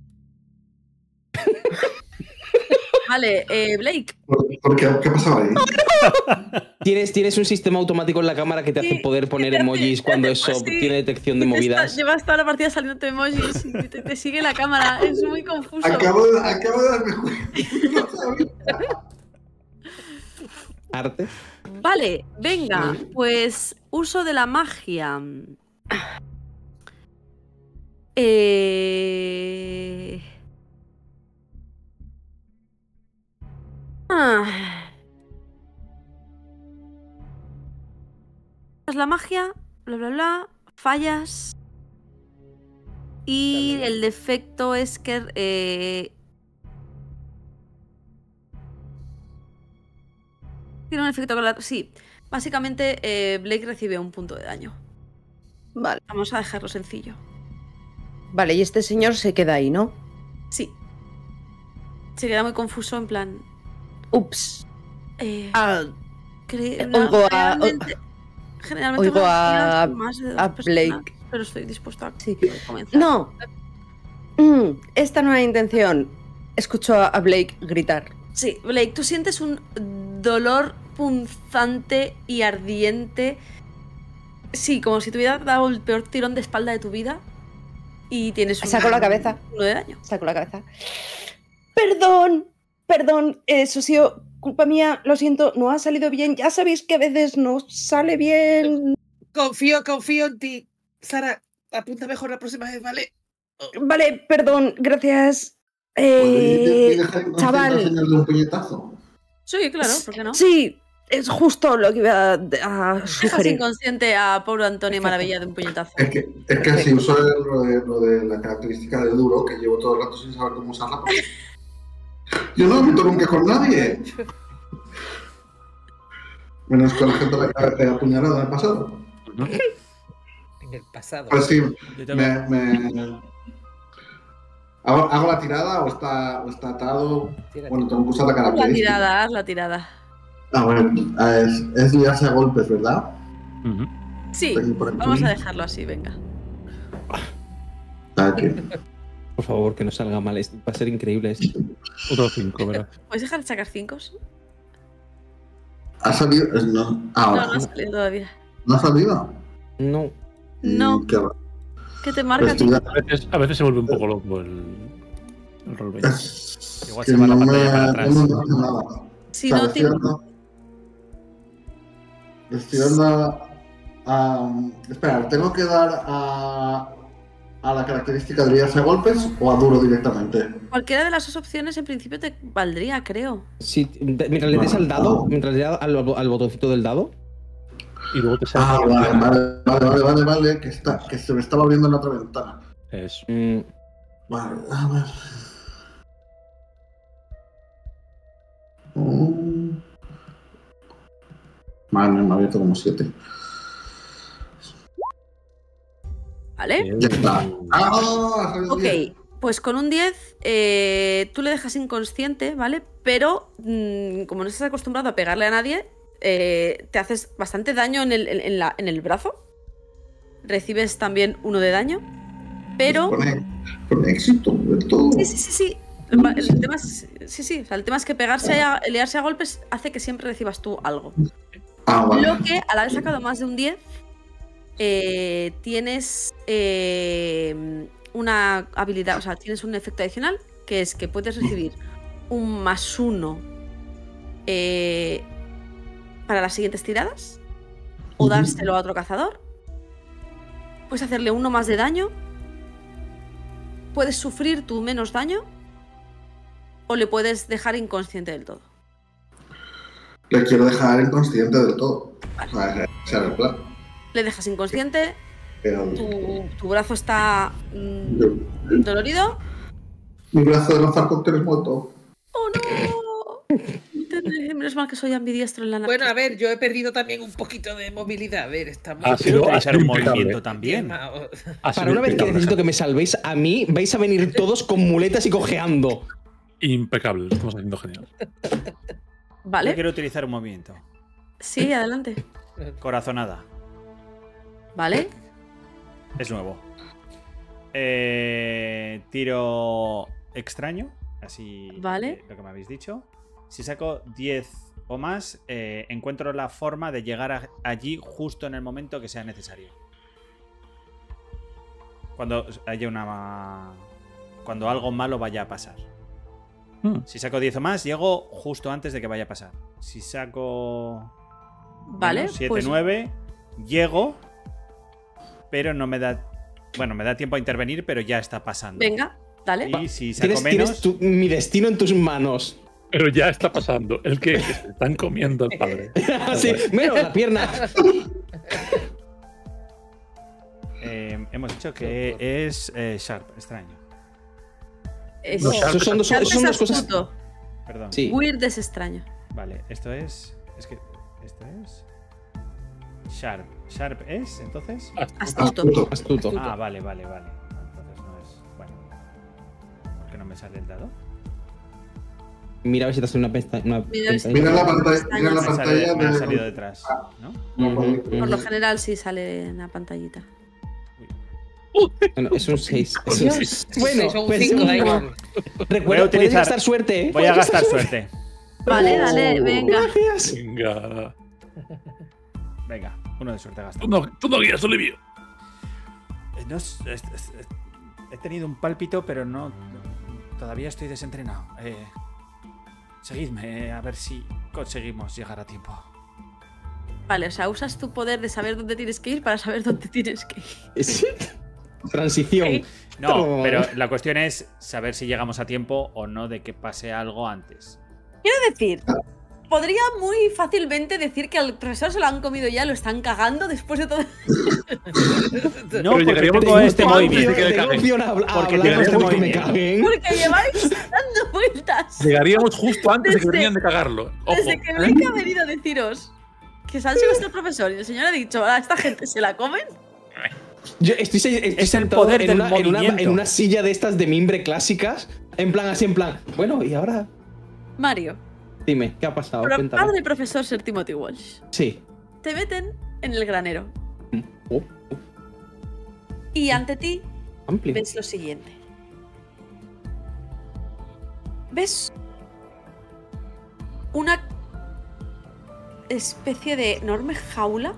Vale, eh, Blake. ¿Por, por qué, ¿Qué pasaba ahí? ¿Tienes, tienes un sistema automático en la cámara que te hace Sí, poder poner que te hace- emojis cuando eso sí. tiene detección de Te está- movidas. llevas toda la partida saliendo emojis y te, te sigue la cámara. Es muy confuso. Acabo de, acabo de darme cuenta. No sabía. Arte. Vale, venga, pues uso de la magia. Eh... Ah. La magia, bla bla bla, fallas. Y el defecto es que eh, tiene un efecto con la... Sí, básicamente eh, Blake recibe un punto de daño. Vale. Vamos a dejarlo sencillo. Vale, y este señor se queda ahí, ¿no? Sí. Se queda muy confuso en plan... Ups. eh, Ah, Cre- Oigo a- generalmente, generalmente oigo me a- gustaría más de dos a personas, Blake. pero estoy dispuesto a Sí. comenzar. No. Mm, esta no es intención. Escucho a a Blake gritar. Sí, Blake, tú sientes un dolor punzante y ardiente. Sí, como si te hubiera dado el peor tirón de espalda de tu vida. Y tienes un, Saco la cabeza. uno de daño. Saco la cabeza. Perdón, perdón, eso ha sido culpa mía, lo siento, no ha salido bien. Ya sabéis que a veces no sale bien. Confío, confío en ti. Sara, apunta mejor la próxima vez, ¿vale? Vale, perdón, gracias. ¿Podéis Eh, dejar inconsciente al chaval, señor de un puñetazo? Sí, claro, ¿por qué no? sí, es justo lo que iba a, a Dejas sugerir. inconsciente a pobre Antonio Maravilla de un puñetazo. Es que, es que así uso lo de, lo de la característica de duro, que llevo todo el rato sin saber cómo usarla. Porque... Yo no me meto nunca con nadie. Menos con la gente a la que he apuñalado en el pasado. En el pasado. Pues sí, Yo tengo- me, me... ¿Hago, hago la tirada o está, o está atado? Tírate. Bueno, tengo que usar la Haz la característica. tirada, haz la tirada. Ah, bueno, es, es liarse a golpes, ¿verdad? Ujú. Sí, Tengo por aquí. vamos a dejarlo así, venga. Ah, aquí. Por favor, que no salga mal. es- Va a ser increíble esto. Otro cinco, ¿verdad? ¿Puedes dejar de sacar cinco? ¿Ha salido? Es- No. Ah, No, ahora. no ha salido todavía. ¿No ha salido? No. No. Mm, qué raro. ¿Qué te marca? Estoy- A veces, a veces se vuelve un poco loco el, el roleplay. Es Igual que se va la no pantalla me- para atrás. No me hace nada. Si O sea, no le te... estoy dando- le estoy dando a, a- espera, ¿tengo que dar a, a la característica de liarse a golpes o a duro directamente? Cualquiera de las dos opciones en principio te valdría, creo. Sí, de- mientras le des al dado, mientras le das al, al botoncito del dado, Y luego te sale. Ah, vale, vale, vale, vale, vale, vale, que, está, que se me estaba viendo en la otra ventana. Eso. mm, Vale, a ver. Mm. Vale, me ha abierto como siete. ¿Vale? Ya está. ¡Ah! salió Ok, bien. pues con un diez eh, tú le dejas inconsciente, ¿vale? Pero mm, como no estás acostumbrado a pegarle a nadie, eh, te haces bastante daño en el, en- en la- en el brazo. Recibes también uno de daño. Pero... Pone, pone éxito, de todo. Sí, sí, sí, sí. El, va- el tema es, sí, sí. O sea, el tema es que pegarse a, liarse a golpes hace que siempre recibas tú algo. Ah, vale. Lo que, al haber sacado más de un diez, eh, tienes eh, una habilidad, o sea, tienes un efecto adicional, que es que puedes recibir un más uno eh, para las siguientes tiradas, o Ujú. dárselo a otro cazador. Puedes hacerle uno más de daño. Puedes sufrir tu menos daño, o le puedes dejar inconsciente del todo. Le quiero dejar inconsciente del todo. O sea, ese era el plan. Le dejas inconsciente, Pero tu, tu brazo está mm, dolorido. mi brazo de lanzar cócteles muerto. ¡Oh, no! Tendré- Menos mal que soy ambidiestro en la Bueno, a ver, yo he perdido también un poquito de movilidad. A ver, estamos. Ha Quiero sido, ha utilizar sido un impecable. movimiento también. Ha para sido una vez que impecable. necesito que me salvéis a mí, vais a venir todos con muletas y cojeando. Impecable, lo estamos haciendo genial. Yo ¿Vale? quiero utilizar un movimiento. Sí, adelante. Corazonada. ¿Vale? Es nuevo. Eh, tiro extraño. Así Vale. eh, lo que me habéis dicho. Si saco diez o más, eh, encuentro la forma de llegar a- allí justo en el momento que sea necesario. Cuando haya una. Cuando algo malo vaya a pasar. Hmm. Si saco diez o más, llego justo antes de que vaya a pasar. Si saco. Vale, siete, pues- nueve, llego, pero no me da. Bueno, me da tiempo a intervenir, pero ya está pasando. Venga, dale. Y si saco Tienes, menos. tienes tu- mi destino en tus manos. Pero ya está pasando. El que, que se están comiendo al padre. Sí, menos la pierna. eh, hemos dicho que es eh, Sharp, extraño. Es- No, Eso son dos, Sharp son es dos cosas. astuto. Perdón. Sí. Weird es extraño. Vale, esto es. Es que. Esto es. Sharp. Sharp es, entonces. Astuto. Astuto. Astuto. Ah, vale, vale, vale. Entonces no es. Bueno. ¿Por qué no me sale el dado? Mira a ver si te hace una pestaña. Una Mira a ver si- Mira la pantalla, mira la Me Me ha pantalla salido, me ha de- salido detrás, ¿no? Ujú, Por lo ujú. general sí sale en la pantallita. Bueno, es un seis. Dios. Bueno, son pues cinco, da no. igual. Recuerda, Voy a utilizar- puedes gastar suerte. ¿eh? Voy a Puedes gastar suerte. Vale, dale, venga. Gracias. Venga. Venga, uno de suerte gasto. Tú no, tú no guías, Olivio. Eh, no es- es- es- es- he tenido un pálpito, pero no. Todavía estoy desentrenado. Eh, seguidme, eh, a ver si conseguimos llegar a tiempo. Vale, o sea, usas tu poder de saber dónde tienes que ir para saber dónde tienes que ir. Sí. Transición. No, Toma. pero la cuestión es saber si llegamos a tiempo o no de que pase algo antes. Es decir, podría muy fácilmente decir que al profesor se lo han comido ya, lo están cagando después de todo. No, porque llegaríamos tengo justo este antes de movimiento. que le Tengo caguen. opción a, a Porque hablar tengo antes este de que me movimiento. caguen. Porque lleváis dando vueltas. Llegaríamos justo antes de que Desde- venían de cagarlo. Ojo. Desde que Blake ha venido a deciros que se han sido el profesor y el señor ha dicho, a esta gente se la comen. Yo estoy, se- estoy Es el sentado poder en, del una, en, una, movimiento. en una silla de estas de mimbre clásicas. En plan, así en plan. Bueno, ¿y ahora? Mario, Dime, ¿qué ha pasado? pro- Cuéntame. padre profesor Sir Timothy Walsh, Sí. te meten en el granero Oh, oh, y ante ti amplio. ves lo siguiente. ¿Ves una especie de enorme jaula?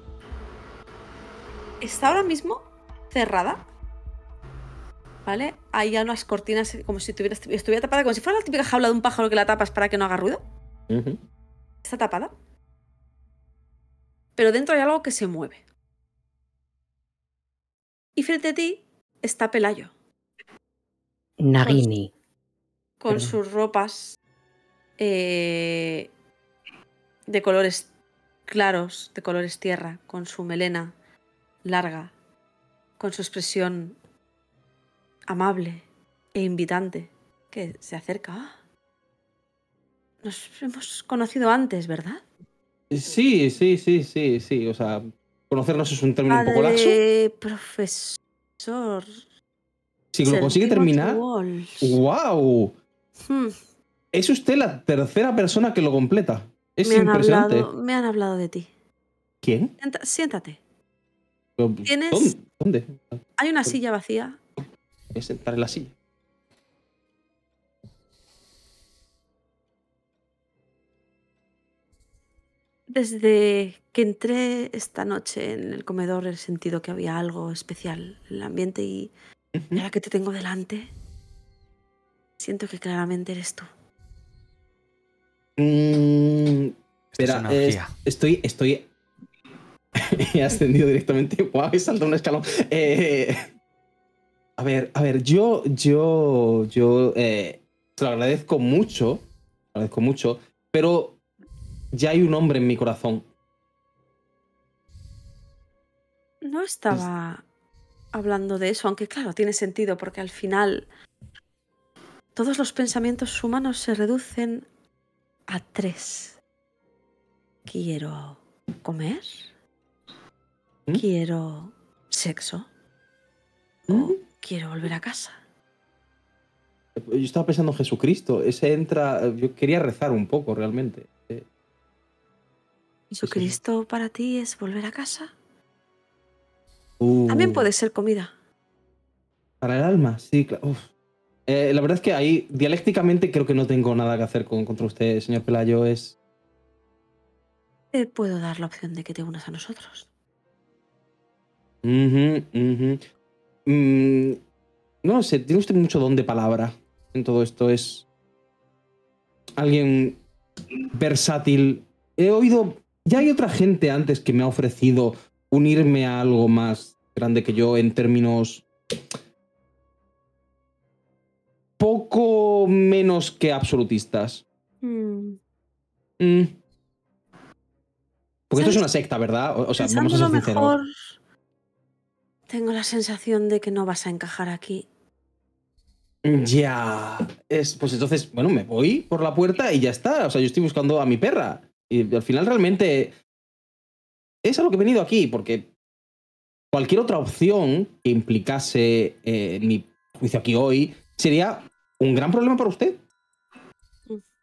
Está ahora mismo cerrada. ¿Vale? Hay ya unas cortinas como si tuviera, estuviera tapada, como si fuera la típica jaula de un pájaro que la tapas para que no haga ruido. Ujú. Está tapada. Pero dentro hay algo que se mueve. Y frente a ti está Pelayo, Nagini. con Perdón. sus ropas eh, de colores claros, de colores tierra, con su melena larga, con su expresión amable e invitante, que se acerca. Ah, nos hemos conocido antes, ¿verdad? Sí, sí, sí, sí, sí. O sea, conocernos es un término un poco laxo. Padre profesor. Si lo Sir consigue Timothy terminar. Walsh. ¡Wow! Hmm, Es usted la tercera persona que lo completa. Es me, han impresionante. hablado, me han hablado de ti. ¿Quién? Sienta- siéntate. ¿Dónde? Tienes- ¿Dónde? Hay una silla vacía. Voy a sentar en la silla. Desde que entré esta noche en el comedor he sentido que había algo especial en el ambiente y Ujú. ahora que te tengo delante, siento que claramente eres tú. Mm, Esta es espera, una eh, orgía. estoy. Estoy. He ascendido directamente. ¡Wow! He saltado un escalón. Eh, a ver, a ver, yo. Yo. Yo. Eh, se lo agradezco mucho. Lo agradezco mucho. Pero ya hay un hombre en mi corazón. No estaba hablando de eso, aunque claro, tiene sentido, porque al final todos los pensamientos humanos se reducen a tres. Quiero comer, ¿Mm? quiero sexo o ¿Mm? quiero volver a casa. Yo estaba pensando en Jesucristo. Ese entra. Yo quería rezar un poco, realmente. Eh, ¿Jesucristo para ti es volver a casa? uh, También puede ser comida. Para el alma, sí, claro. Uf. Eh, la verdad es que ahí, dialécticamente, creo que no tengo nada que hacer con, contra usted, señor Pelayo. Es. Te puedo dar la opción de que te unas a nosotros. Ujú, ujú. Mm, no sé, tiene usted mucho don de palabra en todo esto. Es alguien versátil. He oído. Ya hay otra gente antes que me ha ofrecido unirme a algo más grande que yo en términos poco menos que absolutistas. Mm. Mm. Porque esto es ¿Sabes? una secta, ¿verdad? O, o sea, vamos a ser Pensándolo sinceros. mejor, tengo la sensación de que no vas a encajar aquí. Ya. Es, pues entonces, bueno, me voy por la puerta y ya está. O sea, yo estoy buscando a mi perra. Y al final realmente es a lo que he venido aquí, porque cualquier otra opción que implicase eh, mi juicio aquí hoy sería un gran problema para usted.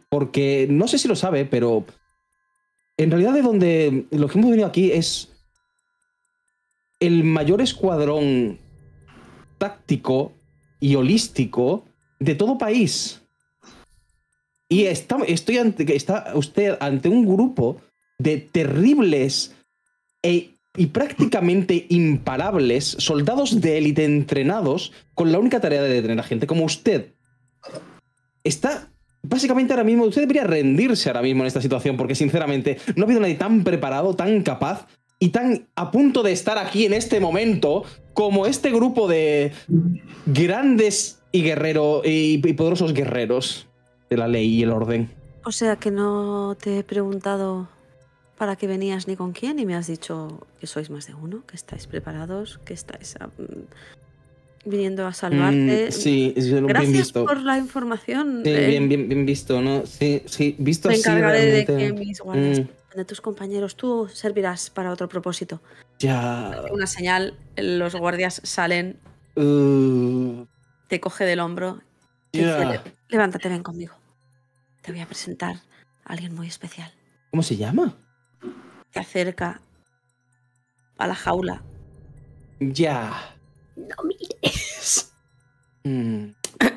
porque no sé si lo sabe, pero en realidad de donde lo que hemos venido aquí es el mayor escuadrón táctico y holístico de todo país. Y está, estoy ante, está usted ante un grupo de terribles e, y prácticamente imparables soldados de élite entrenados con la única tarea de detener a gente como usted. Está básicamente ahora mismo, usted debería rendirse ahora mismo en esta situación porque sinceramente no ha habido nadie tan preparado, tan capaz y tan a punto de estar aquí en este momento como este grupo de grandes y guerreros y, y poderosos guerreros de la ley y el orden. O sea que no te he preguntado para qué venías ni con quién y me has dicho que sois más de uno, que estáis preparados, que estáis a, viniendo a salvarte. Mm, sí, yo lo Gracias bien visto. por la información. Sí, eh, bien, bien, bien visto, ¿no? Sí, sí, visto me así encargaré realmente. de que mis guardias, Mm, de tus compañeros, tú servirás para otro propósito. ya. Una señal, los guardias salen, Uh, te coge del hombro y ya. dice, "Le- levántate, ven conmigo. Te voy a presentar a alguien muy especial." ¿Cómo se llama? Te acerca a la jaula. Ya. No mires. Mm,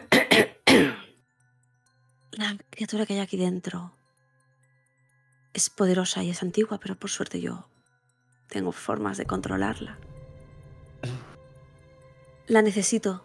La criatura que hay aquí dentro es poderosa y es antigua, pero por suerte yo tengo formas de controlarla. La necesito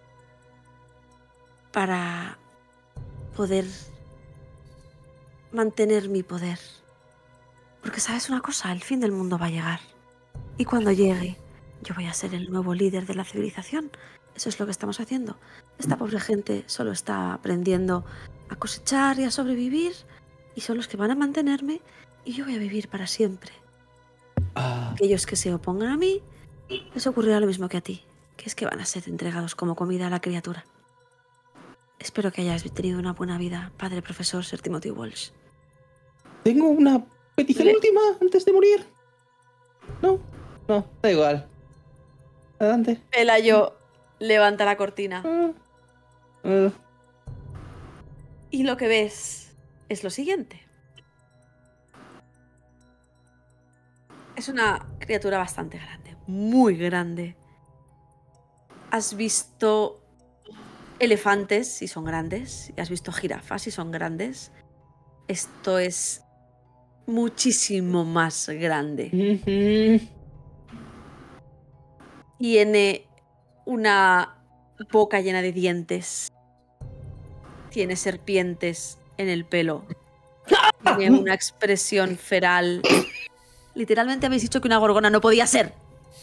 para poder mantener mi poder. Porque sabes una cosa, el fin del mundo va a llegar. Y cuando llegue, yo voy a ser el nuevo líder de la civilización. Eso es lo que estamos haciendo. Esta pobre gente solo está aprendiendo a cosechar y a sobrevivir. Y son los que van a mantenerme y yo voy a vivir para siempre. ah, Aquellos que se opongan a mí, les ocurrirá lo mismo que a ti, que es que van a ser entregados como comida a la criatura. Espero que hayas tenido una buena vida, padre profesor Sir Timothy Walsh. tengo una petición Le- última antes de morir. No, no, da igual. Adelante. Pelayo levanta la cortina Ah, ah, y lo que ves es lo siguiente. Es una criatura bastante grande, muy grande. Has visto elefantes si son grandes, y has visto jirafas si son grandes. Esto es muchísimo más grande. ujú. Tiene una boca llena de dientes. Tiene serpientes en el pelo. Tiene una expresión feral. Literalmente habéis dicho que una gorgona no podía ser.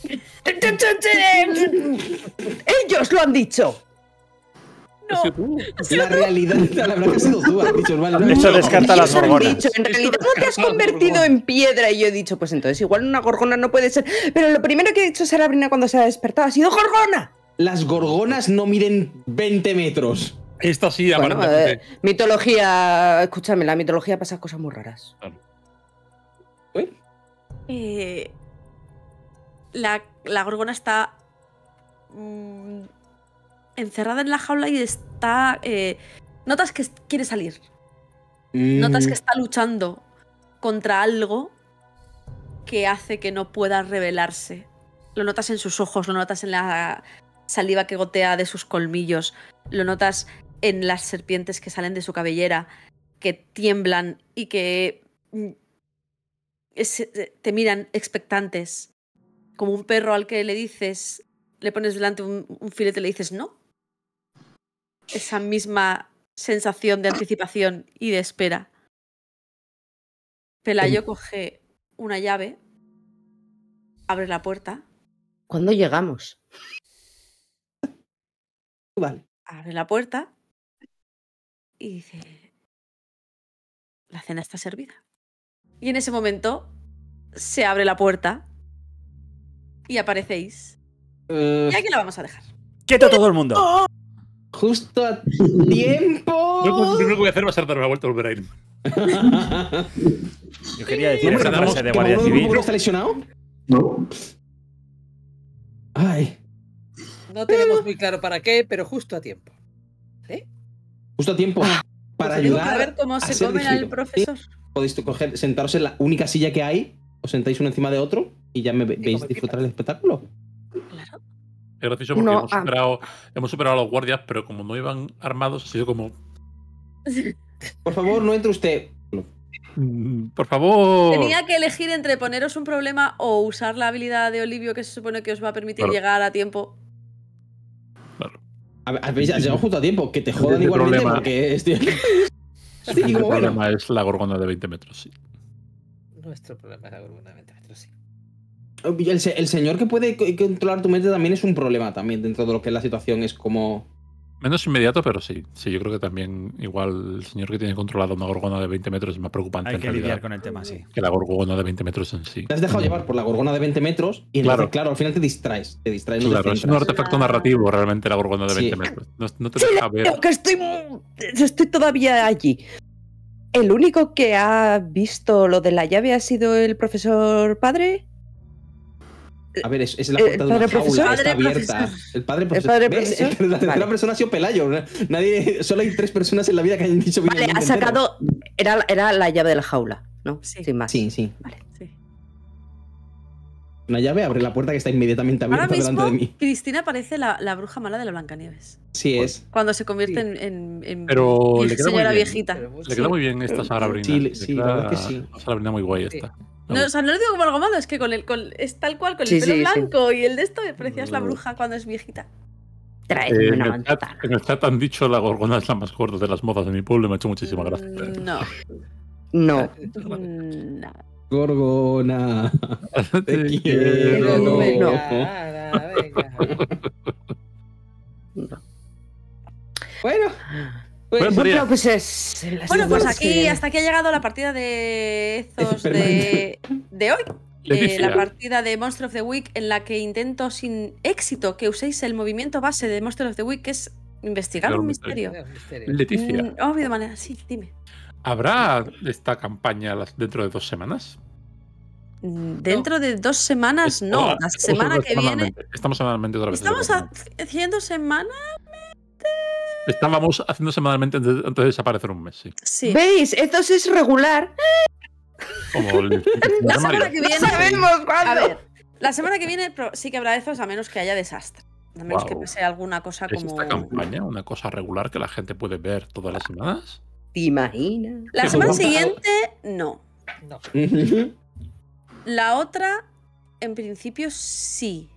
Ellos lo han dicho. No, La realidad, la verdad que ha sido tú, has dicho, vale, no, Eso no, descarta Ellos las han gorgonas. dicho, en realidad no te has convertido en piedra. Y yo he dicho, pues entonces igual una gorgona no puede ser. Pero lo primero que ha dicho Sarabrina cuando se ha despertado ha sido gorgona. Las gorgonas no miden veinte metros. Esta sí, Bueno, aparentemente. eh, mitología, escúchame, la mitología pasa cosas muy raras. ¿Eh? Eh, la, la gorgona está mm, encerrada en la jaula y está... eh, notas que quiere salir. Notas que Mm, está luchando contra algo que hace que no pueda revelarse. Lo notas en sus ojos, lo notas en la saliva que gotea de sus colmillos, lo notas en las serpientes que salen de su cabellera, que tiemblan y que mm, es- te miran expectantes. Como un perro al que le dices, le pones delante un, un filete y le dices no. Esa misma sensación de anticipación y de espera. Pelayo coge una llave, abre la puerta, ¿Cuándo llegamos? vale. abre la puerta y dice, la cena está servida. Y en ese momento se abre la puerta y aparecéis. Eh, Y aquí la vamos a dejar. ¡Quieto todo el mundo! justo a tiempo. Lo primero que voy a hacer va a ser darme la vuelta y volver a irme. Yo quería decir ¿Cómo esa que frase de ¿que Guardia Mauro- Civil. Mauro está lesionado? No. Ay, No tenemos muy claro para qué, pero justo a tiempo. justo a tiempo. para Digo, ayudar para ver cómo a se ser comen al digerido. profesor. Sí, podéis coger, sentaros en la única silla que hay, os sentáis uno encima de otro y ya me ve- veis comer disfrutar pipas. el espectáculo. Claro. Es gracioso porque No, hemos, ah. superado, hemos superado a los guardias, pero como no iban armados, ha sido como. Por favor, no entre usted. "Mm, Por favor. Tenía que elegir entre poneros un problema o usar la habilidad de Olivio que se supone que os va a permitir Claro. llegar a tiempo. Claro. A ver, habéis has llegado justo a tiempo, que te jodan Ese igualmente problema- porque estoy aquí. Estoy aquí El como bueno. problema es la gorgona de veinte metros, sí. Nuestro problema es algo de veinte metros, sí. El, se- el señor que puede co- controlar tu mente también es un problema también dentro de lo que es la situación. Es como... Menos inmediato, pero sí. Sí, yo creo que también igual el señor que tiene controlada una gorgona de veinte metros es más preocupante Hay en que realidad lidiar con el tema, sí. que la gorgona de veinte metros en sí. Te has dejado llevar por la gorgona de veinte metros y entonces, Claro. claro, al final te distraes. Te distraes, no te Claro, es un centras. artefacto La- narrativo realmente la gorgona de Sí. veinte metros. No, no te deja ver. Creo que estoy, mu- estoy todavía allí. ¿El único que ha visto lo de la llave ha sido el profesor padre? A ver, es, es la ¿El puerta de una padre profesor? jaula, está Padre abierta. profesor. El padre ¿El profesor. padre ¿Ves? profesor? La tercera Vale. persona ha sido Pelayo. Nadie, solo hay tres personas en la vida que hayan dicho bien el Vale, nombre ha sacado. entero. Era, era la llave de la jaula, ¿no? Sí. Sin más. Sí, sí. Sí. Una llave abre la puerta que está inmediatamente Ahora abierta mismo, delante de mí. Cristina parece la, la bruja mala de la Blancanieves. Sí es. Cuando se convierte Sí. en, en, en Pero vieja le queda muy señora bien. viejita. Pero muy- Le queda muy bien esta Sagrabrina. Sí, Le sí, queda la verdad que sí. una Sagrabrina muy guay Sí. esta. No, o sea, no lo digo como algo malo, es que con el, con, es tal cual, con Sí, el pelo sí, sí. blanco y el de esto, me parecías la Mm. bruja cuando es viejita. Trae Eh, en, una el chat, manzana. en el chat han dicho la gorgona es la más gorda de las mozas de mi pueblo y me ha hecho muchísima gracia. Mm, No. No. Mm, no. Gorgona. Te Te quiero. No. Venga, Ana, venga. Bueno. Pues, Bueno, Bueno, pues es. las Bueno, pues semanas que aquí vienen. hasta aquí ha llegado la partida de Ezos de, Permanente. de hoy. Eh, Leticia. la partida de Monster of the Week en la que intento sin éxito que uséis el movimiento base de Monster of the Week, que es investigar Claro, un un misterio. Es un misterio. Leticia, Mm, oh, de manera, sí, dime. ¿habrá esta campaña las- dentro de dos semanas? Mm, Dentro de dos semanas, no. O- La estamos semana haciendo que viene. semanalmente. Estamos semanalmente otra vez. Estamos ha- haciendo semana. Estábamos haciendo semanalmente antes, antes de desaparecer un mes, sí. Sí. ¿Veis? Esto es regular. Como el, La semana que viene. Sabemos A cuándo. ver, la semana que viene pro- sí que habrá Ezos, a menos que haya desastre. A menos que Guau. pase alguna cosa ¿Es como. esta campaña una cosa regular que la gente puede ver todas las semanas? ¿Te imaginas? La Qué semana guapa. siguiente, no. No. La otra, en principio, sí.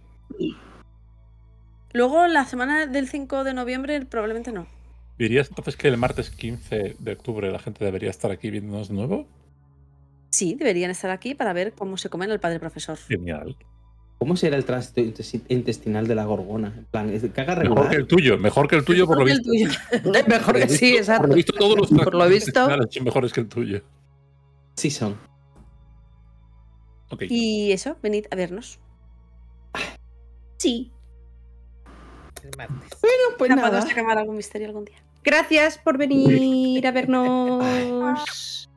Luego, la semana del cinco de noviembre, probablemente no. ¿Dirías entonces que el martes quince de octubre la gente debería estar aquí viéndonos de nuevo? Sí, deberían estar aquí para ver cómo se comen el padre profesor. Genial. ¿Cómo será el tránsito intes- intestinal de la gorgona? En plan, ¿es- ¿caga Mejor regular? que el tuyo, mejor que el tuyo por lo Mejor visto. que el tuyo. Mejor que sí, exacto. Por lo visto todos los Por lo visto. intestinales son mejores que el tuyo. Sí son. Ok. Y eso, venid a vernos. Sí. El martes. Pues Capaz nada. de acabar algún misterio algún día. Gracias por venir a vernos.